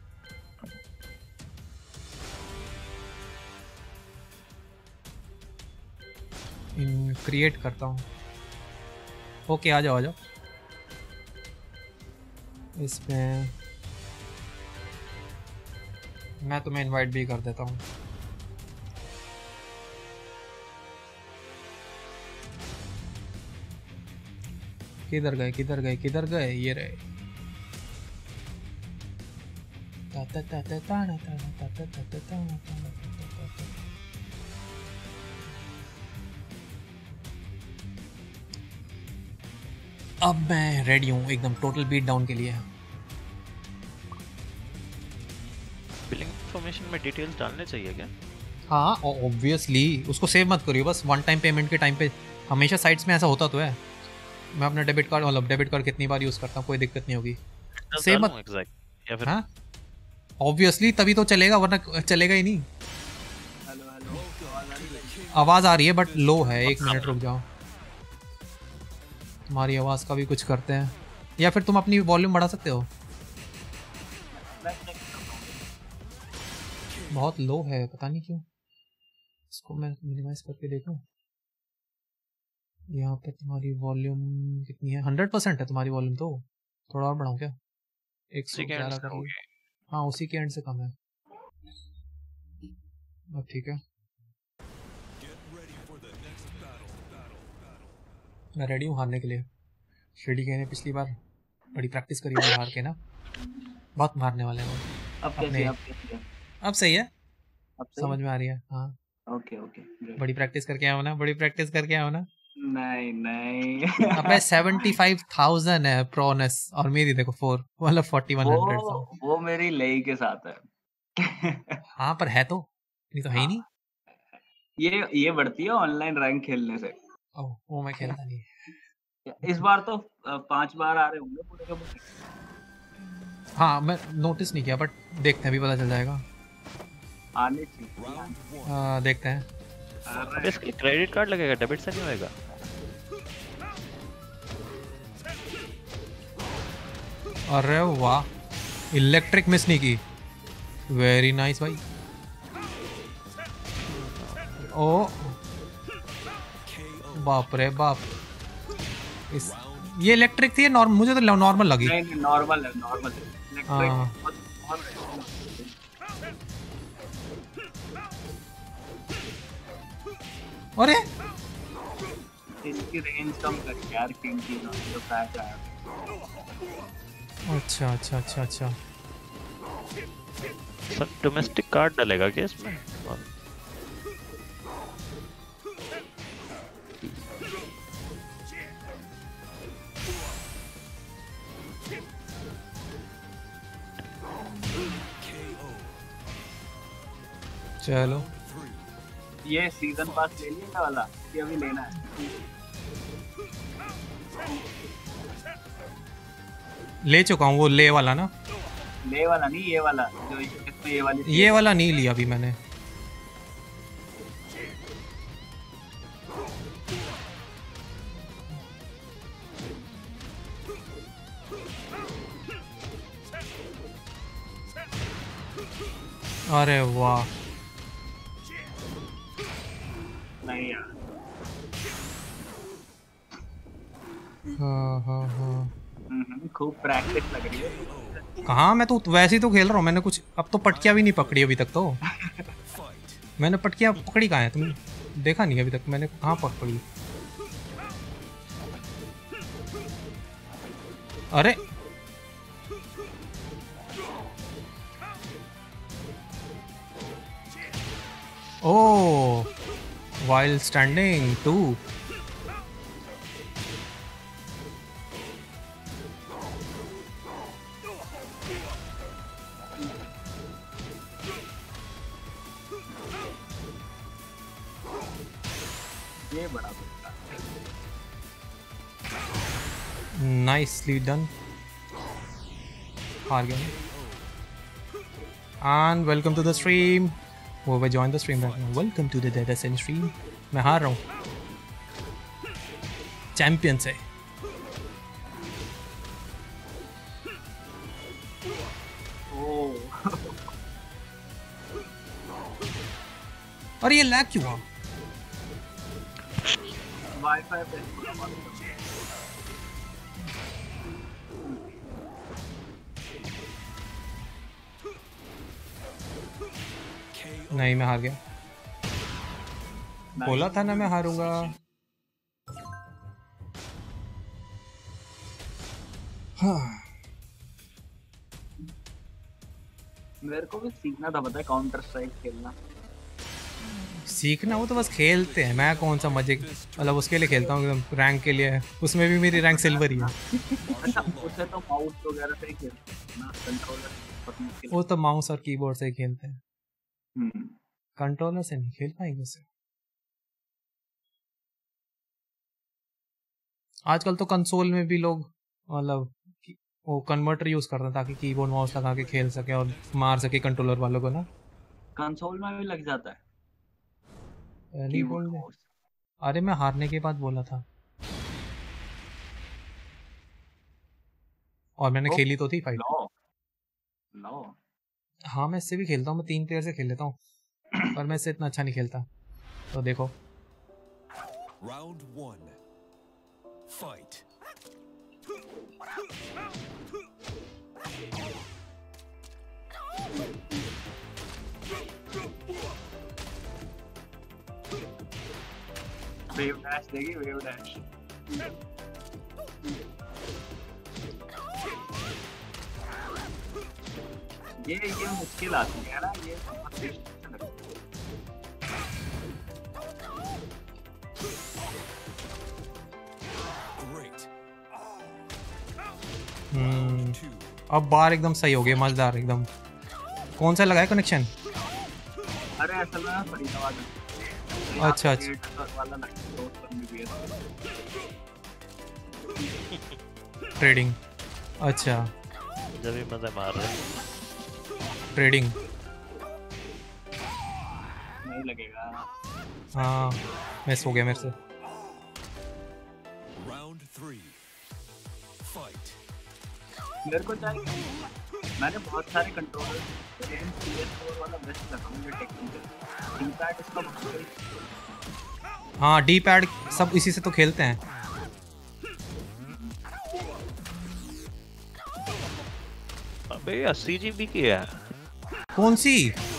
इन क्रिएट करता हूँ. ओके आ जाओ आ जाओ. इसमें मैं तुम्हें इनवाइट भी कर देता हूँ. किधर गए किधर गए किधर गए ये रहे. ता ता ता ता ता ता ता ता ता ता ता. अब मैं रेडी हूँ एकदम टोटल बीट डाउन के लिए. बिलिंग इन्फॉर्मेशन में डिटेल्स डालने चाहिए क्या? हाँ ऑब्वियसली. उसको सेव मत करियो बस. वन टाइम पेमेंट के टाइम पे हमेशा साइट्स में ऐसा होता तो है. मैं अपना डेबिट कार्ड मतलब डेबिट कार्ड कितनी बार यूज़ करता हूँ, कोई दिक्कत नहीं होगी. सेव मत. या फिर हाँ ऑब्वियसली तभी तो चलेगा, वरना चलेगा ही नहीं. आवाज़ आ रही है बट लो है. एक मिनट रुक जाओ. तुम्हारी आवाज़ का भी कुछ करते हैं, या फिर तुम अपनी वॉल्यूम बढ़ा सकते हो. बहुत लो है पता नहीं क्यों. इसको मैं मिनिमाइज करके देखूं. यहाँ पे तुम्हारी वॉल्यूम कितनी है? हंड्रेड परसेंट है तुम्हारी वॉल्यूम. तो थोड़ा और बढ़ाऊं क्या? एक सौ ग्यारह कर. हाँ उसी के एंड से कम है. अब ठीक है. मैं रेडी हूँ हारने के लिए। श्रेडी के ने पिछली बार बड़ी प्रैक्टिस करी है हार के ना, बहुत मारने वाले हैं वो। अब कैसे अपने अब कैसे अब सही है, अब सही? समझ में आ रही है। हाँ ओके ओके great. बड़ी प्रैक्टिस करके आया हो ना, बड़ी प्रैक्टिस करके आया हो ना। नहीं नहीं अबे सेवेंटी फाइव थाउजेंड है प्रोनेस और मेरी देखो फोर मतलब फोर्टी वन हंड्रेड। वो वो मेरी लेई के साथ है। हाँ पर है तो नहीं तो है ही नहीं। ये ये बढ़ती है ऑनलाइन रैंक खेलने से। ओह वो मैं खेलता नहीं। इस बार तो अ, पांच बार आ रहे होंगे पूरे के पूरे। हाँ मैं नोटिस नहीं किया बट देखते हैं, अभी पता चल जाएगा। आने चाहिए। आ, देखते हैं। अब इसके क्रेडिट कार्ड लगेगा, डेबिट से नहीं होएगा। अरे वाह, इलेक्ट्रिक मिस नहीं की, वेरी नाइस भाई। ओ बाप रे बाप, इस ये इलेक्ट्रिक थी नॉर्मल, मुझे तो नॉर्मल लगी। नहीं नहीं नॉर्मल है, नॉर्मल है। इलेक्ट्रिक बहुत बहुत अरे इसकी रेंज कम कर यार, किंग की ना जो पैच आया। अच्छा अच्छा अच्छा अच्छा सर डोमेस्टिक कार्ड डलेगा क्या इसमें? चलो ये सीजन पास ले लिया वाला कि अभी लेना है? ले चुका हूँ वो ले वाला ना। ले वाला नहीं, ये वाला जो इसमें ये वाली ये वाला नहीं लिया अभी मैंने। अरे वाह नहीं यार। हाँ हाँ हाँ हम्म, खूब प्रैक्टिस लग रही है। कहाँ, मैं तो वैसे ही तो खेल रहा हूँ। मैंने कुछ अब तो पटकिया भी नहीं पकड़ी अभी तक तो। मैंने पटकिया पकड़ी कहाँ है, तुमने देखा नहीं अभी तक मैंने कहाँ पकड़ी। अरे ओ while standing too. ये बड़ा Nicely done. हार गया। And welcome to the stream. Whoever joined the stream right now, welcome to the Dead Ascent stream. मैं हार रहा हूँ। चैंपियन से। और ये लैग क्यों हुआ? वाईफाई पे नहीं मैं हार गया। बोला था ना मैं हारूंगा। हाँ। मेरे को भी सीखना था, पता है, काउंटर स्ट्राइक खेलना। सीखना हो तो बस खेलते हैं। मैं कौन सा मजे मतलब उसके लिए खेलता हूँ एकदम रैंक के लिए। उसमें भी मेरी रैंक सिल्वर ही है। अच्छा उसे तो माउस वगैरह से ही खेलते हैं ना, कंट्रोलर। वो तो माउस और कीबोर्ड से ही खेलते हैं। हम्म कंट्रोलर से नहीं खेल पाएंगे उसे। आजकल तो कंसोल में भी लोग मतलब वो कन्वर्टर यूज करते हैं ताकि कीबोर्ड माउस लगा के खेल सके और मार सके कंट्रोलर वालों को ना। कंसोल में भी लग जाता है कीबोर्ड में। अरे मैं हारने के बाद बोला था और मैंने ओ, खेली तो थी फाइट। लो लो हाँ मैं इससे भी खेलता हूँ। मैं तीन प्लेयर से खेल लेता हूँ पर मैं इससे इतना अच्छा नहीं खेलता। तो देखो round one fight. Wave dash देगी, वेव डैश। ये ये मुश्किल आती है ना ये हम्म अब बार एकदम सही हो गया, मजेदार एकदम। कौन सा लगाया कनेक्शन? अरे असल में फरीदाबाद अच्छा अच्छा वाला लगता है ट्रेडिंग। अच्छा जब भी मजे मार रहे ट्रेडिंग नहीं लगेगा। हाँ मिस हो गया मेरे से। मेरे को चाहिए, मैंने बहुत सारे कंट्रोलर लेकिन पी एस फोर वाला बेस्ट लगा मुझे टेक्निकल। डी पैड इसका हाँ डी पैड सब इसी से तो खेलते हैं। अबे अस्सी जीबी की है। कौन सी?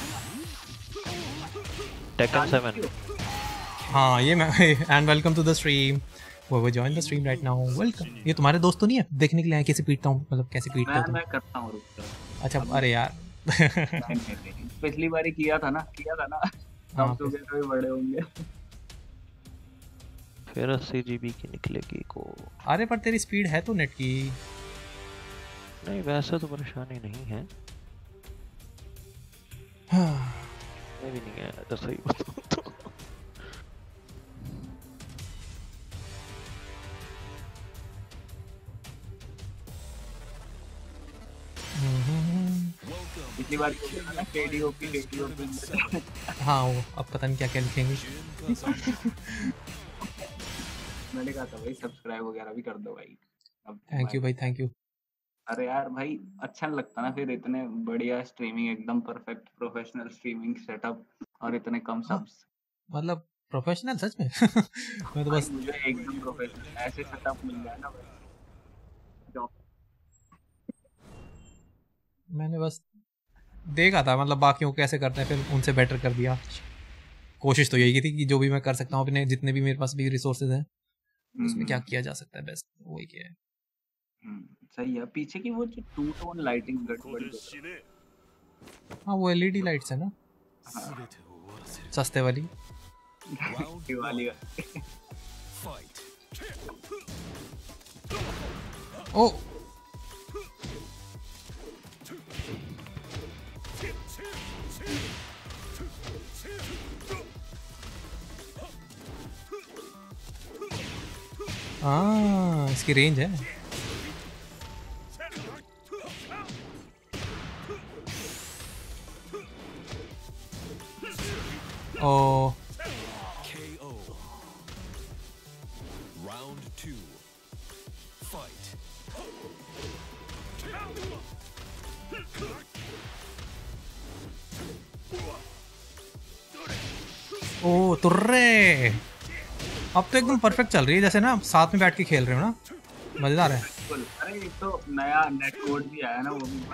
Taken seven. हाँ ये मैं and welcome to the stream. वो वो join the stream right now. Welcome. ये तुम्हारे दोस्त तो नहीं है देखने के लिए आए कैसे पीटता हूँ, मतलब कैसे पीटता मैं हूँ? मैं करता हूँ रुक जा। अच्छा अरे यार पिछली बार किया था ना किया था ना हाँ, तो भी बड़े होंगे। फिर अस्सी जीबी की निकलेगी को। अरे पर तेरी स्पीड है तो नेट की। नहीं वैसे तो परेशानी नहीं है। मैं भी नहीं है तो सही बताऊं तो। पिछली बार किया था ना केडीओपी केडीओपी। हाँ वो अब पता नहीं क्या क्या लिखेंगे। मैंने कहा था भाई सब्सक्राइब वगैरह भी कर दो भाई। अब थैंक यू भाई थैंक यू। अरे यार भाई अच्छा नहीं लगता ना फिर इतने बढ़िया स्ट्रीमिंग एकदम परफेक्ट प्रोफेशनल स्ट्रीमिंग सेटअप और इतने कम सब्स। मतलब प्रोफेशनल सच में मैं तो बस मुझे एकदम प्रोफेशनल ऐसे सेटअप मिल जाए ना भाई जॉब। मैंने बस देखा था मतलब बाकियों को कैसे करते हैं फिर उनसे बेटर कर दिया। कोशिश तो यही की थी कि जो भी मैं कर सकता हूँ अपने जितने भी मेरे पास भी रिसोर्सेज हैं उसमें क्या किया जा सकता है बेस्ट वही किया है। सही है। पीछे की वो जो टू टोन लाइटिंग गड़बड़। हाँ वो एलईडी लाइट्स है ना सस्ते वाली दिवाली ओ हाँ इसकी रेंज है। ओ ओ तुर्रे अब तो एकदम परफेक्ट चल रही है जैसे ना साथ में बैठ के खेल रहे हो ना मजेदार है। अरे एक तो नया नेट कोड भी आया ना वो भी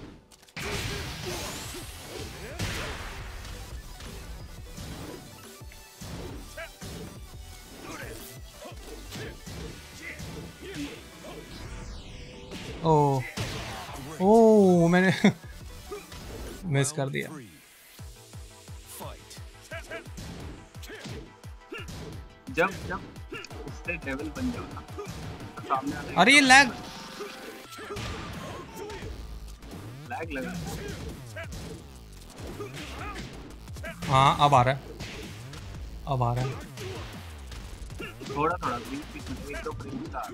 ओ ओ मैंने मिस कर दिया। जब जब इससे लेवल बन जाओ ना सामने आने अरे ये लैग लैग लगा। हाँ अब आ रहा है अब आ रहा है थोड़ा थोड़ा बीच बीच में एक दो फ्रेम का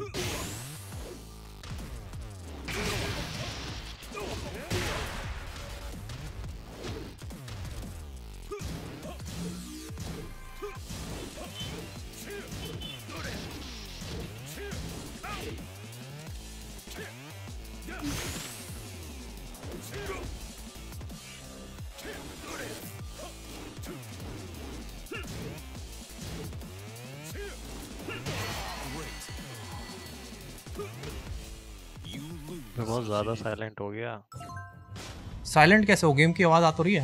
बहुत ज्यादा साइलेंट हो गया। साइलेंट कैसे हो? गेम की आवाज आ तो रही है।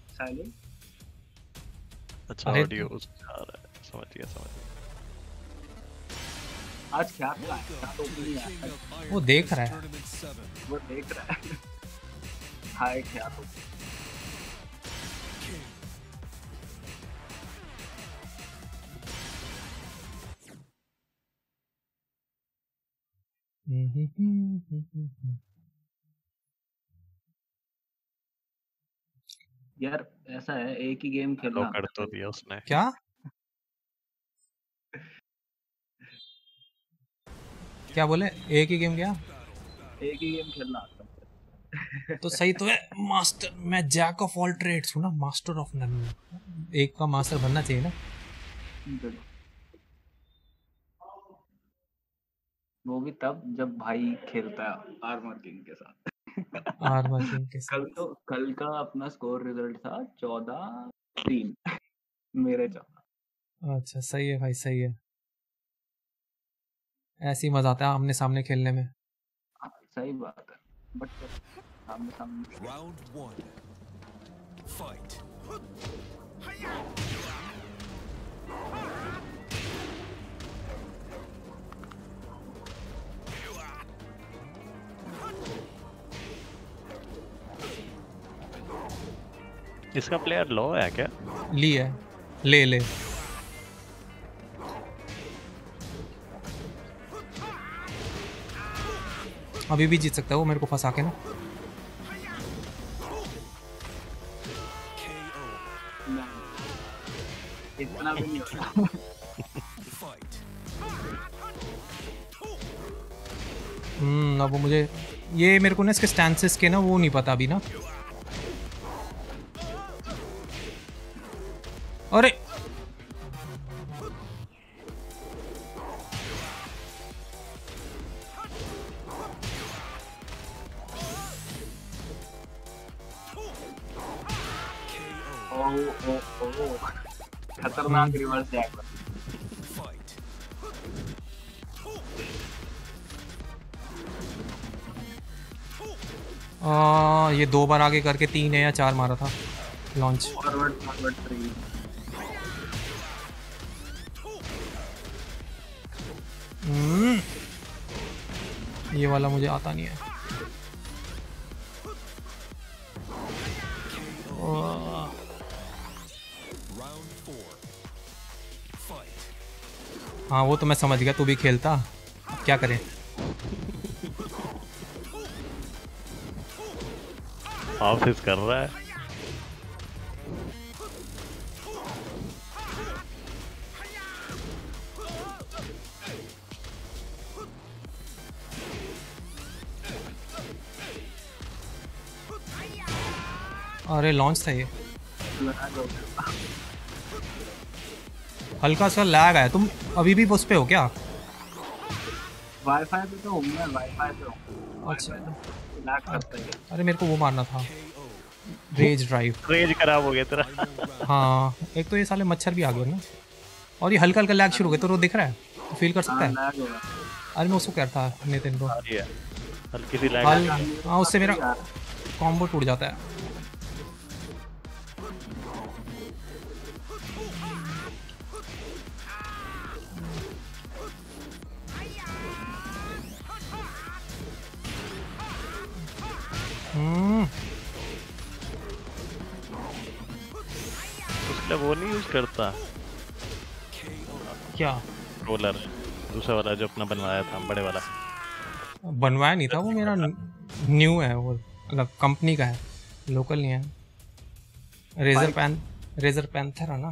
साइलेंट अच्छा ऑडियो आ रहा है समझ गया समझ गया। आज क्या क्या है? क्या तो नहीं है। वो देख रहा है। वो देख रहा है। हाय क्या तो यार ऐसा है एक ही गेम लो खेलना कर तो दिया उसने। क्या क्या बोले? एक ही गेम क्या? एक ही गेम खेलना आता है। तो सही तो है। मास्टर, मैं जैक ऑफ ऑल ट्रेड्स हूँ ना, मास्टर ऑफ नन। एक का मास्टर बनना चाहिए ना। वो भी तब जब भाई खेलता है आर्मर किंग के साथ। आर्मर किंग के साथ। कल तो कल का अपना स्कोर रिजल्ट था चौदह तीन मेरे चौदह। अच्छा सही है भाई, सही है। ऐसे ही मजा आता है आमने सामने खेलने में। हाँ, सही बात है बट सामने सामने राउंड वन फाइट इसका प्लेयर लो है क्या? ली है, ले ले। अभी भी जीत सकता है वो मेरे को फंसा के ना। इतना भी नहीं होता। हम्म अब वो मुझे, ये मेरे को ना इसके स्टैंसेस के ना वो नहीं पता अभी ना। अरे ओ ओ ओ खतरनाक रिवर्स जैक। आ, ये दो बार आगे करके तीन है या चार मारा था लॉन्च। Forward forward three. हम्म ये वाला मुझे आता नहीं है। ओ, हाँ वो तो मैं समझ गया, तू भी खेलता। अब क्या करें? ऑफिस कर रहा है। अरे लॉन्च था ये। हल्का सा लैग आया। तुम अभी भी उस पे हो क्या? वाईफाई पे तो हूँ मैं, वाईफाई पे हूँ। अच्छा लैग करता है। अरे मेरे को वो मारना था, रेज ड्राइव। रेज खराब हो गया तेरा। हाँ एक तो ये साले मच्छर भी आ गए ना, और ये हल्का हल्का लैग शुरू हो गया। तो वो दिख रहा है, तो फील कर सकता है। अरे मैं उसको कह रहा था नितिन को, हल्की सी लैग। हाँ उससे मेरा कॉम्बो टूट जाता है। हम्म उसके वो नहीं यूज करता क्या? रोलर दूसरा वाला जो अपना बनवाया था, बड़े वाला। बनवाया नहीं था वो, मेरा न्यू है वो, मतलब कंपनी का है, लोकल नहीं है। रेजर पैन रेजर पैंथर है ना।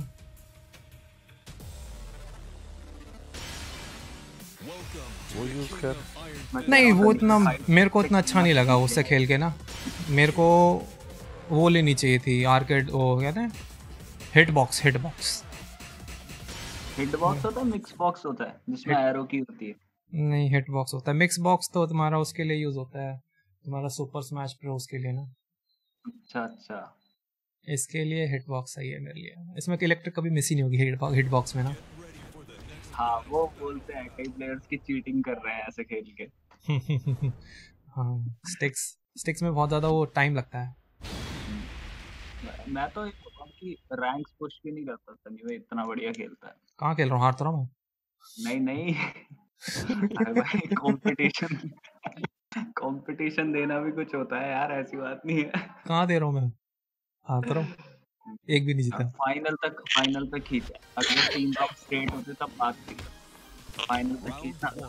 वो यूज कर। नहीं वो इतना मेरे को इतना अच्छा नहीं लगा उससे खेल के ना। मेरे को वो लेनी चाहिए थी आर्केड, वो कहते हैं hit box. Hit box hit box होता है, मिक्स बॉक्स होता है जिसमें एरो की होती है। नहीं हिट बॉक्स होता है। मिक्स बॉक्स तो तुम्हारा उसके लिए यूज होता है, तुम्हारा सुपर स्मैश ब्रोस के लिए ना। अच्छा अच्छा, इसके लिए हिट बॉक्स सही है मेरे लिए। इसमें इलेक्ट्रिक कभी मिस ही नहीं होगी हिट बॉक्स हिट बॉक्स में ना। हाँ वो बोलते हैं कई प्लेयर्स की चीटिंग कर रहे हैं ऐसे खेल के। हाँ स्टिक्स स्टिक्स में बहुत ज़्यादा वो टाइम लगता है। मैं तो कि रैंक्स पुश भी नहीं करता था, नहीं वो इतना बढ़िया खेलता है। कहाँ खेल रहा हूँ? हार तो रहा हूँ। नहीं नहीं अरे भाई कंपटीशन कंपटीशन देना भी कुछ होता है यार, ऐसी बात नहीं है। कहाँ दे रहा हूँ मैं, हारता रहा हूँ, एक भी नहीं जीता। फाइनल तक फाइनल तक खींचा, अगर तीन राउंड स्ट्रेट होते तब बात थी, फाइनल तक खींचना।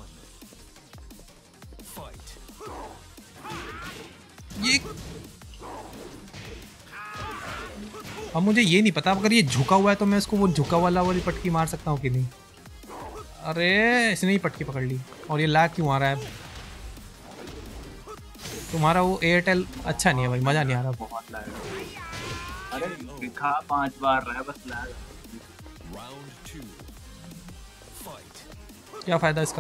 ये अब मुझे ये नहीं पता अगर ये झुका हुआ है तो मैं इसको वो झुका वाला वाली पटकी मार सकता हूँ कि नहीं। अरे इसने ही पटकी पकड़ ली। और ये लैग क्यों आ रहा है? तुम्हारा वो एयरटेल अच्छा नहीं है भाई, मजा नहीं आ रहा। बहुत लैग है। अरे दिखा पांच बार रहा है बस लैग। क्या फायदा इसका?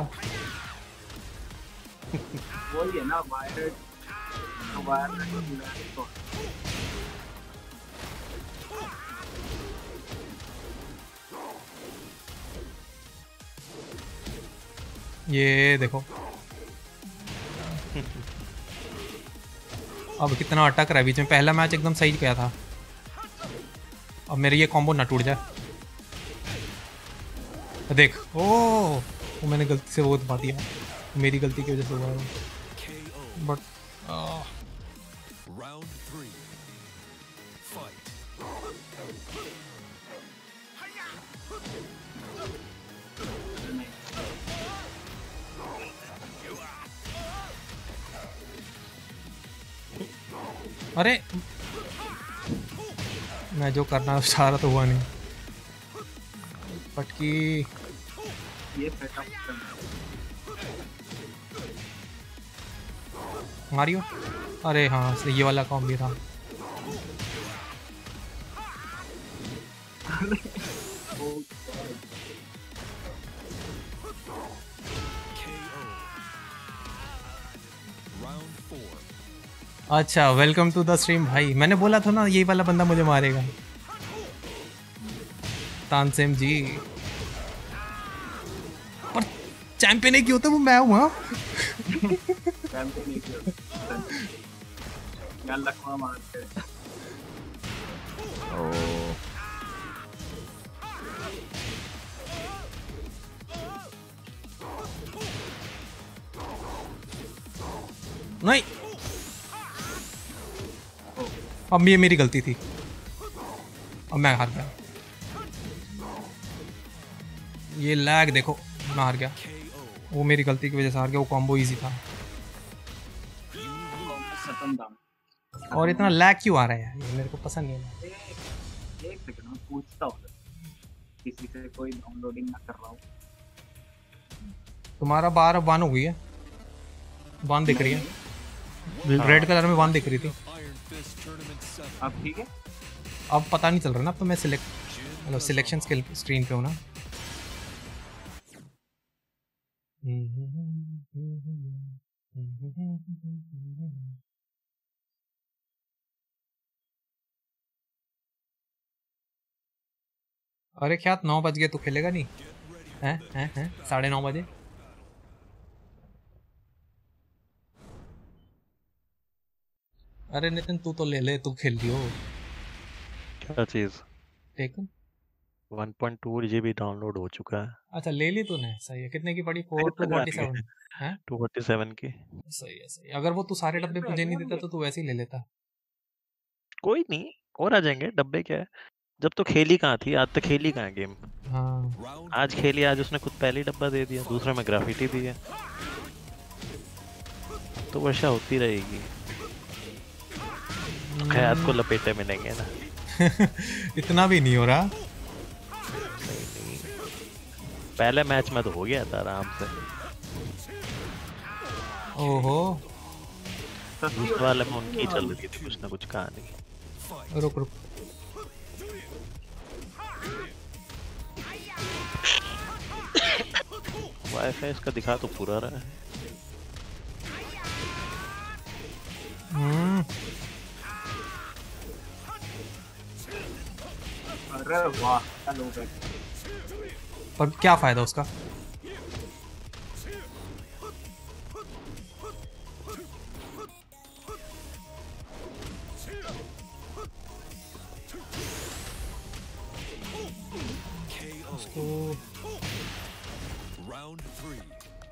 वही है ना वायर्ड, वायर्ड तो ये देखो अब कितना अटक रहा है बीच में। पहला मैच एकदम सही गया था, अब मेरे ये कॉम्बो ना टूट जाए। देख ओ वो मैंने गलती से वो दबा दिया, मेरी गलती की वजह से हुआ है। बट अरे मैं जो करना चाह रहा था हुआ नहीं। पटकी ये सेटअप मारियो। अरे हाँ ये वाला कॉम भी था। अच्छा वेलकम टू द स्ट्रीम भाई। मैंने बोला था ना ये वाला बंदा मुझे मारेगा। तानसेम जी पर चैंपियन एक ही होता वो मैं हूँ। हाँ चैंपियन एक ही होता यार, लखवा मारते हैं। ओ नहीं अब ये मेरी गलती थी, अब मैं हार गया। ये लैग देखो मैं हार गया, वो मेरी गलती की वजह से हार गया। वो कॉम्बो इजी था। और इतना लैग क्यों आ रहा है ये मेरे को पसंद नहीं है। एक सेकंड मैं पूछता हूँ किसी से, कोई डाउनलोडिंग ना कर रहा हूँ। तुम्हारा बार अब वन हो गई है, वन दिख रही है रेड कलर में, वन दिख रही थी। अब ठीक है, अब पता नहीं चल रहा ना। अब तो मैं सिलेक्ट मतलब सिलेक्शन के स्क्रीन पे हूँ ना। अरे क्या नौ बज गए तो खेलेगा नहीं? हैं हैं हैं साढ़े नौ बजे। अरे नितिन तू तो ले ले, तू खेल लियो। क्या चीज? Tekken one point two GB download हो चुका है। अच्छा ले ली तूने, सही है। कितने की पड़ी? फोर टू फोर्टी सेवन है, टू फोर्टी सेवन की। सही है सही है। अगर वो तू सारे डब्बे मुझे नहीं देता तो तू वैसे ही ले लेता। कोई नहीं और आ जाएंगे डब्बे। क्या है, जब तो खेली कहाँ थी, आज तक खेली कहाँ गेम। हाँ आज खेली, आज उसने खुद पहले डब्बा दे दिया, दूसरे में ग्राफिटी दी है, तो वर्षा होती रहेगी। खैर को लपेटे मिलेंगे ना। इतना भी नहीं हो रहा। नहीं नहीं पहले मैच में तो हो गया था आराम से। ओहो दूसरे वाले में उनकी चल रही थी कुछ ना कुछ कहानी। रुक रुक वाईफाई इसका दिखा तो पूरा रहा है। हम्म अरे वाह चलो भाई, पर क्या फायदा उसका? उसको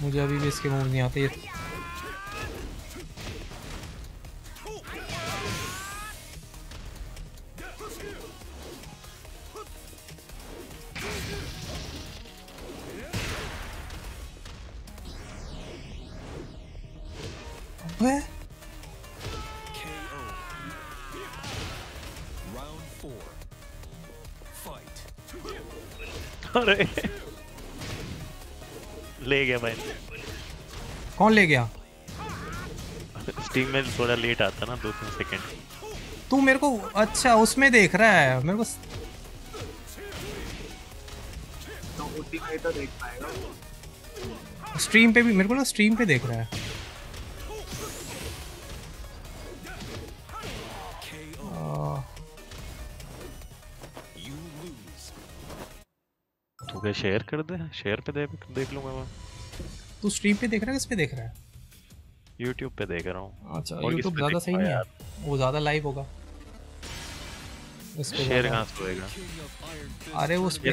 मुझे अभी भी इसके मूव नहीं आते। अबे अरे ले गया भाई। कौन ले गया? स्टीम में थोड़ा लेट आता ना, दो तीन सेकंड। तू मेरे को अच्छा उसमें देख रहा है मेरे को। तो उसी में तो देख पाएगा। स्ट्रीम पे भी मेरे को ना स्ट्रीम पे देख रहा है। तू क्या शेयर कर दे, शेयर पे दे, देख लूंगा मैं। तू स्ट्रीम पे देख रहा है किस पे देख रहा है? YouTube पे देख रहा हूँ। अच्छा YouTube ज़्यादा सही नहीं है, वो ज़्यादा लाइव होगा। शेयर कहाँ से होएगा? अरे उस पे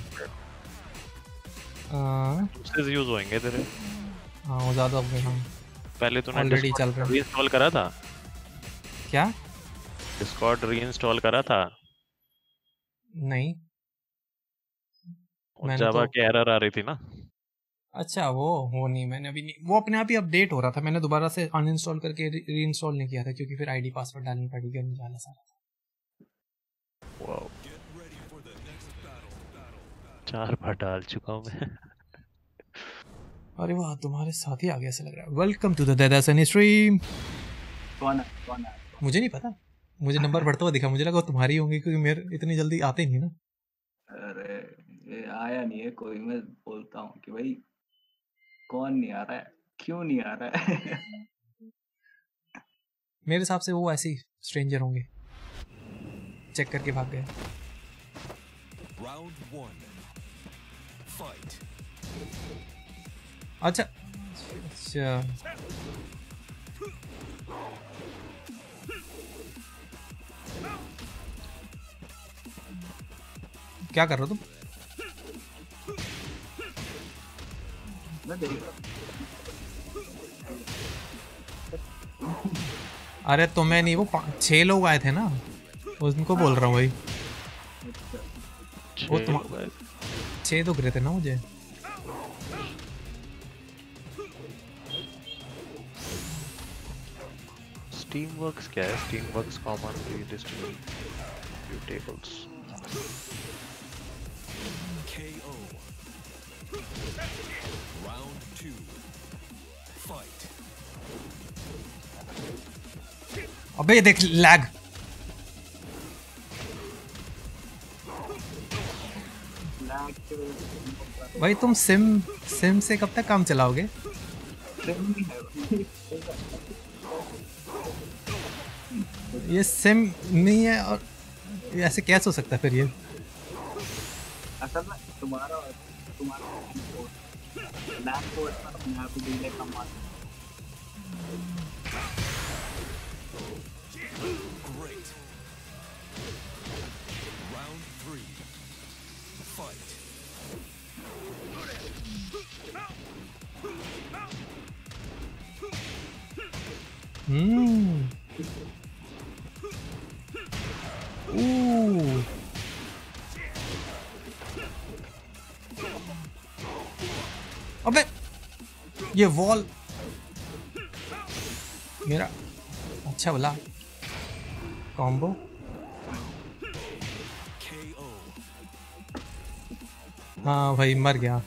दूसरे यूज होंगे तेरे। हाँ वो ज़्यादा होंगे। हाँ पहले तूने ऑलरेडी चल रहा है। रीइंस्टॉल करा था क्या? डिस्कॉर्ड रीइंस्टॉल करा था? नहीं जावा तो... की एरर आ रही थी ना। अच्छा वो वो नहीं, मैंने अभी नहीं, वो अपने आप ही अपडेट हो रहा था। मैंने दोबारा से अनइंस्टॉल करके रीइंस्टॉल नहीं किया था क्योंकि फिर आईडी पासवर्ड डालनी पड़ेगी और निकालना सारा। वाओ चार बार डाल चुका हूँ मैं। अरे वाह तुम्हारे साथ ही आ गया ऐसा लग रहा है। वेलकम टू द दादा सनी स्ट्रीम। कौन है कौन है? मुझे नहीं पता, मुझे नंबर बढ़ता हुआ दिखा, मुझे लगा तुम्हारी होंगी क्योंकि मेरे इतनी जल्दी आते ही नहीं ना। अरे ये आया नहीं है कोई, मैं बोलता हूँ कि भाई कौन नहीं आ रहा है, क्यों नहीं आ रहा है? मेरे हिसाब से वो ऐसे ही स्ट्रेंजर होंगे, चेक करके भाग गए। अच्छा अच्छा क्या कर रहे हो तुम? मैं देख रहा हूँ। अरे तुम्हें नहीं, वो छह लोग आए थे ना, उनको बोल रहा हूँ भाई। वो तुम छह तो गिरे थे ना मुझे। Steamworks क्या है? Steamworks common redistribute tables. K O. Round two. Fight. अबे देख लैग। भाई तुम सिम सिम से कब तक काम चलाओगे? ये सिम नहीं है और ऐसे कैसे हो सकता है फिर? ये असल में तुम्हारा तुम्हारा लैब को अपने आप ही डिले कम आ Great. Round three. Fight. हम्म ओह अबे ये वॉल मेरा अच्छा बोला कॉम्बो। हाँ भाई मर गया।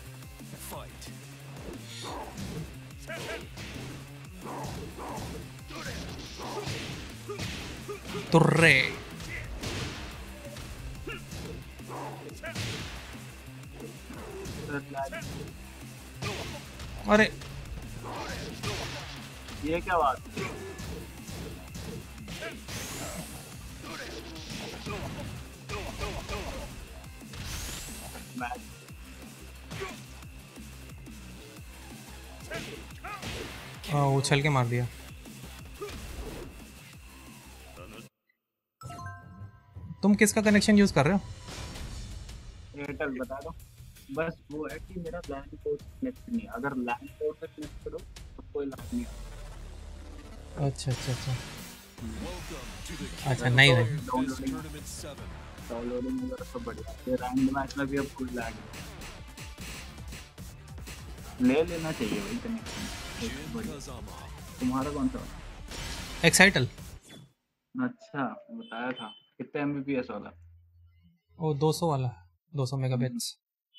तुर्रे अरे ये क्या बात है? हाँ उछल के मार दिया। तुम किसका कनेक्शन यूज कर रहे हो? एयरटेल बता दो। बस वो है कि मेरा लैंड पोर्ट कनेक्ट नहीं है, अगर लैंड पोर्ट पे कनेक्ट करो तो कोई लाभ नहीं आता। अच्छा अच्छा अच्छा अच्छा नहीं नहीं डाउनलोडिंग डाउनलोडिंग वगैरह सब बढ़िया है। रैंक मैच में भी अब कोई लैग ले लेना चाहिए भाई कनेक्शन। तुम्हारा कौन सा? एक्साइटल। अच्छा बताया था। कितने एमबीपीएस वाला? ओ दो सौ वाला, दो सौ मेगाबिट्स।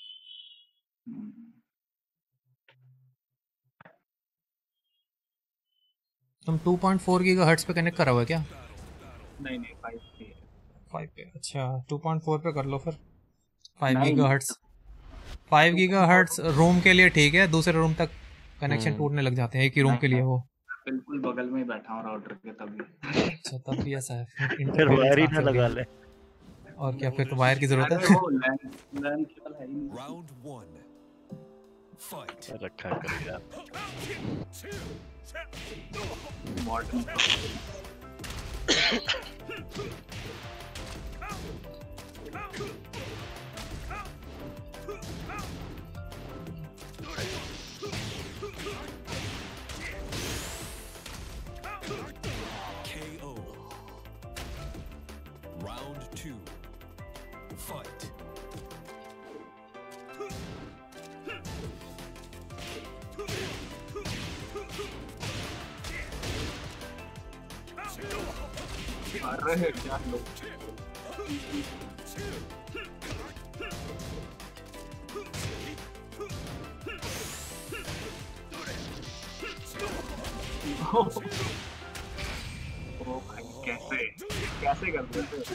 तुम टू पॉइंट फोर गीगाहर्ट्ज पे कनेक्ट करा हुआ है क्या? नहीं नहीं फाइव पे है। फाइव पे अच्छा, टू पॉइंट फोर पे कर लो फिर। फाइव नहीं, गीगाहर्ट्ज फाइव गीगाहर्ट्ज रूम के लिए ठीक है, दूसरे रूम तक कनेक्शन टूटने लग जाते हैं एक ही रूम के लिए। वो बिल्कुल बगल में ही बैठा हूँ राउटर के तभी। अच्छा तब भी ऐसा है, फिर वायर ही ना लगा ले। और क्या फिर तो वायर की जरूरत है। वो लैंड लैंड केबल है ही नहीं। Round one fight. रखा कर यार modern K O. Round two fight. मार रहे हैं क्या लोग? ओ भाई कैसे कैसे कर रहे हो?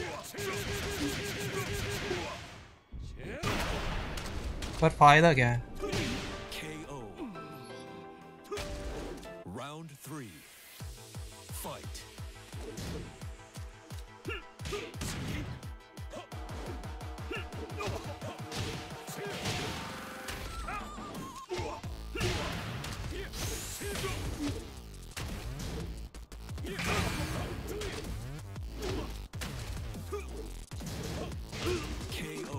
पर फायदा क्या है? K O. Round three fight. K O.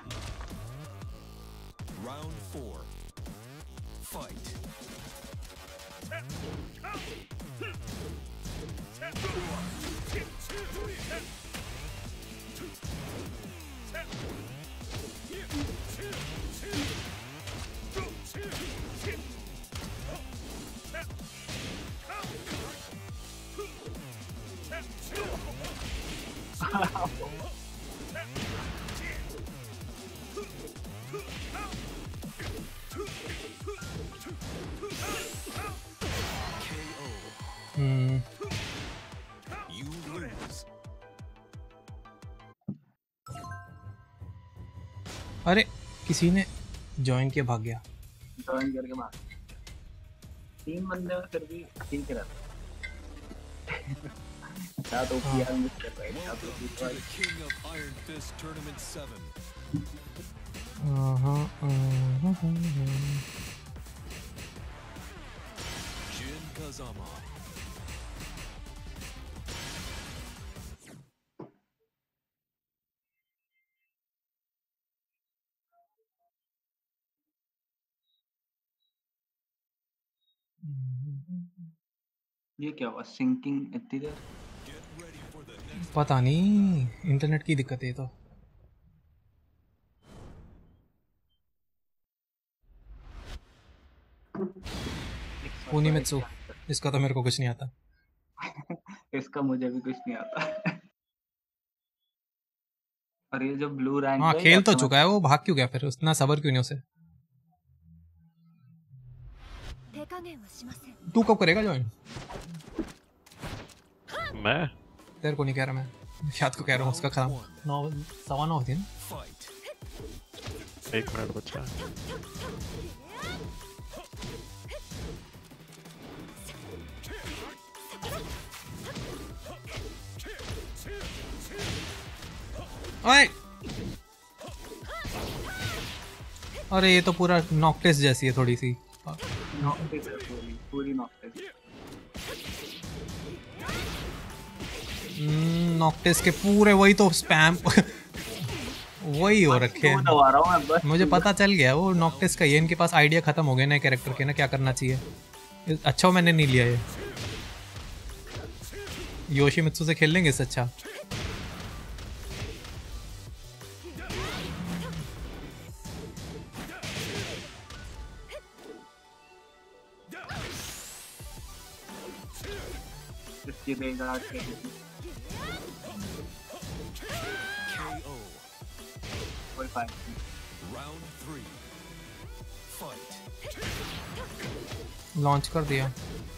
Round four fight. Hmm You lose. अरे किसी ने ज्वाइन किया भाग गया। ज्वाइन करके मार। तीन बंदे में फिर भी ठीक रहता। क्या तो पीआर मिस कर रहा है, क्या तो To the King of Iron Fist Tournament seven. हाँ Jin Kazama. ये क्या हुआ? सिंकिंग इतनी देर? Get ready for the next. पता नहीं, इंटरनेट की दिक्कत है तो। फुनिमित्सु, इसका तो मेरे को कुछ नहीं आता। इसका मुझे भी कुछ नहीं आता। और ये जो ब्लू रैंक हाँ खेल तो चुका है वो, भाग क्यों गया फिर? उतना सबर क्यों नहीं उसे? तू कब करेगा ज्वाइन? मैं तेरे को नहीं कह रहा मैं, शायद को कह रहा हूँ। उसका खत्म नौ सवा नौ होती है ना। एक मिनट बचा। ओए अरे ये तो पूरा नॉकटेस जैसी है थोड़ी सी। नॉकटेस है पूरी पूरी नॉकटेस। नॉकटेस के पूरे वही तो स्पैम वही हो रखे हैं। दबा रहा हूँ मैं बस। मुझे पता चल गया वो नॉक्टिस का, ये इनके पास आइडिया खत्म हो गया नए कैरेक्टर के ना, क्या करना चाहिए। अच्छा हो मैंने नहीं लिया ये। योशिमित्सु से खेल लेंगे इससे अच्छा। लॉन्च कर दिया।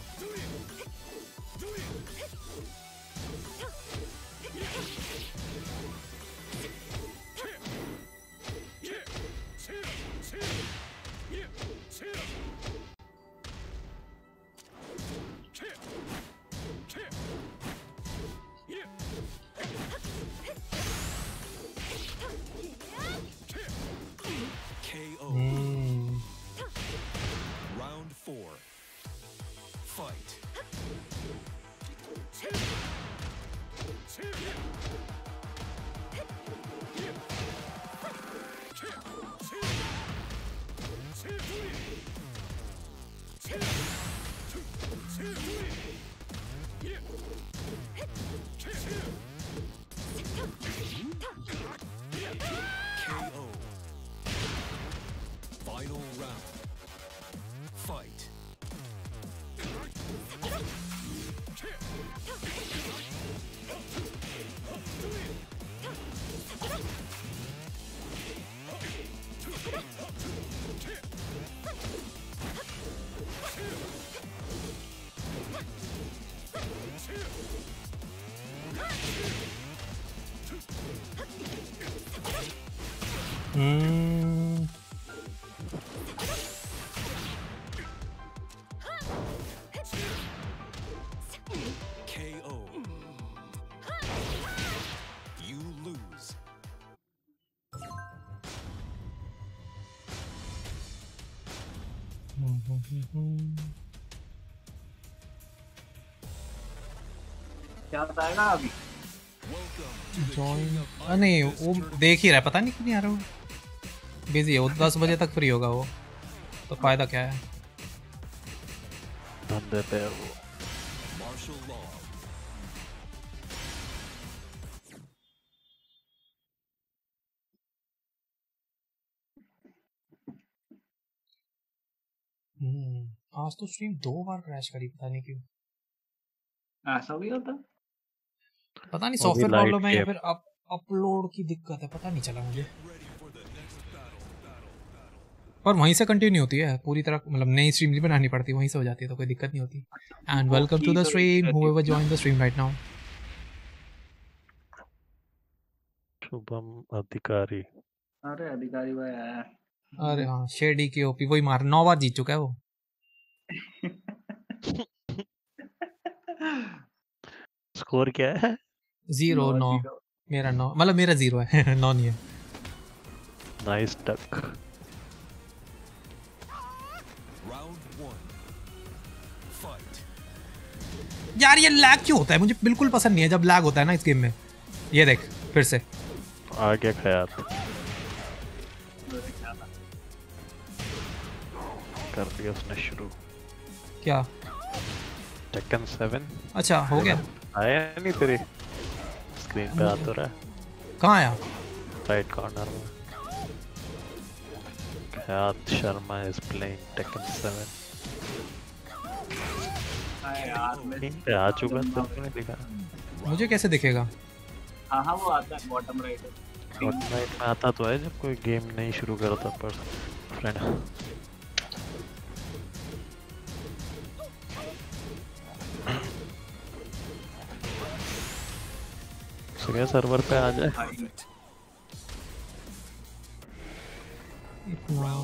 हम्म क्या बताएगा अभी? जॉइन नहीं वो देख ही रहा है, पता नहीं क्यों नहीं आ रहा वो। बिजी है वो, दस बजे तक फ्री होगा वो, तो फायदा क्या है। धंधे पे है वो। हम्म आज तो स्ट्रीम दो बार क्रैश करी, पता नहीं क्यों। ऐसा भी होता? पता नहीं वो भी सॉफ्टवेयर लाइट प्रॉब्लम है या के- फिर अप, अपलोड की दिक्कत है, पता नहीं चला मुझे। पर वहीं से कंटिन्यू होती है पूरी तरह, मतलब नई स्ट्रीम नहीं बनानी पड़ती, वहीं से हो जाती है, तो कोई दिक्कत नहीं होती। And welcome to the stream whoever join the stream right now. Shubham Adhikari. अरे अधिकारी भाई आया है। अरे हाँ शेडी की ओपी वही मार, नौ बार जीत चुका है वो। स्कोर क्या है? जीरो नौ नौ जीरो। मेरा नौ, मतलब मेरा जीरो है नौ नहीं है। नाइस टक। यार ये लैग क्यों होता है, मुझे बिल्कुल पसंद नहीं है जब लैग होता है ना इस गेम में। ये देख फिर से आ गया ख्याल। कर दिया उसने शुरू। क्या टेकन सेवन। अच्छा हो गया। आया नहीं तेरी स्क्रीन पे? आ तो रहा है। कहाँ आया? राइट कॉर्नर में। Khyat Sharma is playing Tekken seven. यार मैं पे आ चुका है, तेरे को नहीं दिखा? मुझे कैसे दिखेगा? हाँ हाँ वो आता है बॉटम राइट। फॉर्टनाइट में आता तो है जब कोई गेम नहीं शुरू करता, पर फ्रेंड सुबह सर्वर पे आ जाए। इतना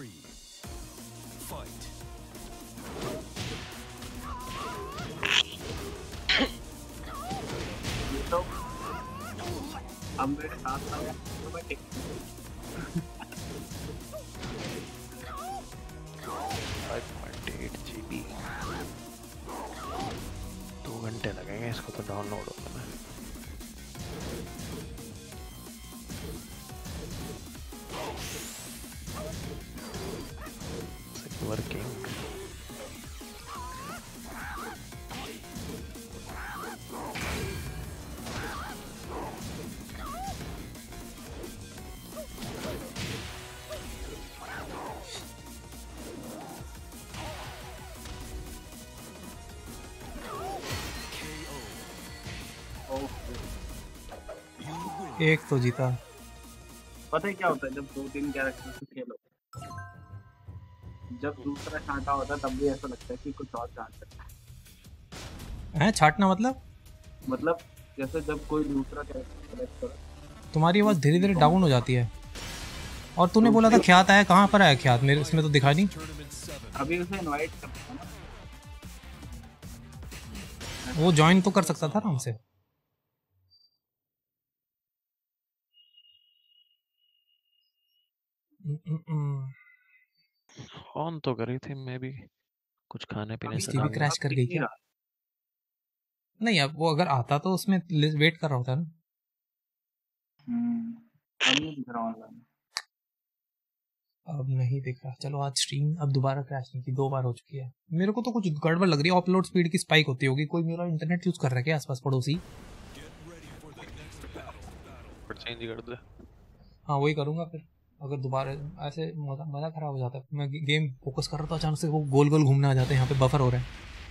तो अब मेरे साथ आ गया तो मैं टिक फाइव पॉइंट एट जीबी। दो घंटे लगेंगे इसको तो डाउनलोड होने में। वर्किंग एक तो जीता। पता है क्या होता है जब दो तीन कैरेक्टर से खेलो, जब दूसरा छांटा होता है तब भी ऐसा लगता है कि कुछ और छांट सकता है। हैं छाटना मतलब मतलब जैसे जब कोई दूसरा कैरेक्टर सेलेक्ट करो। तुम्हारी आवाज धीरे धीरे डाउन हो जाती है। और तूने बोला था ख्यात आया, कहाँ पर आया ख्यात? मेरे इसमें तो दिखा नहीं। अभी उसे इनवाइट करता ना, वो ज्वाइन तो कर सकता था ना हमसे। ऑन तो करी थी मैं भी, कुछ खाने पीने से टीवी क्रैश कर गई क्या? नहीं, अब वो अगर आता तो उसमें वेट कर रहा होता ना। हम्म अब नहीं दिख रहा ऑनलाइन। अब नहीं दिख रहा। चलो आज स्ट्रीम अब दोबारा क्रैश नहीं की, दो बार हो चुकी है। मेरे को तो कुछ गड़बड़ लग रही है, अपलोड स्पीड की स्पाइक होती होगी। कोई मेरा इंटरनेट यूज कर रहा है क्या आसपास पड़ोसी? चेंज कर दे। हाँ वही करूंगा फिर। अगर दोबारा ऐसे मजा मजा खराब हो जाता है। मैं गेम फोकस कर रहा था, अचानक से वो गोल गोल घूमने आ जाते हैं। यहाँ पे बफर हो रहा है।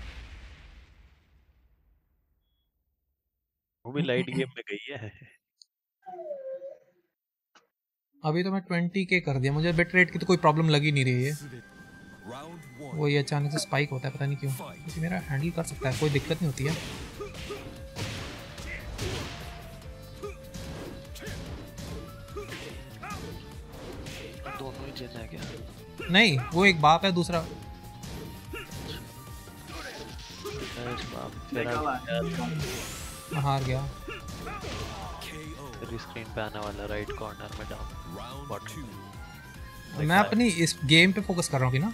वो भी लाइट गेम में गई है। अभी तो मैं ट्वेंटी के कर दिया, मुझे बिट रेट की तो कोई प्रॉब्लम लगी नहीं रही है। वो ये अचानक से स्पाइक होता है, पता नहीं क्यों। क्योंकि मेरा हैंडल कर सकता है, कोई दिक्कत नहीं होती है। दोनों ही जेन है क्या? नहीं, वो एक बाप है, दूसरा हार गया। स्क्रीन पे आने वाला राइट कॉर्नर में डाउन। मैं अपनी इस गेम पे फोकस कर रहा हूँ कि ना।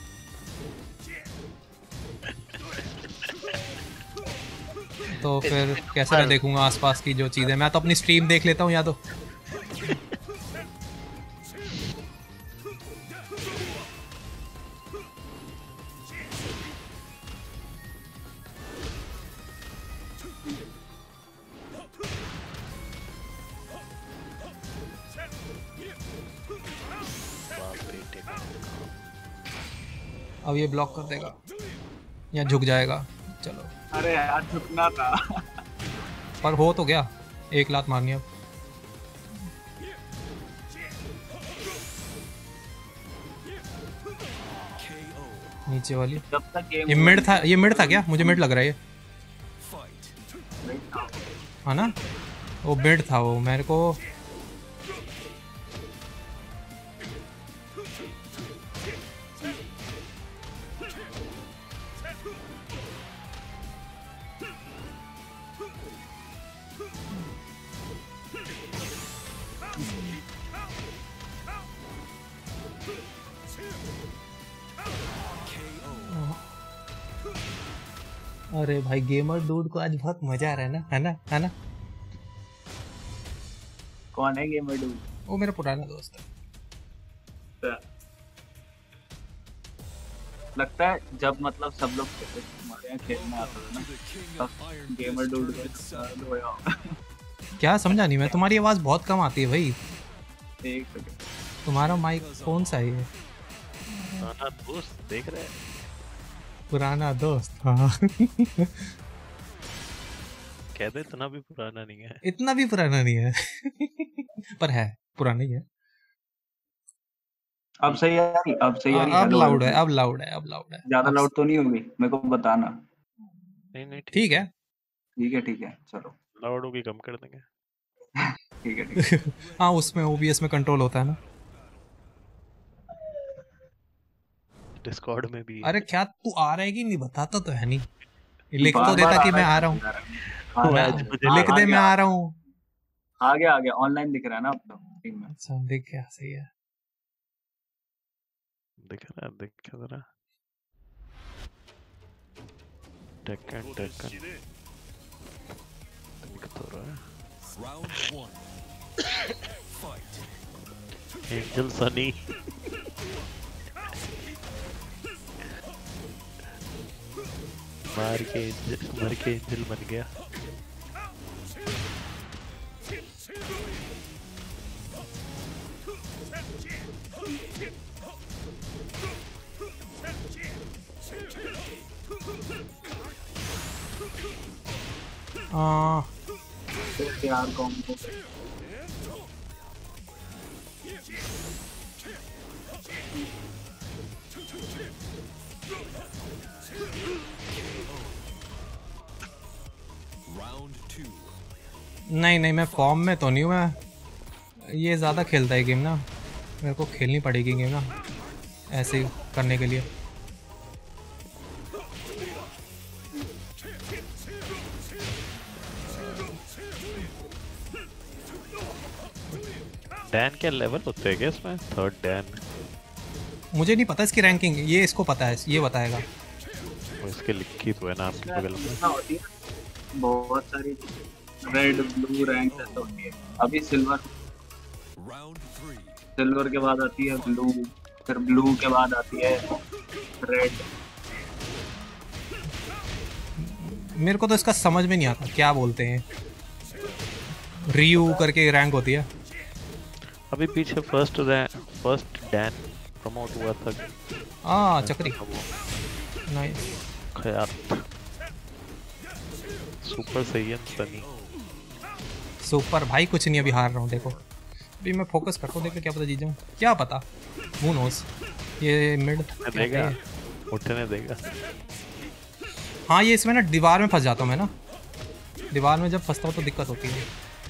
तो फिर कैसे मैं देखूंगा आसपास की जो चीजें? मैं तो अपनी स्ट्रीम देख लेता हूँ या तो। अब ये ब्लॉक कर देगा या झुक जाएगा। चलो अरे यार झुकना था। पर हो तो गया। एक लात मारनी अब। नीचे वाली जब तक गेम ये मिड था, ये मिड था क्या? मुझे मिड लग रहा है ये, है ना? वो मिड था वो मेरे को। अरे भाई गेमर डूड को आज बहुत मजा आ रहा है ना, है ना, है ना? कौन है गेमर डूड? वो मेरा पुराना दोस्त है। लगता है जब मतलब सब लोग हमारे यहाँ खेलने आते थे ना, तब गेमर डूड को धोया होगा। क्या समझा नहीं मैं? तुम्हारी आवाज बहुत कम आती है भाई। एक सेकंड, तुम्हारा माइक कौन सा है ये? पुराना दोस्त देख रहे हैं? पुराना दोस्त, हाँ। कहते इतना भी पुराना नहीं है। इतना भी पुराना नहीं है। पर है, पुराना ही है। अब सही है, अब सही है। अब लाउड है, अब लाउड है, अब लाउड है। ज्यादा लाउड तो नहीं होगी? मेरे को बताना। नहीं नहीं ठीक है, ठीक है, ठीक है, चलो लाउड होगी कम कर देंगे। ठीक है, ठीक है। हाँ उसमें ओबीएस में कंट्रोल होता है ना। डिस्कॉर्ड में भी। अरे क्या तू आ रहा है कि नहीं? बताता तो है नहीं। लिख तो देता कि मैं आ रहा हूँ। लिख दे मैं आ रहा हूँ। आ गया, आ गया। ऑनलाइन दिख रहा है ना अब तो टीम में। अच्छा दिख गया, सही है। दिख रहा है, दिख रहा है। टेकन टेकन दिख तो रहा है। एंजल सनी। मार के एंजल मर के एंजल बन गया। आ, यार कौन को नहीं नहीं मैं फॉर्म में तो नहीं हूँ। मैं ये ज़्यादा खेलता है गेम ना, मेरे को खेलनी पड़ेगी गेम ना ऐसे ही करने के लिए। डैन क्या लेवल होते हैं क्या इसमें? थर्ड डैन मुझे नहीं पता इसकी रैंकिंग, ये इसको पता है, ये बताएगा। वो इसके लिखी तो है नाम के बगल में। हाँ, होती है बहुत सारी रेड ब्लू रैंक ऐसा होती है। अभी सिल्वर सिल्वर के बाद आती है ब्लू, फिर ब्लू के बाद आती है रेड। मेरे को तो इसका समझ में नहीं आता क्या बोलते हैं। रियू करके रैंक होती है। अभी पीछे फर्स्ट फर्स्ट डैन प्रमोट हुआ था। हाँ Chakri nice Khyat super saiyan Sunny super भाई। कुछ नहीं, अभी हार रहा हूँ देखो। अभी मैं फोकस करता हूँ, देखो क्या पता जीत जाऊँ, क्या पता। हू नोस ये मिड देगा उठने देगा। हाँ ये इसमें ना दीवार में फंस जाता हूँ मैं ना, दीवार में जब फंसता हूँ तो दिक्कत होती है।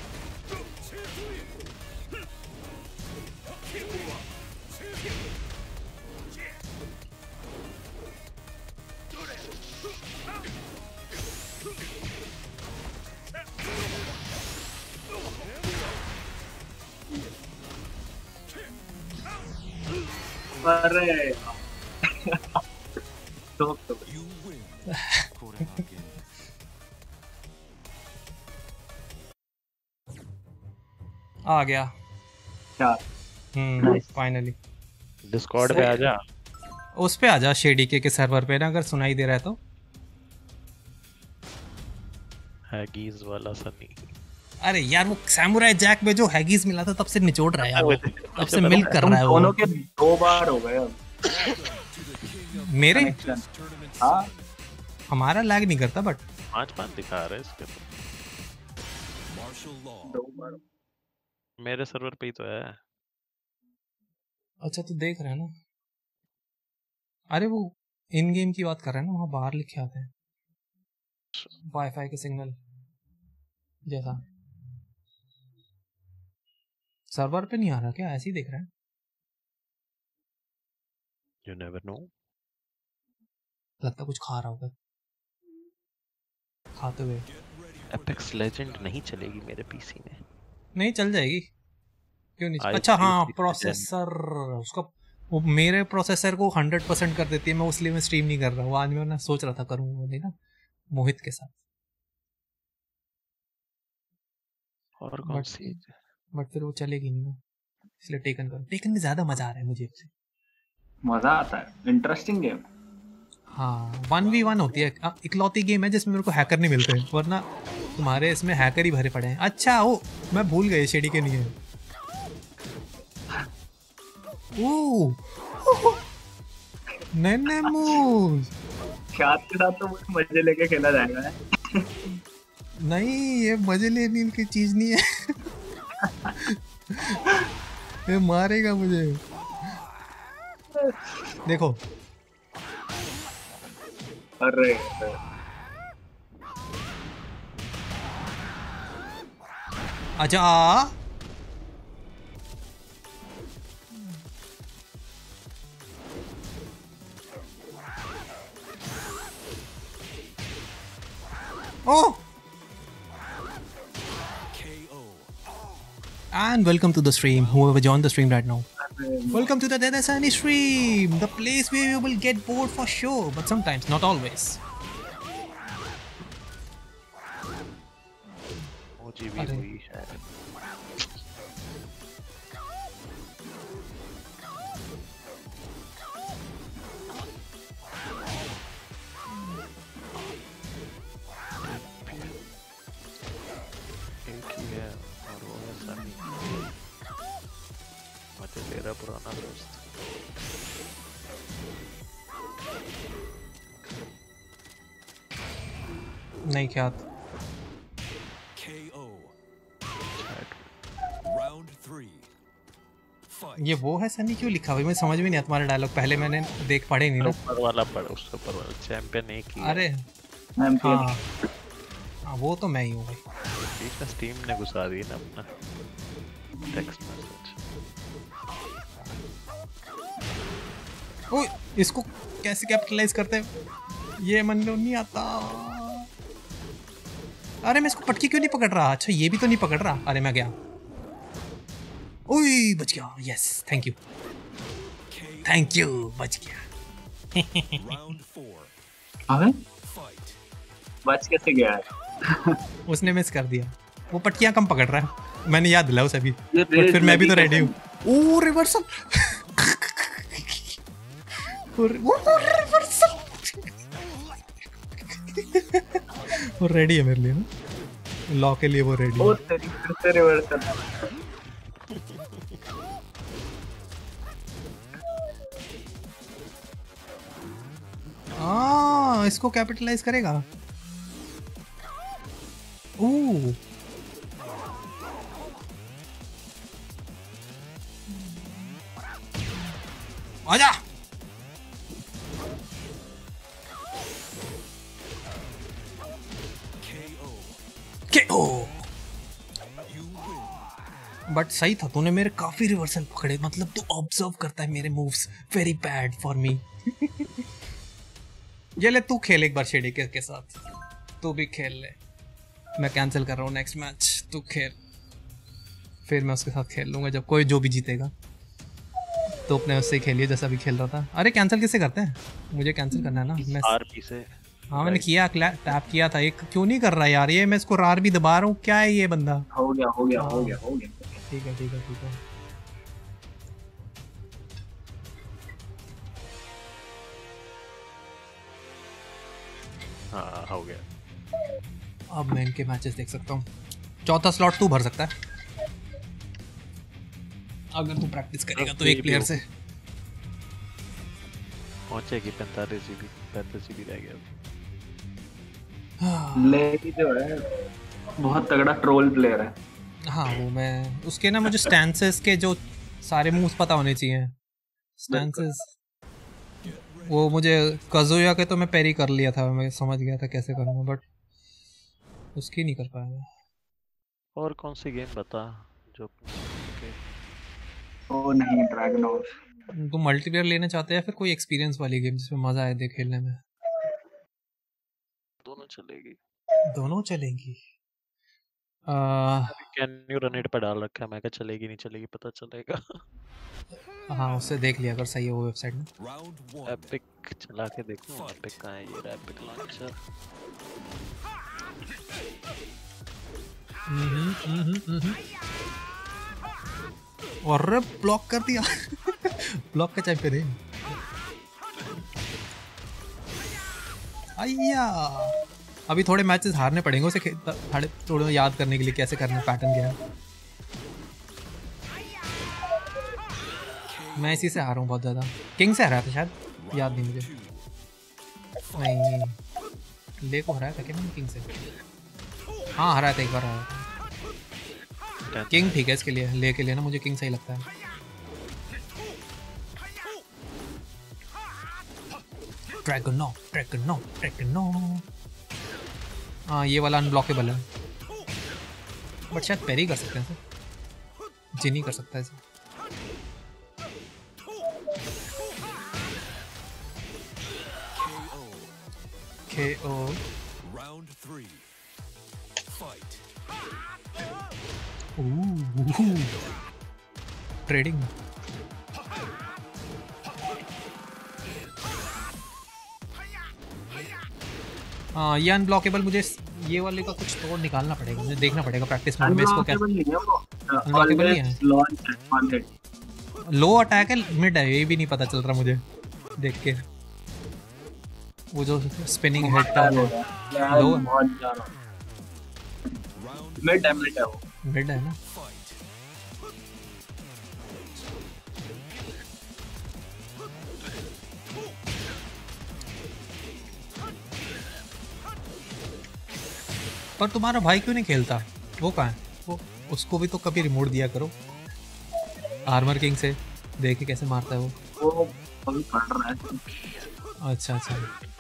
अरे तो तो आ गया क्या? हम्म फाइनली। डिस्कॉर्ड पे आ जा, उस पे आ जा शेडी के, के सर्वर पे ना, अगर सुनाई दे रहा है तो। हैगीज वाला सनी। अरे यार वो सैमुराई जैक में जो हैगीज मिला था तब से निचोड़ रहा है यार, वो तब से मिल्क कर रहा है वो। दोनों के दो बार हो गए अब मेरे। हाँ हमारा लैग नहीं करता बट पांच पांच दिखा रहा है इसके तो। दो बार मेरे सर्वर पे ही तो है। अच्छा तो देख रहे हैं ना। अरे वो इन गेम की बात कर रहे हैं ना, वहाँ बाहर लिखे आते हैं वाईफाई के सिग्नल जैसा। सर्वर पे नहीं आ रहा क्या? ऐसे ही देख रहे हैं। You never know. लगता कुछ खा रहा होगा खाते हुए। Apex Legend नहीं चलेगी मेरे पीसी में। नहीं चल जाएगी, क्यों नहीं? I अच्छा हाँ think प्रोसेसर उसका, वो मेरे प्रोसेसर को हंड्रेड परसेंट कर देती है, मैं उसलिए मैं स्ट्रीम नहीं कर रहा हूँ। आज मैं ना सोच रहा था करूँगा नहीं ना मोहित के साथ, और कौन सी? बट फिर वो चलेगी नहीं ना, इसलिए टेकन करो। टेकन में ज्यादा मजा आ रहा है मुझे इससे, मजा आता है, इंटरेस्टिंग गेम। हाँ वन वी वन होती है, इकलौती गेम है जिसमें मेरे को हैकर नहीं मिलते, वरना तुम्हारे इसमें हैकर ही भरे पड़े हैं। अच्छा ओ मैं भूल गई शेडी के नहीं है। नेनेमूस ख्यात के साथ तो मुझे मजे लेके खेला जाएगा है। नहीं ये मजे लेने की चीज नहीं है। ये मारेगा मुझे, देखो। अरे अच्छा oh and welcome to the stream, whoever joined the stream right now. Welcome to the Dead Sunny stream, the place where you will get bored for sure, but sometimes, not always. O G V हुई है। दोस्ती ले रहा पुराना दोस्त। नहीं क्या ये वो है सनी क्यों लिखा भाई, मुझे समझ में नहीं आता तुम्हारा डायलॉग, पहले मैंने देख पढ़े नहीं ना। ऊपर वाला पढ़, उससे ऊपर वाला चैंपियन एक ही। अरे हाँ हाँ वो तो मैं ही हूँ भाई। ठीक है, स्टीम ने घुसा दी ना अपना टेक्स्ट मैसेज। ओए इसको कैसे कैपिटलाइज करते हैं ये मन में नहीं आता। अरे मैं इसको पटकी क्यों नहीं पकड़ रहा, अच्छा ये भी तो नहीं पकड़ रहा। अरे मैं गया, ओए बच गया, yes thank you thank you बच गया। अबे बच कैसे गया है? उसने मिस कर दिया, वो पटकियां कम पकड़ रहा है, मैंने याद दिलाया उसे अभी, ये बट फिर मैं भी तो रेडी रेडी हूँ। ओ रिवर्सल वो रिवर्सल वो रेडी है मेरे लिए ना, लॉ के लिए वो रेडी ओ है। तेरी फिर से रिवर्सल। आ, इसको कैपिटलाइज करेगा। ओह आजा बट सही था, तूने मेरे काफी रिवर्सल पकड़े, मतलब तू ऑब्जर्व करता है मेरे moves, very bad for me. ये ले तू खेल एक बार शेडी के, के साथ, तू भी खेल ले, मैं कैंसिल कर रहा हूँ नेक्स्ट मैच, तू खेल, फिर मैं उसके साथ खेल लूंगा जब कोई जो भी जीतेगा, तो अपने उससे खेलिए जैसा भी खेल रहा था। अरे कैंसिल किससे करते हैं, मुझे कैंसिल करना है ना। मैं आरपी से, हाँ मैंने किया, टैप किया था, एक क्यों नहीं कर रहा यार ये, मैं इसको रार भी दबा रहा हूँ, क्या है ये बंदा। हो गया हो गया हो गया हो गया। ठीक है ठीक है ठीक है। हाँ हो गया। अब मैं इनके मैचेस देख सकता हूँ। चौथा स्लॉट तू भर सकता है अगर तू प्रैक्टिस करेगा तो एक प्लेयर से। पहुंचेगी पैंतालीस जीबी, पैंतीस जीबी रह गया। लेकी जो है बहुत तगड़ा ट्रोल प्लेयर है। हाँ वो मैं उसके ना, मुझे स्टैंसेस के जो सारे मूव्स पता होने चाहिए। स्टैंसेस वो मुझे काजुया के तो मैं पैरी कर लिया था, मैं समझ गया था कैसे करूँगा, बट उसकी नहीं कर पाया मैं। और कौन सी गेम बता जो ओ नहीं ड्रैगनोस। तुम मल्टीप्लेयर लेना चाहते हैं या फिर कोई एक्सपीरियंस वाली गेम जिसमें मजा आए दे खेलने में? दोनों चलेगी। दोनों चलेंगी। कैन यू रन इट पे डाल रखा है, मैं क्या चलेगी नहीं चलेगी पता चलेगा। हाँ उससे देख लिया अगर सही है वो वेबसाइट में। एपिक चला के देखो, एपिक कहाँ है, ये रहा एपिक लॉन्चर। हम्म हम्म हम्म और ब्लॉक कर दिया। ब्लॉक का चैंपियन है। आया अभी थोड़े मैचेस हारने पड़ेंगे उसे, थोड़े थोड़े याद करने के लिए कैसे करना पैटर्न क्या है। मैं इसी से हारा हूँ बहुत ज़्यादा, किंग से हरा था शायद, याद नहीं मुझे। नहीं ले को हराया था क्या मैंने किंग से? हाँ हराया था एक बार, हराया था। किंग ठीक है इसके लिए, ले के लिए ना मुझे किंग सही लगता है। ड्रैगनो ड्रैगनो ड्रैगनो हाँ ये वाला अनब्लॉकेबल है, बट शायद पैरी कर सकते हैं सर, जिनी कर सकता है इसे। K O Round three Fight Ooh Trading हाँ ये अनब्लॉकेबल, मुझे ये वाले का कुछ तोड़ निकालना पड़ेगा, मुझे देखना पड़ेगा प्रैक्टिस मोड में इसको क्या। अनब्लॉकेबल नहीं है, लो अटैक है, मिड है, ये भी नहीं पता चल रहा मुझे देख के। वो जो स्पिनिंग हेड का लो मिड है, मिड है वो, मिड है ना। पर तुम्हारा भाई क्यों नहीं खेलता? वो कहाँ है? वो उसको भी तो कभी रिमोट दिया करो आर्मर किंग से, देखे कैसे मारता है वो। वो अभी पढ़ रहा है। अच्छा अच्छा।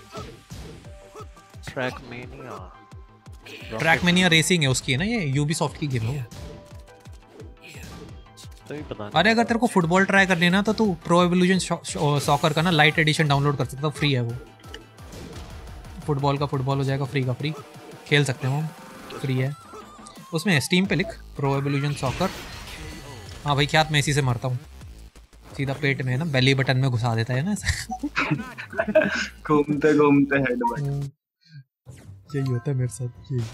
ट्रैकमेनिया ट्रैकमेनिया रेसिंग है उसकी, है ना, ये यूबीसॉफ्ट की गेम है। तो भी पता नहीं। अरे अगर तेरे को फुटबॉल ट्राई करनी है ना तो तू प्रो एवोल्यूशन सॉकर का ना लाइट एडिशन डाउनलोड कर सकता है, फ्री है वो। फुटबॉल का फुटबॉल हो जाएगा, फ्री का फ्री खेल सकते हैं वो, फ्री है। उसमें स्टीम पे लिख प्रो एवोल्यूशन सॉकर। हाँ भाई, क्या मैं इसी से मरता हूँ, सीधा पेट में है ना, बेली बटन में घुसा देता है ना घूमते घूमते हेड बटन। यही होता है मेरे साथ, यही।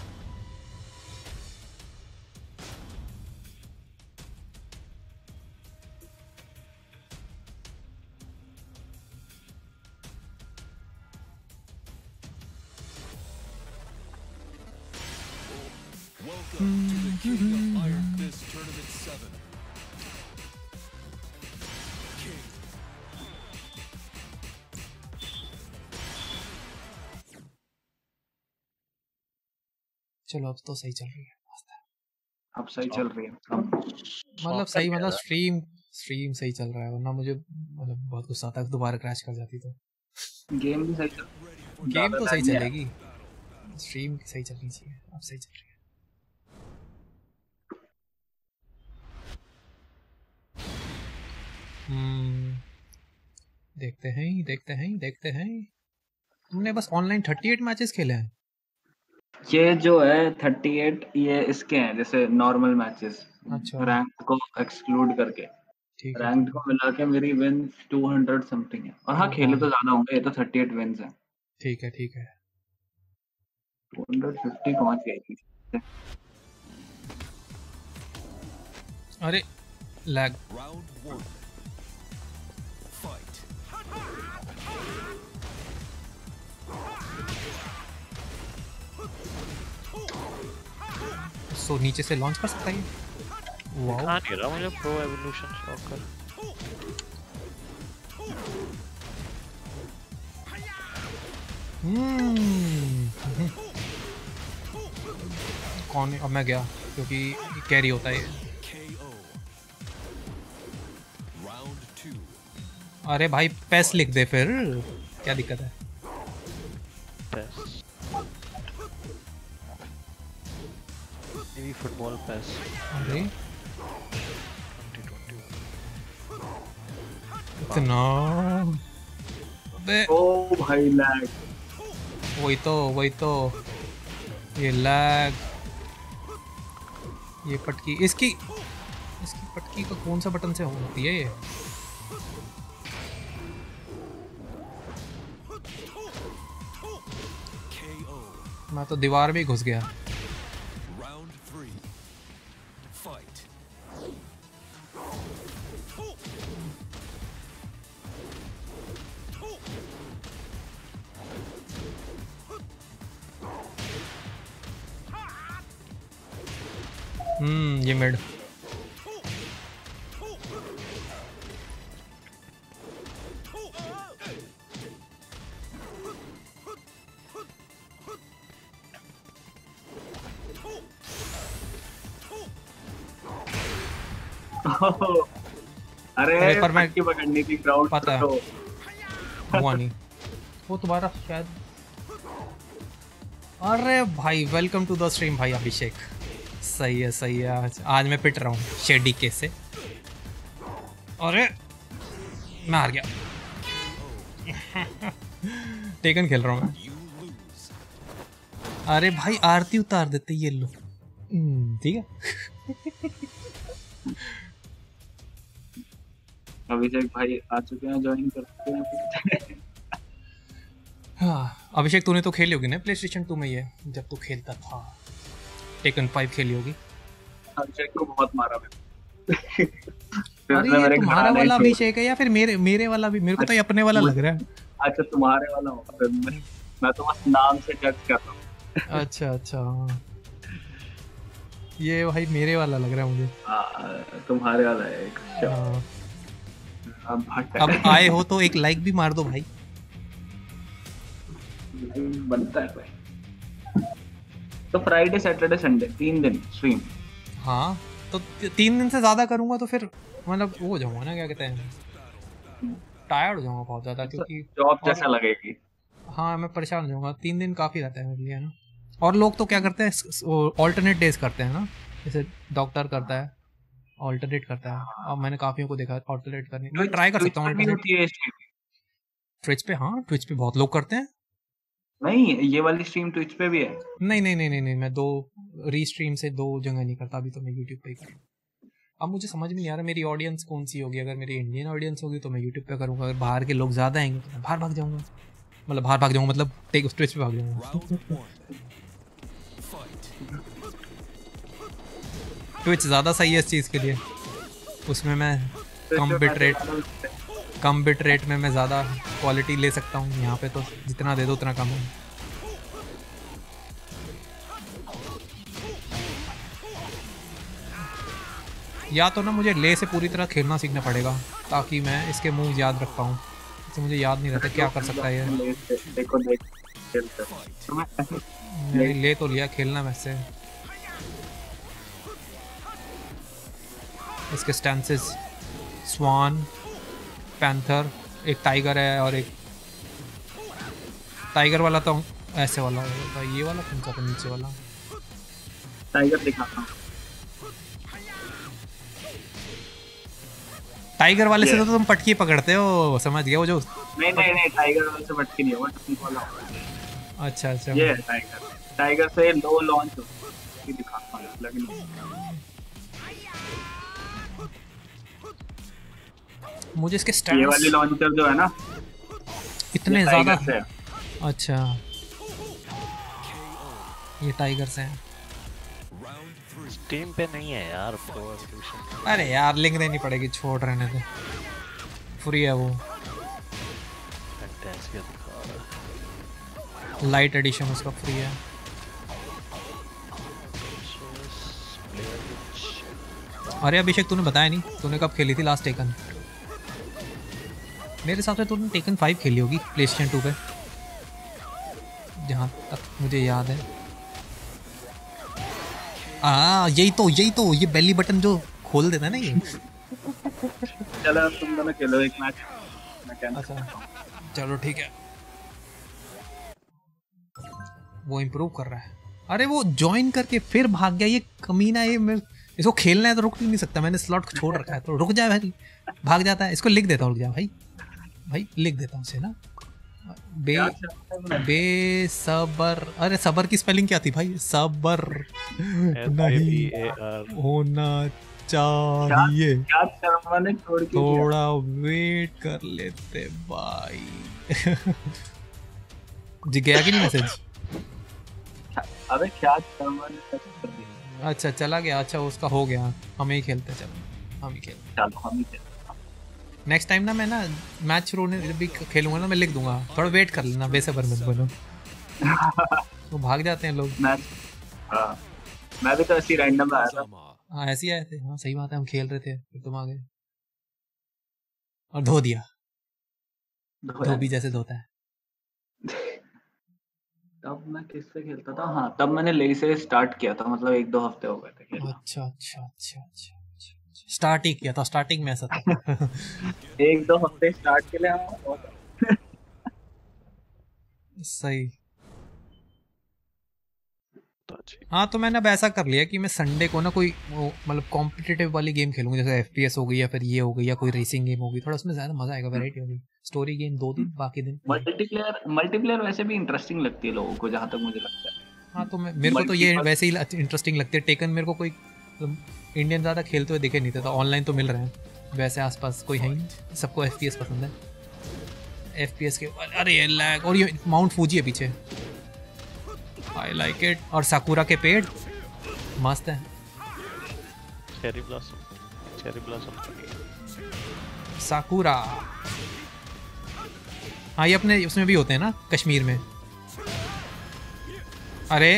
चलो अब तो सही चल रही है, अब सही चल रही है। मतलब सही, मतलब स्ट्रीम स्ट्रीम सही चल रहा है, वरना मुझे मतलब बहुत गुस्सा आता है दोबारा क्रैश कर जाती तो। गेम भी सही चल गेम तो सही चलेगी, स्ट्रीम सही चलनी चाहिए, अब सही चल रही है। हम्म देखते हैं देखते हैं देखते हैं। तुमने बस ऑनलाइन अड़तीस मैचेस खेले हैं? ये जो है अड़तीस, ये इसके हैं जैसे नॉर्मल मैचेस, अच्छा रैंक को एक्सक्लूड करके। ठीक है, रैंक को मिला के मेरी विंस दो सौ समथिंग है। और हाँ, खेले तो ज्यादा होंगे, ये तो अड़तीस विंस हैं। ठीक है ठीक है। दो सौ पचास पहुंच गई थी। अरे लैग। सो नीचे से लॉन्च कर सकता है ये। वाओ, दिखा नहीं रहा मुझे प्रो एवोल्यूशन सॉकर। हम्म कौन है? अब मैं गया क्योंकि कैरी होता है ये। अरे भाई पैस लिख दे फिर, क्या दिक्कत है? मेरी फुटबॉल पैस। अरे इतना बे, ओ भाई लैग। वही तो वही तो ये लैग, ये पटकी, इसकी इसकी पटकी का कौन सा बटन से होती है ये? मैं तो दीवार में ही घुस गया। हम्म ये मिड। अरे, अरे पर मैं पट्टी पकड़नी थी ग्राउंड पता है तो हुआ नहीं वो तुम्हारा शायद। अरे भाई वेलकम टू द स्ट्रीम भाई अभिषेक। सही है सही है, आज आज मैं पिट रहा हूँ शेडी के से। अरे मैं हार गया टेकन खेल रहा हूँ मैं। अरे भाई आरती उतार देते ये लो, ठीक है। अभिषेक भाई आ चुके हैं, ज्वाइन करते हैं। हाँ अभिषेक तूने तो खेली होगी ना प्ले स्टेशन टू में ये, जब तू खेलता था टेकन फाइव खेली होगी। अभिषेक को बहुत मारा मैंने। अरे ये तुम्हारा वाला अभिषेक है या फिर मेरे मेरे वाला भी? मेरे को तो ये अपने वाला लग रहा है। अच्छा तुम्हारे वाला होगा फिर, मैं, मैं तो बस नाम से जज कर रहा हूँ। अच्छा अच्छा, ये भाई मेरे वाला लग रहा है मुझे। हाँ तुम्हारे वाला है एक। हाँ। अब अब आए हो तो एक लाइक भी मार दो भाई। बनता है भाई। तो फ्राइडे सैटरडे संडे तीन दिन स्ट्रीम। हाँ तो तीन दिन से ज़्यादा करूँगा तो फिर मतलब वो हो जाऊँगा ना, क्या कहते हैं, टायर्ड हो जाऊँगा बहुत ज़्यादा, क्योंकि जॉब जैसा लगेगी। हाँ मैं परेशान हो जाऊँगा, तीन दिन काफ़ी रहता है मेरे लिए ना। और लोग तो क्या करते हैं, ऑल्टरनेट डेज करते हैं ना, जैसे डॉक्टर करता है ऑल्टरनेट करता है, और मैंने काफ़ियों को देखा ऑल्टरनेट करने। मैं ट्राई कर सकता हूँ ट्विच पे। हाँ ट्विच पे बहुत लोग करते हैं। नहीं ये वाली स्ट्रीम ट्विच पे भी है। नहीं नहीं नहीं नहीं नहीं मैं दो रीस्ट्रीम से दो जगह नहीं करता, अभी तो मैं यूट्यूब पे ही करूँ। अब मुझे समझ में नहीं आ रहा मेरी ऑडियंस कौन सी होगी। अगर मेरी इंडियन ऑडियंस होगी तो मैं यूट्यूब पे करूँगा, अगर बाहर के लोग ज़्यादा आएंगे तो मैं बाहर भाग जाऊँगा, मतलब बाहर भाग जाऊँगा मतलब टेक उस ट्विच पे भाग जाऊँगा। ट्विच ज़्यादा सही है इस चीज़ के लिए, उसमें मैं कम बिट रेट कम बिट रेट में मैं ज़्यादा क्वालिटी ले सकता हूँ। यहाँ पे तो जितना दे दो उतना कम है। या तो ना मुझे ले से पूरी तरह खेलना सीखना पड़ेगा ताकि मैं इसके मूव याद रख पाऊँ। तो मुझे याद नहीं रहता क्या कर सकता है ये। देखो देख मैंने ले तो लिया, खेलना वैसे इसके स्टैंसेस स्वान, पैंथर, एक टाइगर है और एक टाइगर वाला तो ऐसे वाला होगा, ये वाला कौन सा था नीचे वाला टाइगर दिखाता हूँ। टाइगर वाले से तो तुम पटकी पकड़ते हो, समझ गया वो जो। नहीं नहीं नहीं टाइगर वाले से पटकी नहीं है, वो टेक्निक वाला होगा। अच्छा अच्छा ये है टाइगर। टाइगर से लो लॉन्च होता है, दिखाता हूँ लेकिन मुझे इसके स्टैंस ये वाली लॉन्चर जो है ना इतने ज़्यादा। अच्छा ये टाइगर से हैं, स्टीम पे नहीं है यार प्रो एवोल्यूशन। अरे यार लिंक देनी पड़ेगी, छोड़ रहने दे, फ्री है वो, लाइट एडिशन उसका फ्री है। अरे अभिषेक तूने बताया नहीं तूने कब खेली थी लास्ट टेकन? मेरे हिसाब से तूने टेकन फाइव खेली होगी प्लेस्टेशन टू पे, जहाँ तक मुझे याद है। हाँ यही तो यही तो ये बेली बटन जो खोल देता है ना ये। चलो तुम दोनों खेलो एक मैच। अच्छा चलो ठीक है। वो इम्प्रूव कर रहा है। अरे वो ज्वाइन करके फिर भाग गया ये कमीना, ये मैं इसको खेलना है तो रुक नहीं सकता, मैंने स्लॉट छोड़ रखा है तो रुक जाए भाई, भाग जाता है। इसको लिख देता हूँ, रुक जा भाई भाई लिख देता हूँ उसे ना, बे बेसबर। अरे सबर की स्पेलिंग क्या थी भाई? सबर नहीं होना चाहिए, थोड़ा वेट कर लेते भाई। जी गया कि नहीं मैसेज? अबे क्या कर दिया? अच्छा चला गया, अच्छा उसका हो गया, हम ही खेलते, चलो हम ही खेलते, चलो हम ही खेलते। नेक्स्ट टाइम ना मैं ना मैच शुरू होने भी खेलूंगा ना, मैं लिख दूंगा थोड़ा वेट कर लेना, बेसबर मत बनो। तो भाग जाते हैं लोग। मैच हाँ मैं भी तो ऐसी रैंडम आया था। हाँ ऐसे ही आए थे। हाँ सही बात है, हम खेल रहे थे फिर तुम आ गए और धो दिया, धोबी जैसे धोता है। तब मैं किससे खेलता था? हाँ तब मैंने ले से स्टार्ट किया था, मतलब एक दो हफ्ते हो गए थे खेलना। अच्छा अच्छा अच्छा अच्छा स्टार्ट ही किया था, स्टार्टिंग में ऐसा था। एक दो हफ्ते स्टार्ट के लिए हाँ सही। हाँ तो मैंने अब ऐसा कर लिया कि मैं संडे को ना कोई मतलब कॉम्पिटिटिव वाली गेम खेलूंगा, जैसे एफपीएस हो गई या फिर ये हो गई या कोई रेसिंग गेम होगी, थोड़ा उसमें ज्यादा मजा आएगा, वैरायटी होगी। स्टोरी गेम दो दिन, बाकी दिन मल्टीप्लेयर। मल्टीप्लेयर वैसे भी इंटरेस्टिंग लगती है लोगों को, जहाँ तक मुझे लगता है। हाँ तो मैं मेरे को तो ये वैसे ही इंटरेस्टिंग लगती है। टेकन मेरे को कोई इंडियन ज़्यादा खेलते हुए दिखे नहीं थे, तो ऑनलाइन तो मिल रहे हैं, वैसे आसपास कोई है ही नहीं, सबको एफपीएस पसंद है। एफपीएस के अरे ये लैग, और ये माउंट फूजी है पीछे, आई लाइक इट। और साकुरा के पेड़ मस्त है। Cherry blossom, cherry blossom sakura. हाँ ये अपने उसमें भी होते हैं ना कश्मीर में। अरे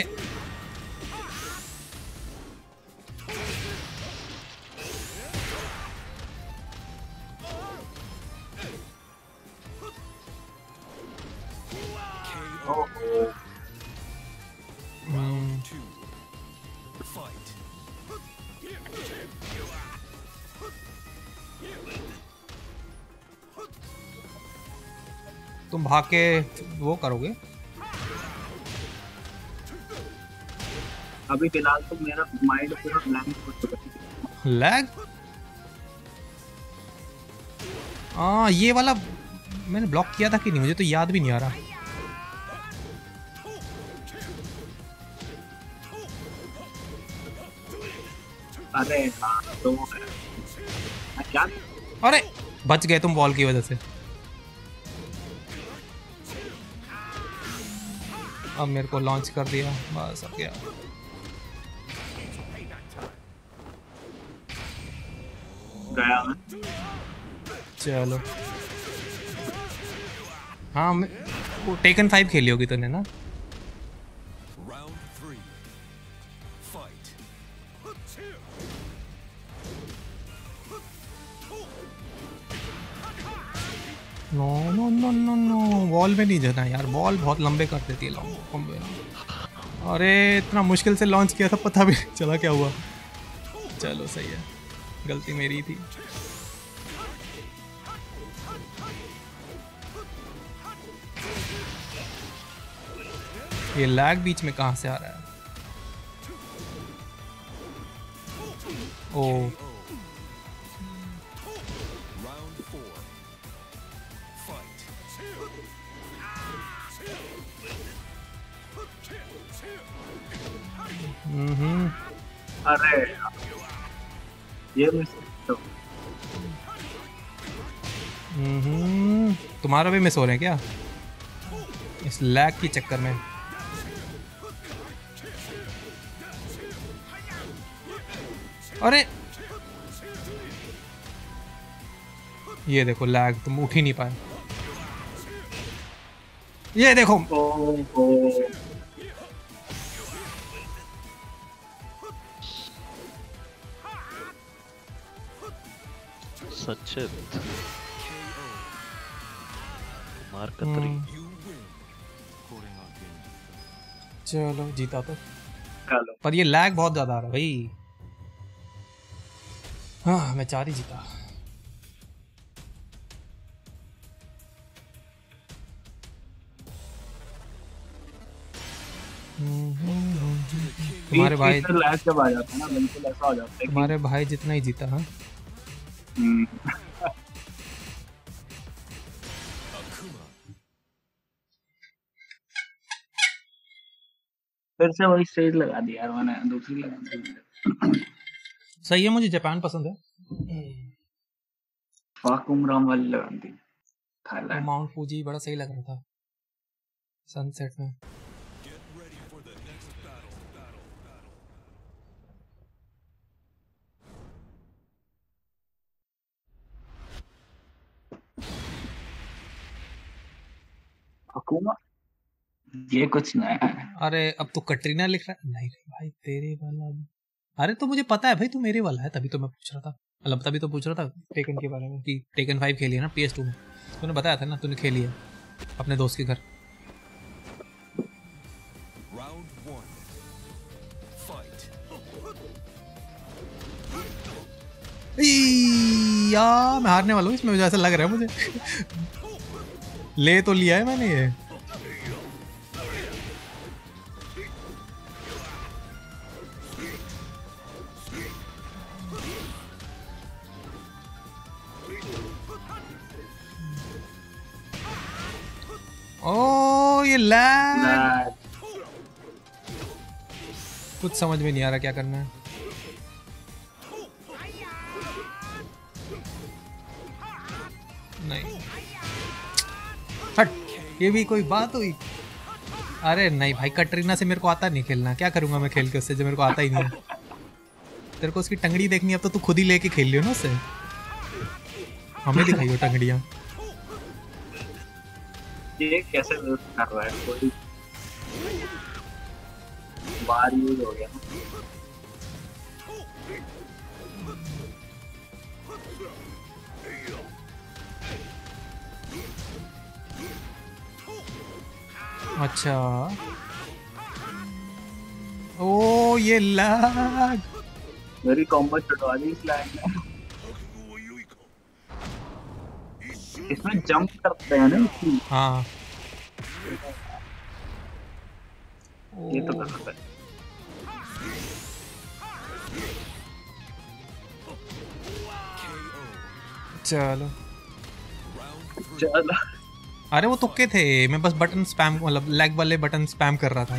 तुम भाग के वो करोगे। अभी फिलहाल तो मेरा माइंड पूरा ब्लैंक हो चुका है। लैग? हाँ ये वाला मैंने ब्लॉक किया था कि नहीं, मुझे तो याद भी नहीं आ रहा। अरे हाँ तो क्या? अरे बच गए तुम वॉल की वजह से। अब मेरे को लॉन्च कर दिया, बस अब गया। गया मैं। चलो हाँ मैं वो टेकन फाइव खेली होगी तूने ना? No no no no no wall में नहीं जाना यार, वॉल बहुत लंबे कर देती है लॉन्ग। अरे इतना मुश्किल से लॉन्च किया था, पता भी नहीं चला क्या हुआ। चलो सही है, गलती मेरी थी। ये लैग बीच में कहाँ से आ रहा है? ओ हम्म अरे ये मिस तो हम्म तुम्हारा भी मिस हो रहे हैं क्या इस लैग के चक्कर में? अरे ये देखो लैग, तुम उठ ही नहीं पाए। ये देखो ओ, ओ, सचित मार कतरी। चलो जीता तो, चलो पर ये लैग बहुत ज्यादा आ रहा है भाई। हाँ मैं चार ही जीता। तुम्हारे भाई लैग जब आ जाता है ना बिल्कुल ऐसा हो जाता है। तुम्हारे भाई जितना ही जीता। हाँ फिर से वही स्टेज लगा दी यार मैंने, दूसरी लगा दी। सही है, मुझे जापान पसंद है। फाकुम वाली लगा दी थाईलैंड। माउंट फूजी बड़ा सही लग रहा था सनसेट में। फाकुमा ये कुछ नया है। अरे अब तो कटरीना लिख रहा है। नहीं रे भाई तेरे वाला। अरे तो मुझे पता है भाई तू मेरे वाला है, तभी तो मैं पूछ रहा था। मतलब तभी तो पूछ रहा था टेकन के बारे में कि टेकन फाइव खेली है ना पी एस टू में। तूने बताया था ना तूने खेली है अपने दोस्त के घर। यार मैं हारने वाला हूँ इसमें, मुझे ऐसा लग रहा है। मुझे ले तो लिया है मैंने ये। ओ ये लैग, कुछ समझ में नहीं आ रहा क्या करना है। नहीं हट, ये भी कोई बात हुई? अरे नहीं भाई कटरीना से मेरे को आता नहीं खेलना, क्या करूंगा मैं खेल के उससे जो मेरे को आता ही नहीं है। तेरे को उसकी टंगड़ी देखनी है अब तो तू खुद ही लेके खेल लियो ना उससे, हमें दिखाइयो टंगड़ियां। ये कैसे कर रहा है कोई बार यूज हो गया। अच्छा ओ ये लैग। मेरी कॉम्बो छुड़वा दी इस लाइन में। इसमें जंप करते हैं ना इसकी। हाँ ये तो गलत है। चलो चलो अरे वो तुक्के थे, मैं बस बटन स्पैम मतलब लेग वाले बटन स्पैम कर रहा था।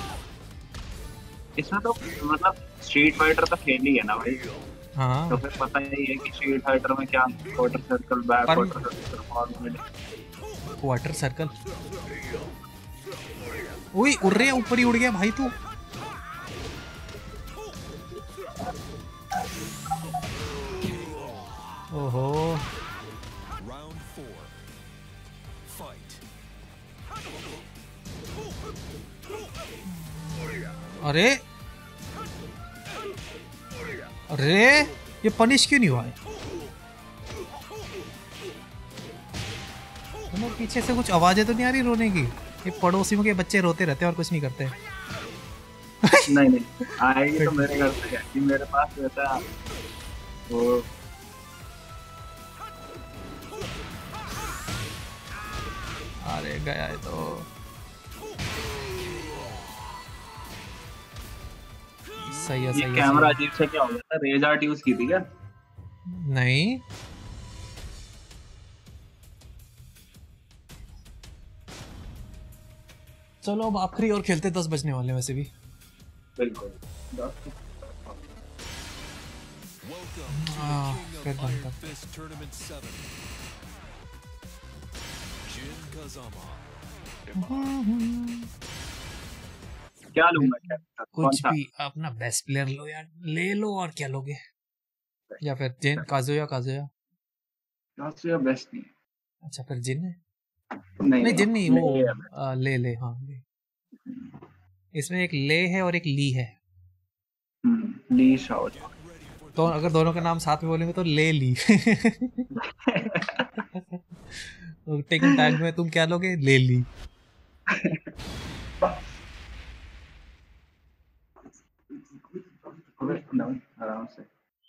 इसमें तो मतलब स्ट्रीट फाइटर तो खेल ही है ना भाई। हाँ तो फिर पता ही है कि स्ट्रीट फाइटर में क्या क्वार्टर सर्कल, बैक पर- quarter circle, forward. Quarter circle. ओए उड़ रहे ऊपर ही उड़ गया भाई तू। ओहो अरे अरे ये पनिश क्यों नहीं हुआ है? मतलब पीछे से कुछ आवाजें तो नहीं आ रही रोने की? ये पड़ोसियों के बच्चे रोते रहते हैं और कुछ नहीं करते। नहीं नहीं आएगी तो मेरे घर से आएगी, मेरे पास रहता है वो। अरे गया है तो सही है, सही ये है, कैमरा सही अजीब से क्या हो गया था? रेज आर्ट यूज की थी क्या? है। नहीं चलो अब आखिरी और खेलते, दस बजने वाले हैं वैसे भी। बिल्कुल। हाँ फिर बंद कर। क्या लूंगा क्या? कौन कुछ सा? भी अपना बेस्ट प्लेयर लो यार, ले लो और क्या लोगे? या फिर जिन काजुया काजुया काजुया बेस्ट नहीं है। अच्छा फिर जिन है? नहीं नहीं जिन नहीं, वो ले है। आ, ले ले हाँ ले। इसमें एक ले है और एक ली है, हम्म, ली शाओ। तो अगर दोनों के नाम साथ में बोलेंगे तो ले ली। तो टेकिंग टैग में तुम क्या लोगे? ले ली। आराम से।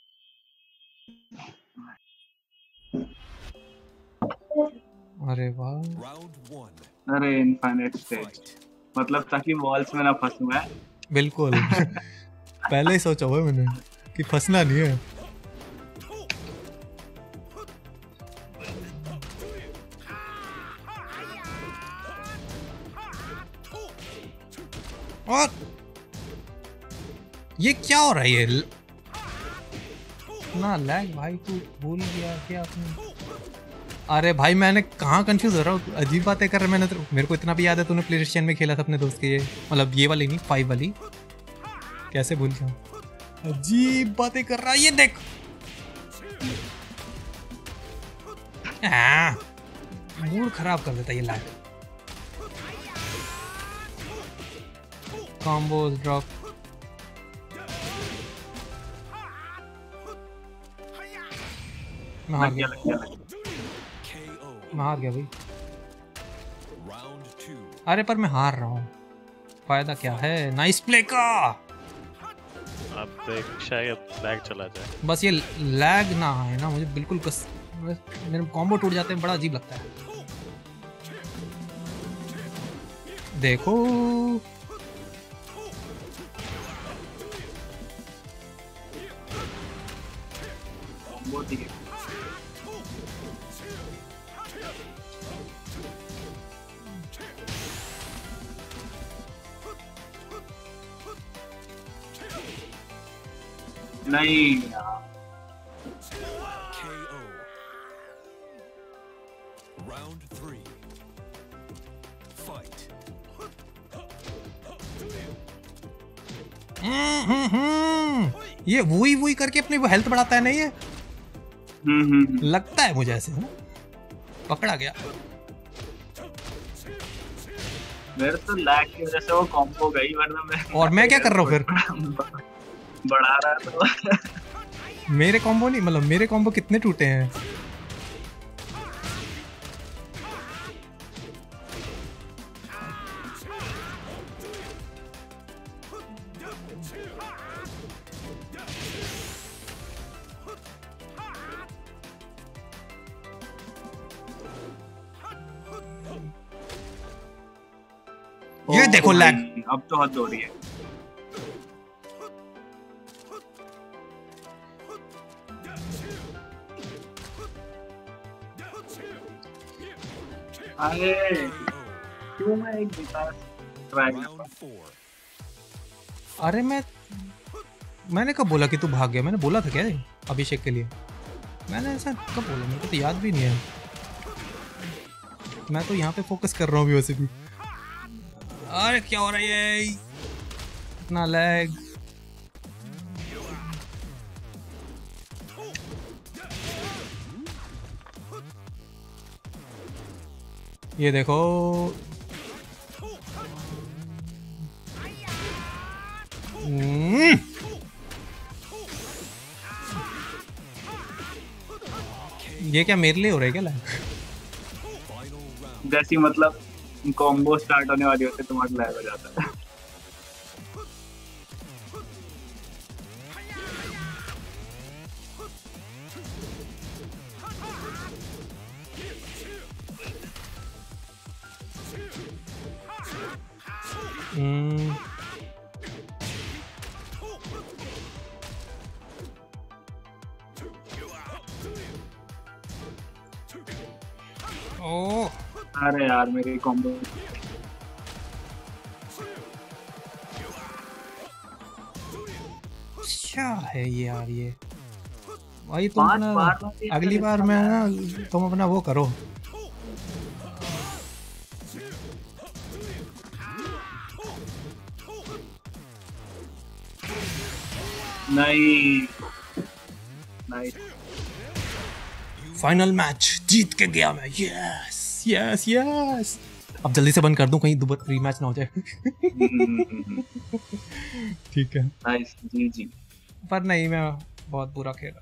अरे वाह, अरे इनफाइनाइट स्टेज, मतलब ताकि वॉल्स में ना फंसूं मैं। बिल्कुल। पहले ही सोचा हुआ है मैंने कि फंसना नहीं है। और ये क्या हो रहा है? ये ना लैग भाई, तू भूल गया क्या आपने? अरे भाई मैंने कहाँ कंफ्यूज हो रहा हूँ, अजीब बातें कर रहा। मैंने तो, मेरे को इतना भी याद है तूने प्ले स्टेशन में खेला था अपने दोस्त के, ये मतलब ये वाली नहीं, फाइव वाली। कैसे भूल गया? अजीब बातें कर रहा है ये, देख। मूड खराब कर देता ये लैग। Combos drop. मैं हार गया, मैं हार गया भाई। अरे पर मैं हार रहा हूँ, फायदा क्या है? नाइस प्ले का। अब देख शायद लैग चला जाए। बस ये लैग ना है ना, मुझे बिल्कुल कस, मेरे कॉम्बो टूट जाते हैं, बड़ा अजीब लगता है। देखो कॉम्बो ठीक है। नहीं यार, ये वही वही करके अपनी वो हेल्थ बढ़ाता है ना ये। हम्म हम्म लगता है मुझे ऐसे, है? पकड़ा गया। मेरे तो लैग की वजह से वो कॉम्बो गई, वरना मैं और मैं क्या कर रहा हूँ फिर? बढ़ा रहा तो। मेरे कॉम्बो नहीं, मतलब मेरे कॉम्बो कितने टूटे हैं? ये देखो लैग। अब तो हद हो रही है। अरे क्यों मैं एक गिटार ट्राई करता हूं? अरे मैं मैंने कब बोला कि तू भाग गया? मैंने बोला था क्या ये अभिषेक के लिए? मैंने ऐसा कब बोला? मेरे को तो याद भी नहीं है। मैं तो यहाँ पे फोकस कर रहा हूँ वैसे भी। अरे क्या हो रहा है? इतना लैग। ये देखो ये क्या मेरे लिए हो रहा है क्या लैग? जैसी मतलब कॉम्बो स्टार्ट होने वाली होती है तुम्हारा लैग हो जाता है। हम्म ओ अरे यार मेरी कॉम्बो क्या है ये यार? ये भाई तुम पांच अपना बार में ये अगली तो बार में ना तुम अपना वो करो। नहीं नहीं फाइनल मैच जीत के गया मैं। Yes yes yes. अब जल्दी से बंद कर दूं कहीं दोबारा रीमैच ना हो जाए। ठीक है नाइस जी जी। पर नहीं मैं बहुत बुरा खेला।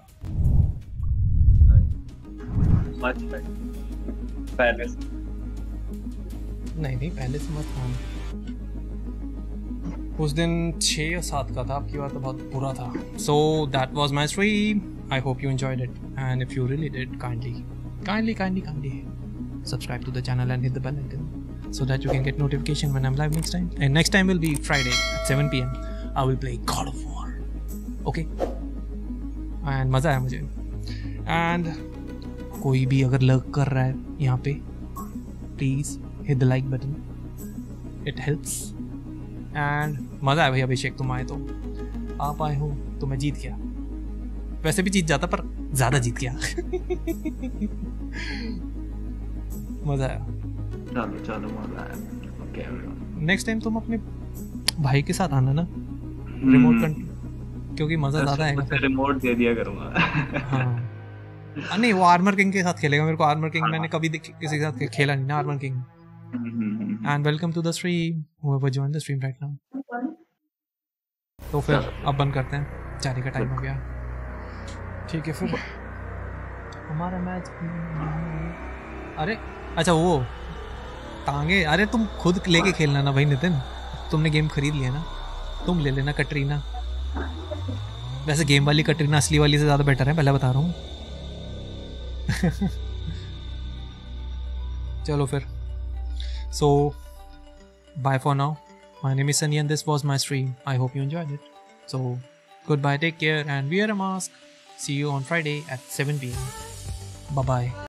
मच पहले से नहीं नहीं पहले से मत मान। उस दिन छः या सात का था, आपकी बात तो बहुत बुरा था। So that was my stream. I hope you enjoyed it and if you really did kindly kindly kindly kindly subscribe to the channel and hit the bell icon so that you can get notification when I'm live next time. And next time will be Friday at seven p m I will play God of War. Okay? And मज़ा आया मुझे। And कोई भी अगर lurk कर रहा है यहाँ पे please hit the like button. It helps. And मज़ा आया भाई अभिषेक, तुम आए तो आप आए हो तो मैं जीत गया। वैसे भी जीत जाता पर ज़्यादा जीत गया। मजा आया। चलो चलो मजा आया। ओके नेक्स्ट टाइम तुम अपने भाई के साथ आना ना रिमोट कंट्रोल, क्योंकि मजा ज्यादा आएगा। मैं रिमोट दे दिया करूंगा। हाँ नहीं वो आर्मर किंग के साथ खेलेगा। मेरे को आर्मर किंग मैंने कभी किसी के साथ खेला नहीं ना Armor King. And welcome to the stream whoever join the stream right now. तो फिर अब बंद करते हैं, चार का टाइम हो गया। ठीक है फिर हमारा मैच। अरे अच्छा वो टांगे, अरे तुम खुद लेके खेलना ना भाई नितिन, तुमने गेम खरीद लिया ना, तुम ले लेना कटरीना। वैसे गेम वाली कटरीना असली वाली से ज़्यादा बेटर है, पहले बता रहा हूँ। चलो फिर so bye for now. My name is Sunny and this was my stream. I hope you enjoyed it. So good bye, take care and wear a mask. See you on Friday at seven p m Bye bye.